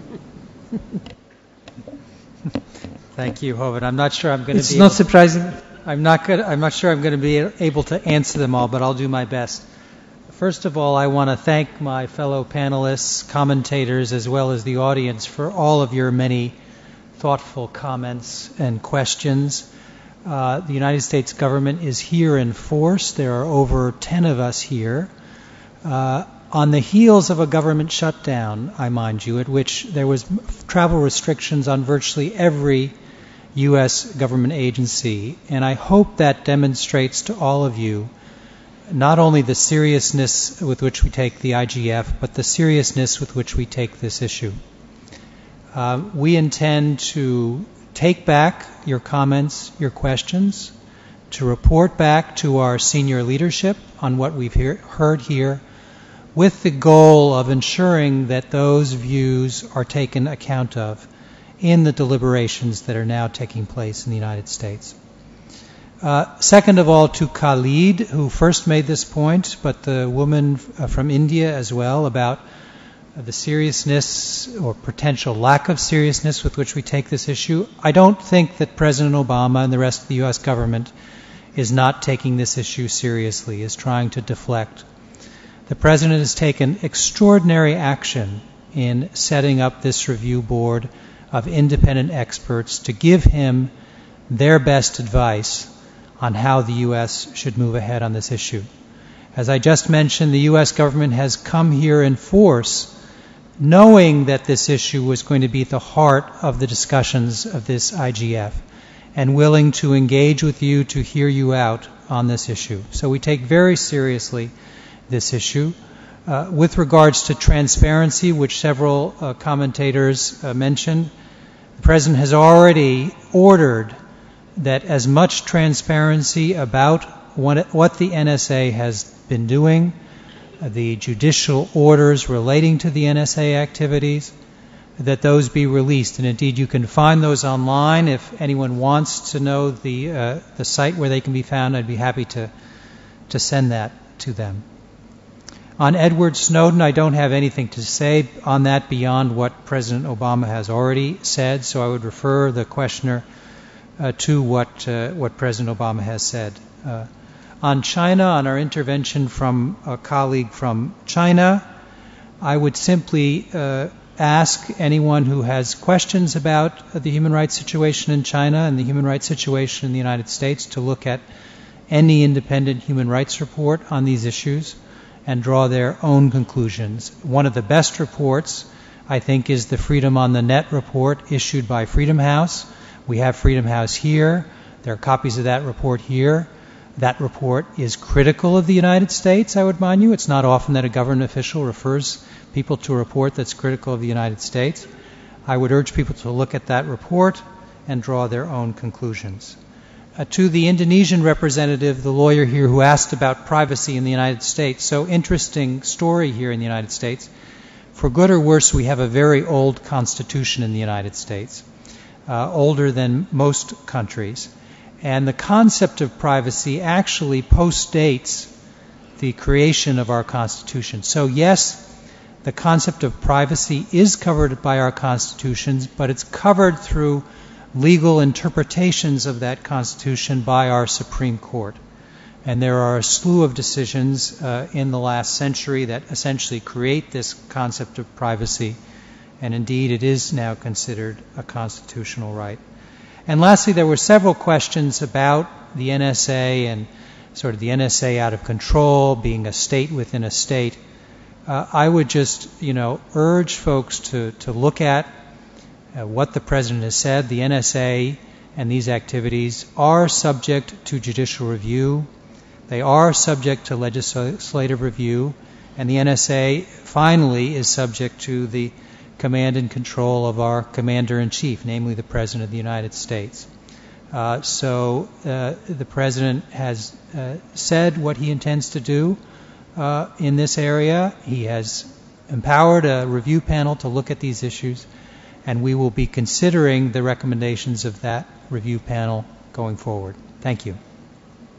Thank you, Howard. I'm not sure I'm going to It's be. not able, surprising. I'm not good. I'm not sure I'm going to be able to answer them all, but I'll do my best. First of all, I want to thank my fellow panelists, commentators, as well as the audience for all of your many thoughtful comments and questions. Uh, the United States government is here in force. There are over ten of us here. Uh, on the heels of a government shutdown, I mind you, at which there was travel restrictions on virtually every U S government agency, and I hope that demonstrates to all of you not only the seriousness with which we take the I G F, but the seriousness with which we take this issue. Uh, we intend to take back your comments, your questions, to report back to our senior leadership on what we've hear, heard here, with the goal of ensuring that those views are taken account of in the deliberations that are now taking place in the United States. Uh, second of all, to Khalid, who first made this point, but the woman f- from India as well, about uh, the seriousness or potential lack of seriousness with which we take this issue. I don't think that President Obama and the rest of the U S government is not taking this issue seriously, is trying to deflect. The President has taken extraordinary action in setting up this review board of independent experts to give him their best advice on how the U S should move ahead on this issue. As I just mentioned, the U S government has come here in force knowing that this issue was going to be at the heart of the discussions of this I G F and willing to engage with you to hear you out on this issue. So we take very seriously this issue. Uh, with regards to transparency, which several uh, commentators uh, mentioned, the President has already ordered that as much transparency about what, what the N S A has been doing, uh, the judicial orders relating to the N S A activities, that those be released. And indeed, you can find those online. If anyone wants to know the uh, the site where they can be found, I'd be happy to to send that to them. On Edward Snowden, I don't have anything to say on that beyond what President Obama has already said, so I would refer the questioner uh, to what uh, what President Obama has said. Uh, on China, on our intervention from a colleague from China, I would simply uh, ask anyone who has questions about the human rights situation in China and the human rights situation in the United States to look at any independent human rights report on these issues and draw their own conclusions. One of the best reports, I think, is the Freedom on the Net report issued by Freedom House. We have Freedom House here. There are copies of that report here. That report is critical of the United States, I would mind you. It's not often that a government official refers people to a report that's critical of the United States. I would urge people to look at that report and draw their own conclusions. Uh, to the Indonesian representative, the lawyer here who asked about privacy in the United States, so interesting story here in the United States. For good or worse, we have a very old constitution in the United States, uh, older than most countries. And the concept of privacy actually postdates the creation of our Constitution. So yes, the concept of privacy is covered by our constitutions, but it's covered through legal interpretations of that Constitution by our Supreme Court. And there are a slew of decisions uh, in the last century that essentially create this concept of privacy, and indeed it is now considered a constitutional right. And lastly, there were several questions about the N S A and sort of the N S A out of control, being a state within a state. Uh, I would just, you know, urge folks to, to look at uh, what the President has said. The N S A and these activities are subject to judicial review. They are subject to legislative review. And the N S A, finally, is subject to the command and control of our Commander-in-Chief, namely the President of the United States. Uh, so uh, the President has uh, said what he intends to do uh, in this area. He has empowered a review panel to look at these issues, and we will be considering the recommendations of that review panel going forward. Thank you.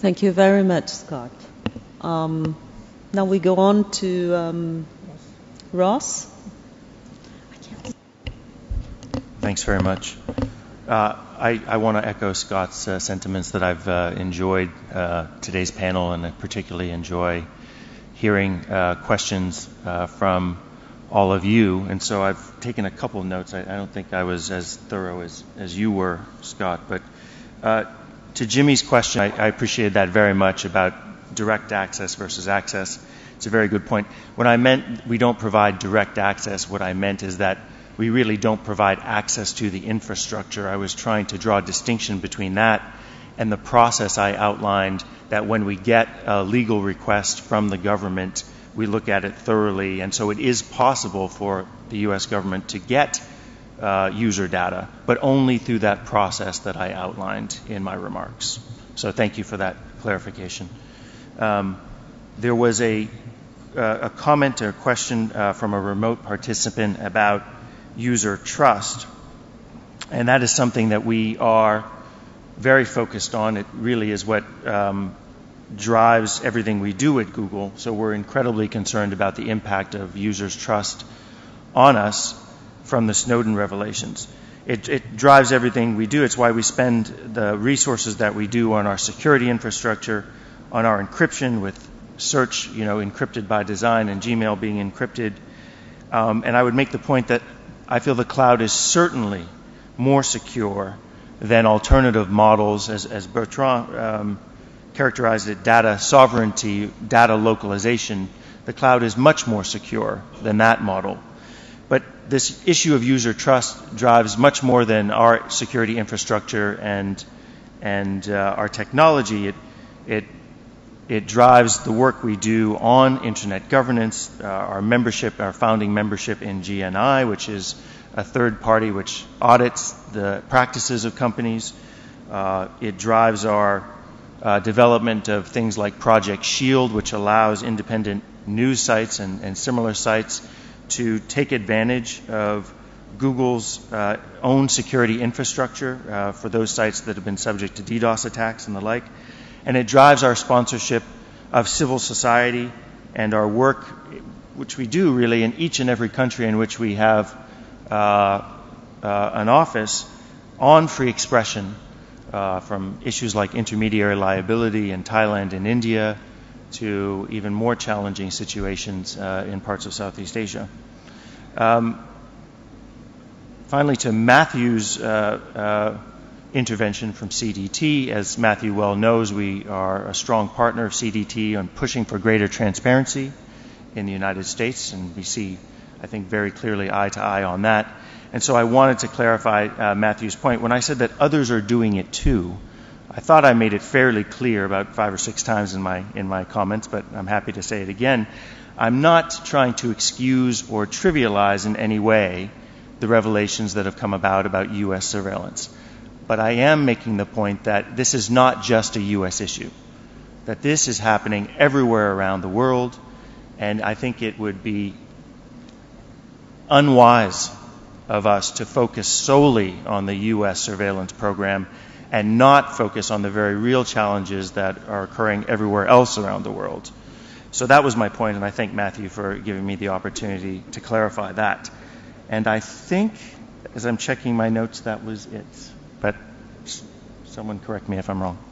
Thank you very much, Scott. Um, now we go on to um, Ross. Thanks very much. Uh, I, I want to echo Scott's uh, sentiments that I've uh, enjoyed uh, today's panel, and I particularly enjoy hearing uh, questions uh, from all of you. And so I've taken a couple of notes. I, I don't think I was as thorough as, as you were, Scott. But uh, to Jimmy's question, I, I appreciated that very much about direct access versus access. It's a very good point. When I meant we don't provide direct access, what I meant is that we really don't provide access to the infrastructure. I was trying to draw a distinction between that and the process I outlined, that when we get a legal request from the government, we look at it thoroughly. And so it is possible for the U S government to get uh, user data, but only through that process that I outlined in my remarks. So thank you for that clarification. Um, there was a, uh, a comment or a question uh, from a remote participant about user trust, and that is something that we are very focused on. It really is what um, drives everything we do at Google, so we're incredibly concerned about the impact of users' trust on us from the Snowden revelations. It, it drives everything we do. It's why we spend the resources that we do on our security infrastructure, on our encryption with search, you know, encrypted by design and Gmail being encrypted. Um, and I would make the point that I feel the cloud is certainly more secure than alternative models, as, as Bertrand um, characterized it, data sovereignty, data localization. The cloud is much more secure than that model. But this issue of user trust drives much more than our security infrastructure and and uh, our technology. It it it drives the work we do on internet governance, uh, our membership, our founding membership in G N I, which is a third party which audits the practices of companies. Uh, it drives our uh, development of things like Project Shield, which allows independent news sites and, and similar sites to take advantage of Google's uh, own security infrastructure uh, for those sites that have been subject to DDoS attacks and the like. And it drives our sponsorship of civil society and our work, which we do really in each and every country in which we have uh, uh, an office, on free expression, uh, from issues like intermediary liability in Thailand and India to even more challenging situations uh, in parts of Southeast Asia. Um, finally, to Matthew's uh, uh, intervention from C D T. As Matthew well knows, we are a strong partner of C D T on pushing for greater transparency in the United States, and we see, I think, very clearly eye to eye on that. And so I wanted to clarify uh, Matthew's point. When I said that others are doing it too, I thought I made it fairly clear about five or six times in my in my comments, but I'm happy to say it again. I'm not trying to excuse or trivialize in any way the revelations that have come about about U S surveillance. But I am making the point that this is not just a U S issue, that this is happening everywhere around the world, and I think it would be unwise of us to focus solely on the U S surveillance program and not focus on the very real challenges that are occurring everywhere else around the world. So that was my point, and I thank Matthew for giving me the opportunity to clarify that. And I think, as I'm checking my notes, that was it. But someone correct me if I'm wrong.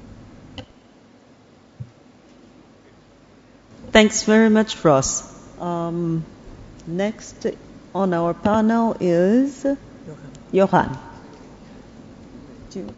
Thanks very much, Ross. Um, next on our panel is Johan. Johan.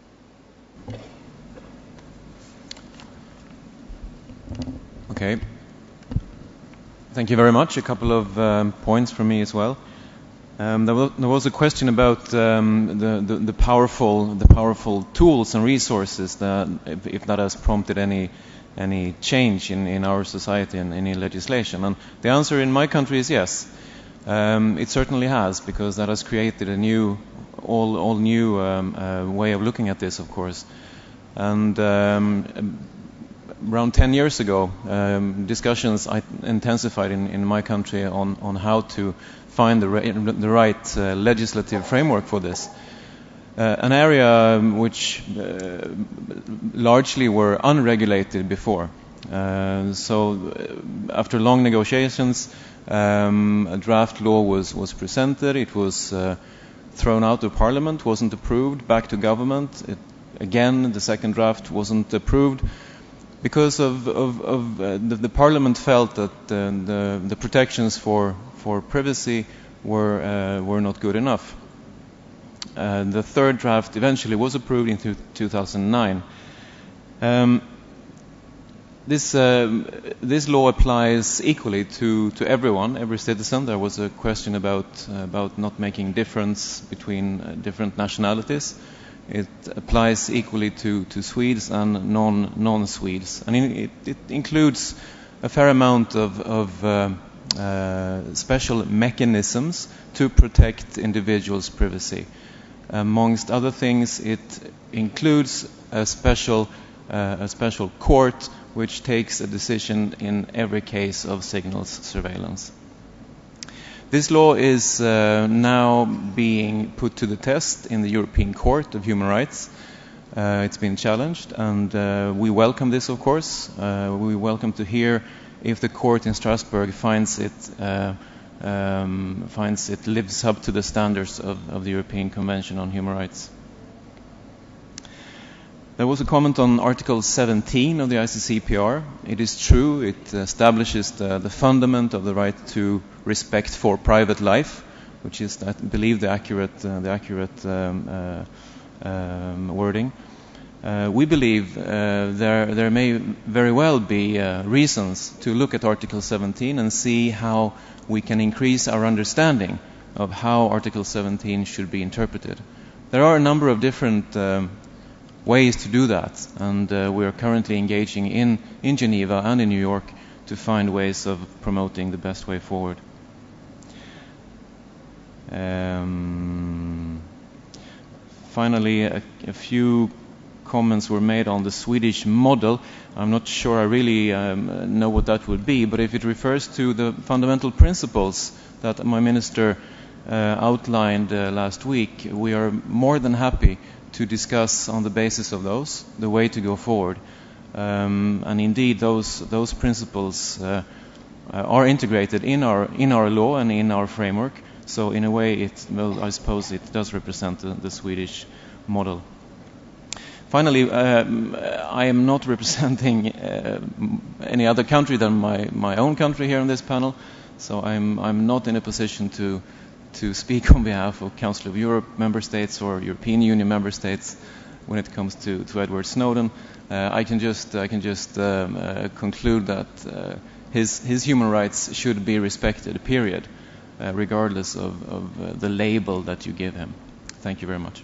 Okay. Thank you very much. A couple of um, points from me as well. Um, there, was, there was a question about um, the, the, the powerful, the powerful tools and resources that, if, if that has prompted any any change in, in our society and any legislation. And the answer in my country is yes. Um, it certainly has, because that has created a new, all all new um, uh, way of looking at this, of course. And um, around ten years ago, um, discussions I intensified in, in my country on, on how to find the, ra- the right uh, legislative framework for this. uh, an area which uh, largely were unregulated before. Uh, so uh, after long negotiations, um, a draft law was, was presented. It was uh, thrown out of Parliament, wasn't approved, back to government. It, again, the second draft wasn't approved because of, of, of uh, the, the Parliament felt that uh, the, the protections for, for privacy were, uh, were not good enough. Uh, the third draft eventually was approved in two thousand nine. Um, This, uh, this law applies equally to, to everyone, every citizen. There was a question about, uh, about not making difference between uh, different nationalities. It applies equally to, to Swedes and non, non-Swedes. And it, it includes a fair amount of, of uh, uh, special mechanisms to protect individuals' privacy. Amongst other things, it includes a special, uh, a special court which takes a decision in every case of signals surveillance. This law is uh, now being put to the test in the European Court of Human Rights. Uh, it's been challenged, and uh, we welcome this, of course. Uh, we welcome to hear if the court in Strasbourg finds it uh, um, finds it lives up to the standards of, of the European Convention on Human Rights. There was a comment on Article seventeen of the I C C P R. It is true, it establishes the, the fundament of the right to respect for private life, which is, I believe, the accurate, uh, the accurate um, uh, um, wording. Uh, we believe uh, there, there may very well be uh, reasons to look at Article seventeen and see how we can increase our understanding of how Article seventeen should be interpreted. There are a number of different um, ways to do that, and uh, we are currently engaging in, in Geneva and in New York to find ways of promoting the best way forward. Um, finally, a, a few comments were made on the Swedish model. I'm not sure I really um, know what that would be, but if it refers to the fundamental principles that my minister uh, outlined uh, last week, we are more than happy to discuss on the basis of those the way to go forward. Um, and indeed, those those principles uh, are integrated in our in our law and in our framework. So in a way, it well, I suppose it does represent the, the Swedish model. Finally, um, I am not representing uh, any other country than my my own country here on this panel. So I'm I'm not in a position to. to speak on behalf of Council of Europe member states or European Union member states when it comes to, to Edward Snowden. Uh, I can just I can just um, uh, conclude that uh, his his human rights should be respected, period, uh, regardless of, of uh, the label that you give him. Thank you very much.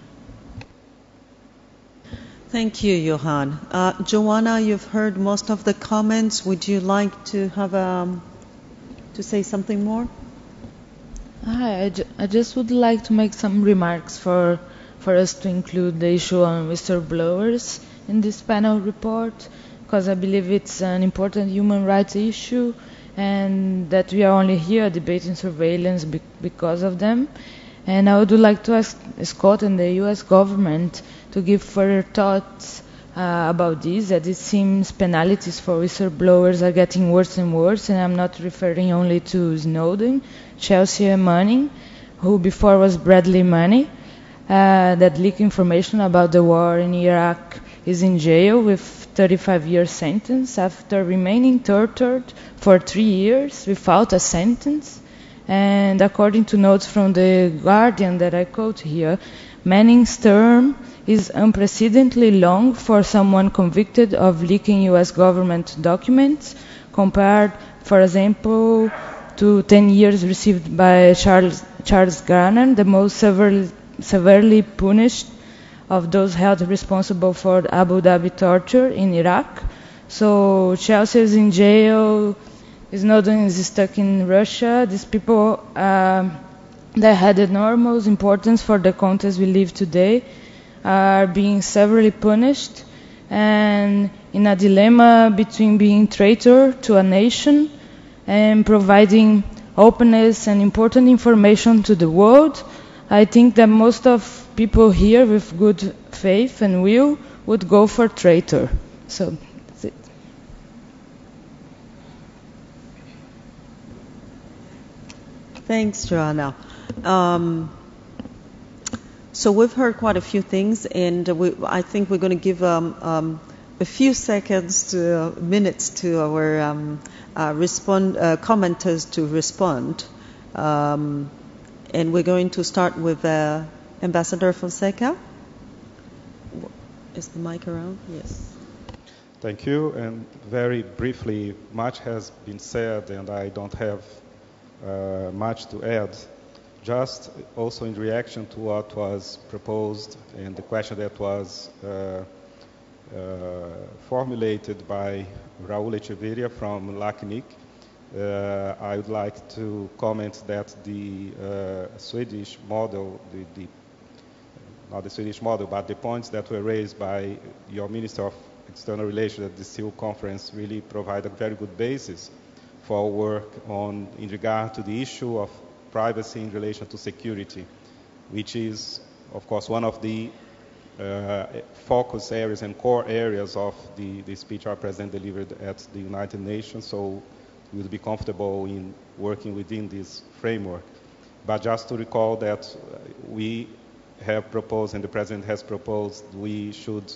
Thank you, Johan. Uh, Joanna, you've heard most of the comments. Would you like to have um, to say something more? Hi, I, ju I just would like to make some remarks for, for us to include the issue on whistleblowers in this panel report, because I believe it's an important human rights issue and that we are only here debating surveillance be because of them. And I would like to ask Scott and the U S government to give further thoughts uh, about this, that it seems penalties for whistleblowers are getting worse and worse, and I'm not referring only to Snowden, Chelsea Manning, who before was Bradley Manning, uh, that leaked information about the war in Iraq, is in jail with thirty-five year sentence after remaining tortured for three years without a sentence. And according to notes from the Guardian that I quote here, Manning's term is unprecedentedly long for someone convicted of leaking U S government documents, compared, for example, to ten years received by Charles, Charles Garner, the most severely, severely punished of those held responsible for Abu Dhabi torture in Iraq. So Chelsea is in jail, Snowden is stuck in Russia. These people uh, that had enormous importance for the context we live today are being severely punished and in a dilemma between being traitor to a nation and providing openness and important information to the world, I think that most of people here with good faith and will would go for traitor. So that's it. Thanks, Joanna. Um, so we've heard quite a few things, and we, I think we're going to give um, um, a few seconds to uh, minutes to our um, uh, respond uh, commenters to respond. Um, and we're going to start with uh, Ambassador Fonseca. Is the mic around? Yes. Thank you. And very briefly, much has been said, and I don't have uh, much to add. Just also in reaction to what was proposed and the question that was uh, uh, formulated by Raul Echeverria from LACNIC, uh, I would like to comment that the uh, Swedish model, the, the, not the Swedish model, but the points that were raised by your Minister of External Relations at the Seoul conference really provide a very good basis for work on in regard to the issue of privacy in relation to security, which is, of course, one of the uh, focus areas and core areas of the, the speech our President delivered at the United Nations, so we'll be comfortable in working within this framework. But just to recall that we have proposed, and the President has proposed, we should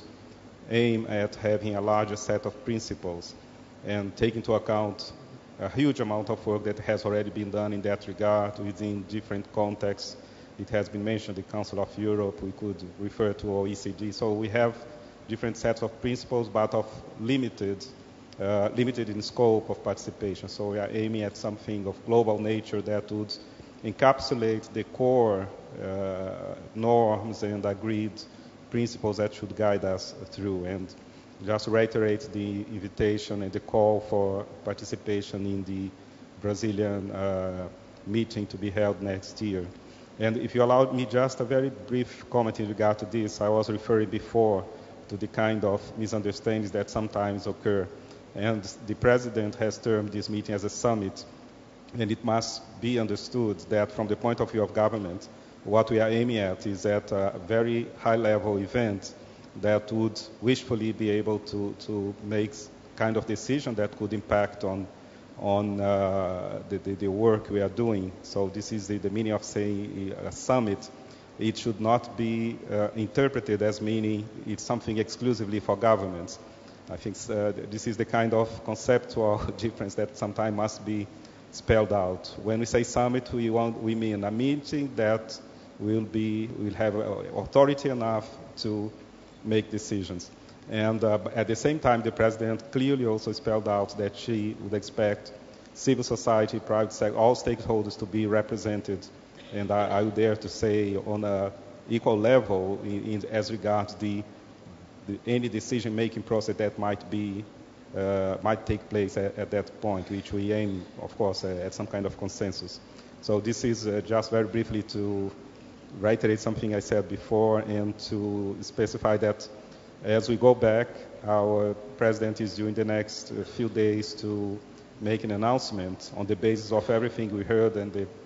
aim at having a larger set of principles and take into account a huge amount of work that has already been done in that regard within different contexts. It has been mentioned, the Council of Europe, we could refer to O E C D. So we have different sets of principles, but of limited, uh, limited in scope of participation. So we are aiming at something of global nature that would encapsulate the core uh, norms and agreed principles that should guide us through. And just reiterate the invitation and the call for participation in the Brazilian uh, meeting to be held next year. And if you allow me just a very brief comment in regard to this, I was referring before to the kind of misunderstandings that sometimes occur. And the President has termed this meeting as a summit. And it must be understood that from the point of view of government, what we are aiming at is at a very high-level event that would wishfully be able to, to make kind of decision that could impact on on uh, the, the, the work we are doing. So this is the, the meaning of saying a summit. It should not be uh, interpreted as meaning it's something exclusively for governments. I think uh, this is the kind of conceptual difference that sometimes must be spelled out. When we say summit, we want we mean a meeting that will be will have authority enough to make decisions. And uh, at the same time, the President clearly also spelled out that she would expect civil society, private sector, all stakeholders to be represented, and I, I would dare to say on an equal level in, in, as regards the, the, any decision-making process that might be uh, might take place at, at that point, which we aim, of course, uh, at some kind of consensus. So this is uh, just very briefly to reiterate something I said before and to specify that as we go back, our President is due in the next few days to make an announcement on the basis of everything we heard and the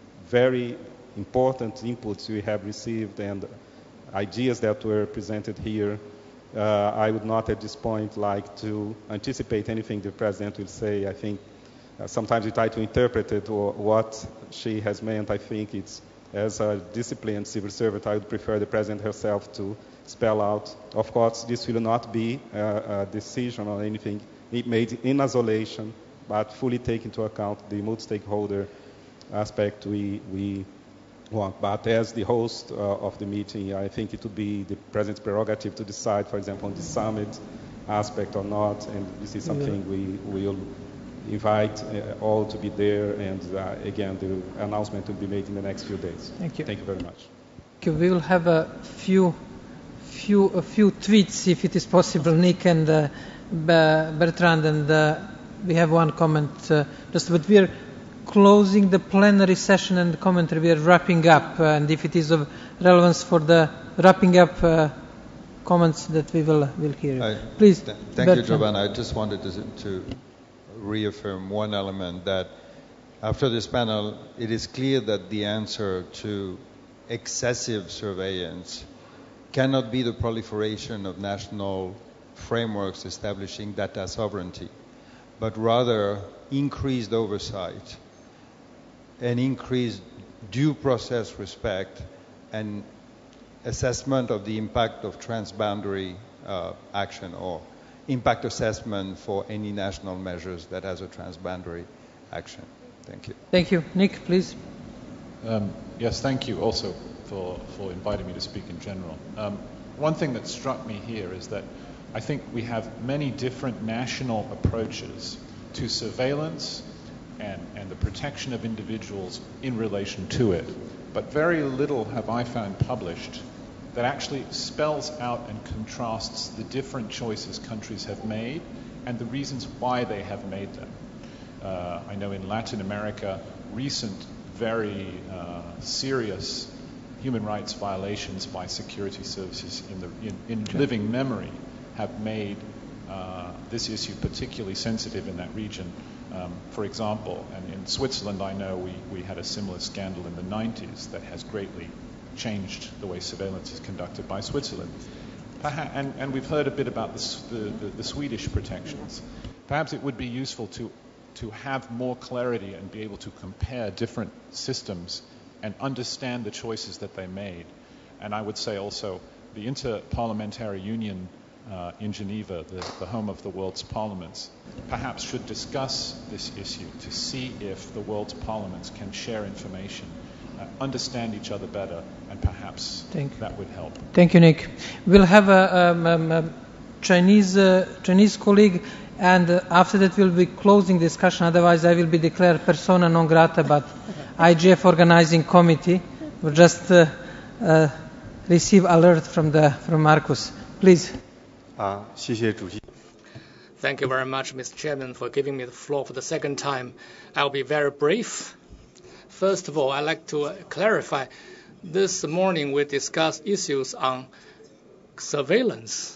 very important inputs we have received and ideas that were presented here. Uh, I would not at this point like to anticipate anything the President will say. I think uh, sometimes we try to interpret it or what she has meant. I think it's as a disciplined civil servant, I would prefer the President herself to spell out. Of course, this will not be a, a decision or anything made in isolation, but fully take into account the multi-stakeholder aspect we, we want. But as the host uh, of the meeting, I think it would be the President's prerogative to decide, for example, on the summit aspect or not, and this is something yeah. we will invite uh, all to be there, and uh, again, the announcement will be made in the next few days. Thank you. Thank you very much. Okay, we will have a few, few, a few tweets, if it is possible, Nick and uh, Bertrand, and uh, we have one comment. Uh, just, but we are closing the plenary session and the commentary. We are wrapping up, uh, and if it is of relevance for the wrapping up uh, comments, that we will will hear. I, Please. Th thank Bertrand. you, Giovanna. I just wanted to. to reaffirm one element, that after this panel, it is clear that the answer to excessive surveillance cannot be the proliferation of national frameworks establishing data sovereignty, but rather increased oversight and increased due process respect and assessment of the impact of transboundary uh, action, or impact assessment for any national measures that has a transboundary action. Thank you. Thank you. Nick, please. Um, yes, thank you also for, for inviting me to speak in general. Um, one thing that struck me here is that I think we have many different national approaches to surveillance and, and the protection of individuals in relation to it. But very little have I found published that actually spells out and contrasts the different choices countries have made and the reasons why they have made them. Uh, I know in Latin America, recent very uh, serious human rights violations by security services in, the, in, in living memory have made uh, this issue particularly sensitive in that region. Um, for example, and in Switzerland, I know we, we had a similar scandal in the nineties that has greatly changed the way surveillance is conducted by Switzerland. Perhaps, and, and we've heard a bit about the, the, the, the Swedish protections. Perhaps it would be useful to, to have more clarity and be able to compare different systems and understand the choices that they made. And I would say also the Inter-Parliamentary Union uh, in Geneva, the, the home of the world's parliaments, perhaps should discuss this issue to see if the world's parliaments can share information, uh, understand each other better, and perhaps Thank that would help. Thank you, Nick. We'll have a, um, um, a Chinese, uh, Chinese colleague, and uh, after that we'll be closing discussion, otherwise I will be declared persona non grata, but I G F organizing committee will just uh, uh, receive alert from the from Marcus. Please. Uh, Thank you very much, Mister Chairman, for giving me the floor for the second time. I'll be very brief. First of all, I'd like to uh, clarify. This morning we discussed issues on surveillance.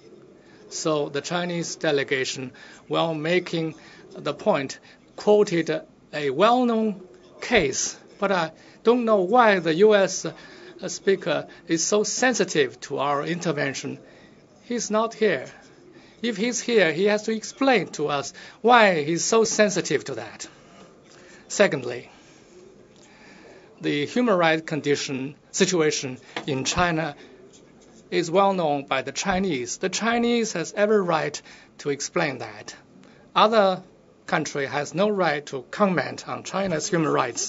So the Chinese delegation, while making the point, quoted a well-known case, but I don't know why the U S uh, speaker is so sensitive to our intervention. He's not here. If he's here, he has to explain to us why he's so sensitive to that. Secondly, the human rights condition situation in China is well known by the Chinese. The Chinese has every right to explain that. Other country has no right to comment on China's human rights.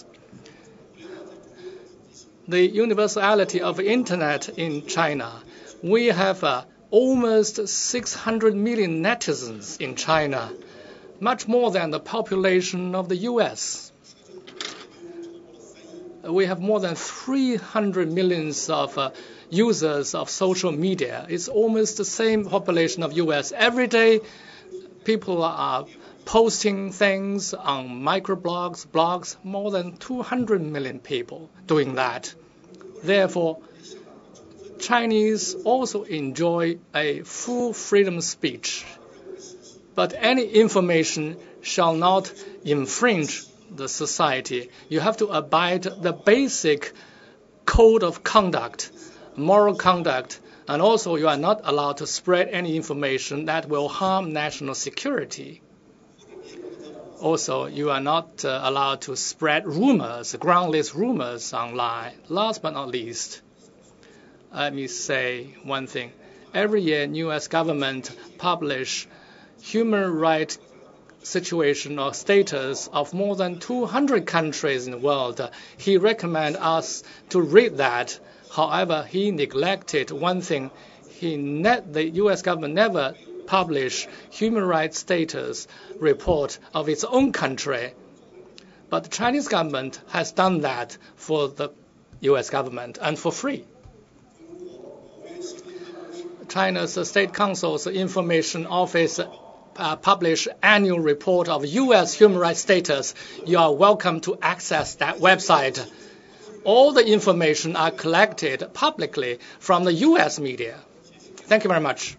The universality of internet in China, we have uh, almost six hundred million netizens in China, much more than the population of the U S. We have more than three hundred millions of uh, users of social media. It's almost the same population of U S. Every day, people are posting things on microblogs, blogs, more than two hundred million people doing that. Therefore, Chinese also enjoy a full freedom of speech. But any information shall not infringe the society. You have to abide the basic code of conduct, moral conduct, and also you are not allowed to spread any information that will harm national security. Also, you are not uh, allowed to spread rumors, groundless rumors online. Last but not least, let me say one thing. Every year, U S government publish human rights situation or status of more than two hundred countries in the world. He recommend us to read that. However, he neglected one thing. He ne- the U S government never published human rights status report of its own country. But the Chinese government has done that for the U S government and for free. China's State Council's Information Office uh, publish annual report of U S human rights status. You are welcome to access that website. All the information are collected publicly from the U S media. Thank you very much.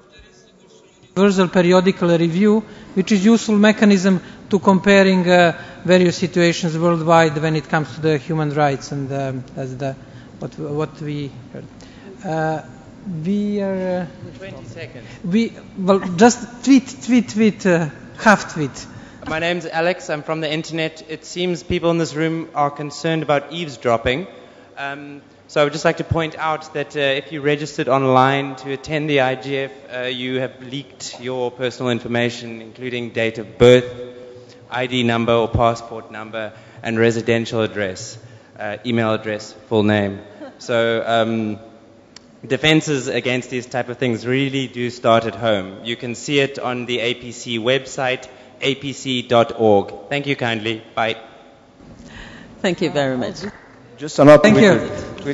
Universal periodical review, which is useful mechanism to comparing uh, various situations worldwide when it comes to the human rights, and um, that's the what what we heard. Uh, we are. Uh, twenty seconds. We well just tweet, tweet, tweet, uh, half tweet. My name's Alex. I'm from the internet. It seems people in this room are concerned about eavesdropping. Um, so I would just like to point out that uh, if you registered online to attend the I G F, uh, you have leaked your personal information, including date of birth, I D number or passport number, and residential address, uh, email address, full name. So um, defenses against these type of things really do start at home. You can see it on the A P C website, a p c dot org. Thank you kindly. Bye. Thank you very much. Just another Thank you. Tweet.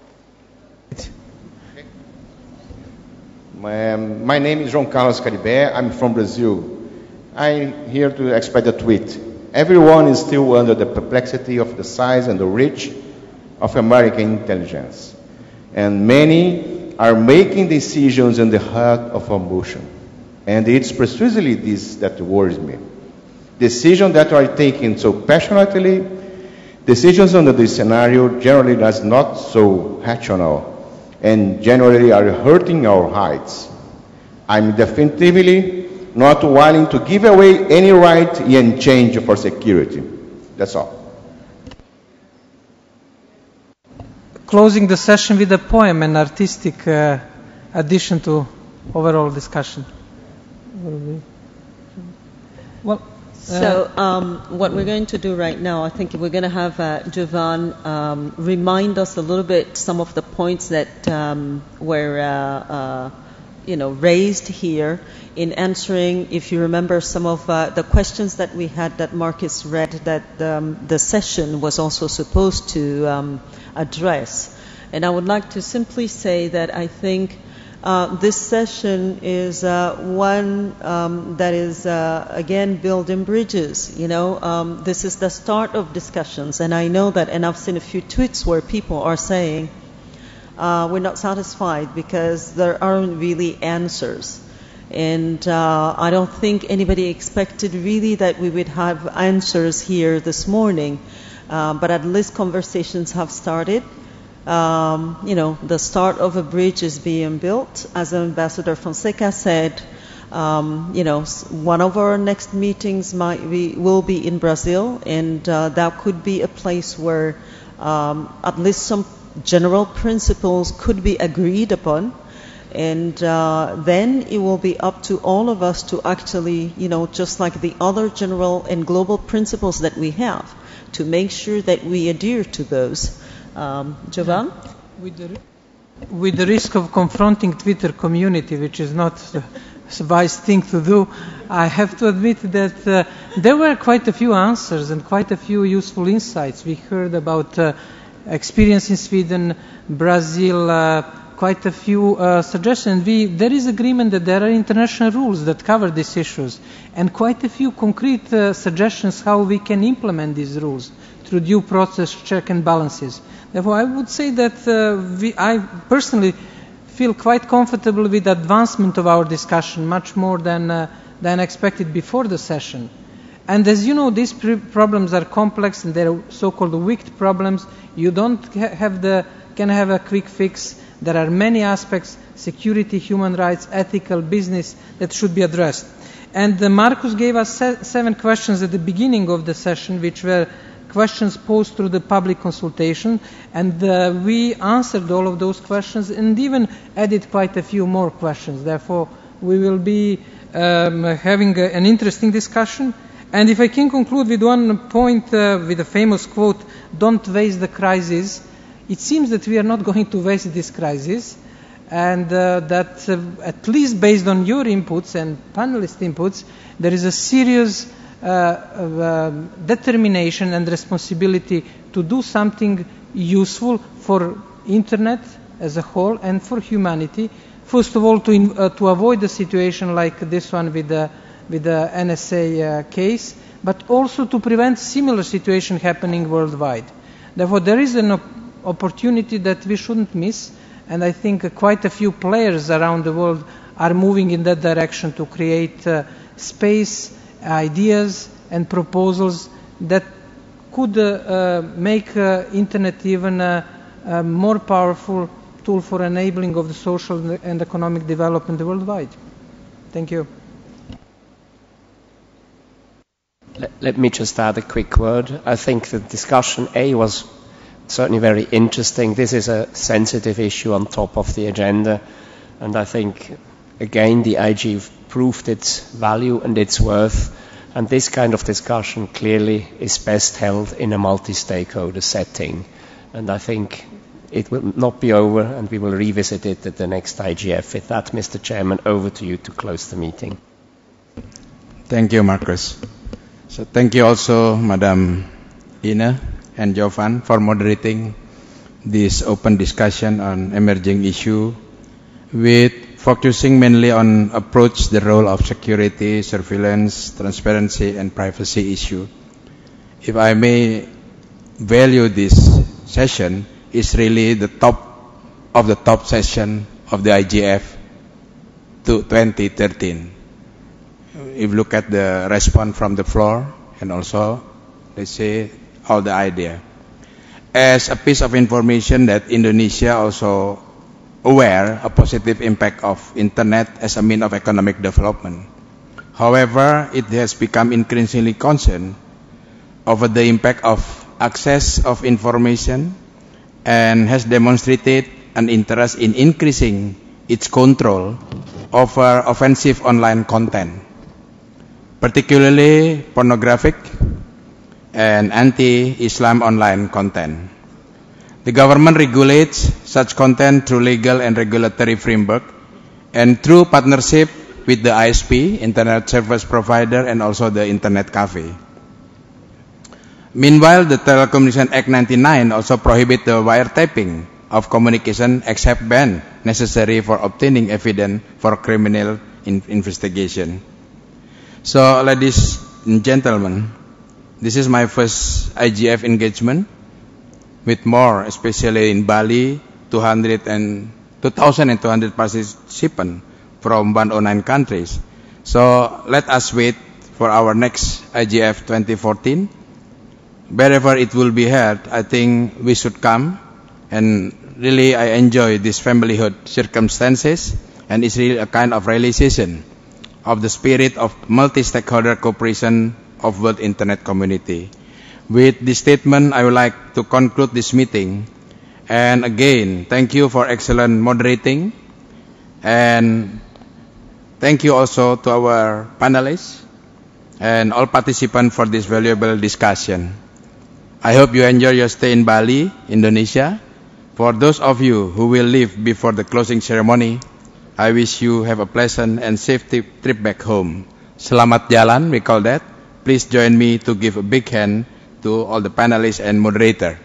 My, um, my name is João Carlos Caribé. I'm from Brazil. I'm here to express a tweet. Everyone is still under the perplexity of the size and the reach of American intelligence. And many are making decisions in the heart of emotion. And it's precisely this that worries me. Decisions that are taken so passionately, decisions under this scenario generally are not so rational and generally are hurting our rights. I'm definitively not willing to give away any right in exchange for security. That's all. Closing the session with a poem, an artistic uh, addition to overall discussion. Well, so um, what we're going to do right now, I think we're going to have uh, Jovan um, remind us a little bit some of the points that um, were, uh, uh, you know, raised here in answering, if you remember, some of uh, the questions that we had that Marcus read that um, the session was also supposed to um, address. And I would like to simply say that I think Uh, this session is uh, one um, that is, uh, again, building bridges. You know, um, this is the start of discussions. And I know that, and I've seen a few tweets where people are saying, uh, we're not satisfied because there aren't really answers. And uh, I don't think anybody expected really that we would have answers here this morning. Uh, but at least conversations have started. Um, you know, the start of a bridge is being built. As Ambassador Fonseca said, um, you know, one of our next meetings might be, will be in Brazil, and uh, that could be a place where um, at least some general principles could be agreed upon. And uh, then it will be up to all of us to actually, you know, just like the other general and global principles that we have, to make sure that we adhere to those. Um, Jovan? With the, with the risk of confronting Twitter community, which is not a wise thing to do, I have to admit that uh, there were quite a few answers and quite a few useful insights. We heard about uh, experience in Sweden, Brazil, uh, quite a few uh, suggestions. We, there is agreement that there are international rules that cover these issues, and quite a few concrete uh, suggestions how we can implement these rules through due process, check and balances. Therefore, I would say that uh, we, I personally feel quite comfortable with the advancement of our discussion, much more than, uh, than expected before the session. And as you know, these problems are complex and they're so-called wicked problems. You don't ha have the, can have a quick fix. There are many aspects, security, human rights, ethical, business, that should be addressed. And uh, Marcus gave us se seven questions at the beginning of the session, which were questions posed through the public consultation, and uh, we answered all of those questions and even added quite a few more questions. Therefore, we will be um, having a, an interesting discussion. And if I can conclude with one point, uh, with a famous quote, "Don't waste the crisis," it seems that we are not going to waste this crisis, and uh, that uh, at least based on your inputs and panelist inputs, there is a serious Uh, of, uh, determination and responsibility to do something useful for internet as a whole and for humanity. First of all, to, in, uh, to avoid a situation like this one with the, with the N S A uh, case, but also to prevent similar situation happening worldwide. Therefore, there is an op opportunity that we shouldn't miss, and I think uh, quite a few players around the world are moving in that direction to create uh, space, ideas and proposals that could uh, uh, make uh, internet even a, a more powerful tool for enabling of the social and economic development worldwide. Thank you. Let, let me just add a quick word. I think the discussion A was certainly very interesting. This is a sensitive issue on top of the agenda, and I think again the I G F proved its value and its worth, and this kind of discussion clearly is best held in a multi-stakeholder setting, and I think it will not be over, and we will revisit it at the next I G F. With that, Mister Chairman, over to you to close the meeting. Thank you, Marcus. So thank you also, Madam Ina and Jovan, for moderating this open discussion on emerging issue, with focusing mainly on approach the role of security, surveillance, transparency, and privacy issue. If I may value this session, is really the top of the top session of the I G F twenty thirteen. If you look at the response from the floor and also, let's say, all the idea. As a piece of information that Indonesia also aware a positive impact of internet as a means of economic development. However, it has become increasingly concerned over the impact of access of information and has demonstrated an interest in increasing its control over offensive online content, particularly pornographic and anti-Islam online content. The government regulates such content through legal and regulatory framework and through partnership with the I S P, Internet Service Provider, and also the Internet Cafe. Meanwhile, the Telecommunication Act ninety-nine also prohibits the wiretapping of communication except when necessary for obtaining evidence for criminal in investigation. So, ladies and gentlemen, this is my first I G F engagement with more, especially in Bali, two thousand two hundred participants from one hundred nine countries. So let us wait for our next I G F twenty fourteen. Wherever it will be held, I think we should come, and really I enjoy this familyhood circumstances, and it's really a kind of realization of the spirit of multi-stakeholder cooperation of world internet community. With this statement, I would like to conclude this meeting. And again, thank you for excellent moderating. And thank you also to our panelists and all participants for this valuable discussion. I hope you enjoy your stay in Bali, Indonesia. For those of you who will leave before the closing ceremony, I wish you have a pleasant and safe trip back home. Selamat jalan, we call that. Please join me to give a big hand to all the panelists and moderator.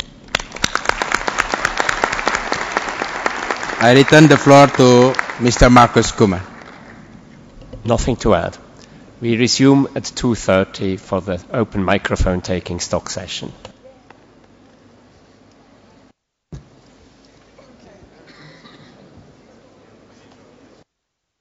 I return the floor to Mister Marcus Kumar. Nothing to add. We resume at two thirty for the open microphone taking stock session.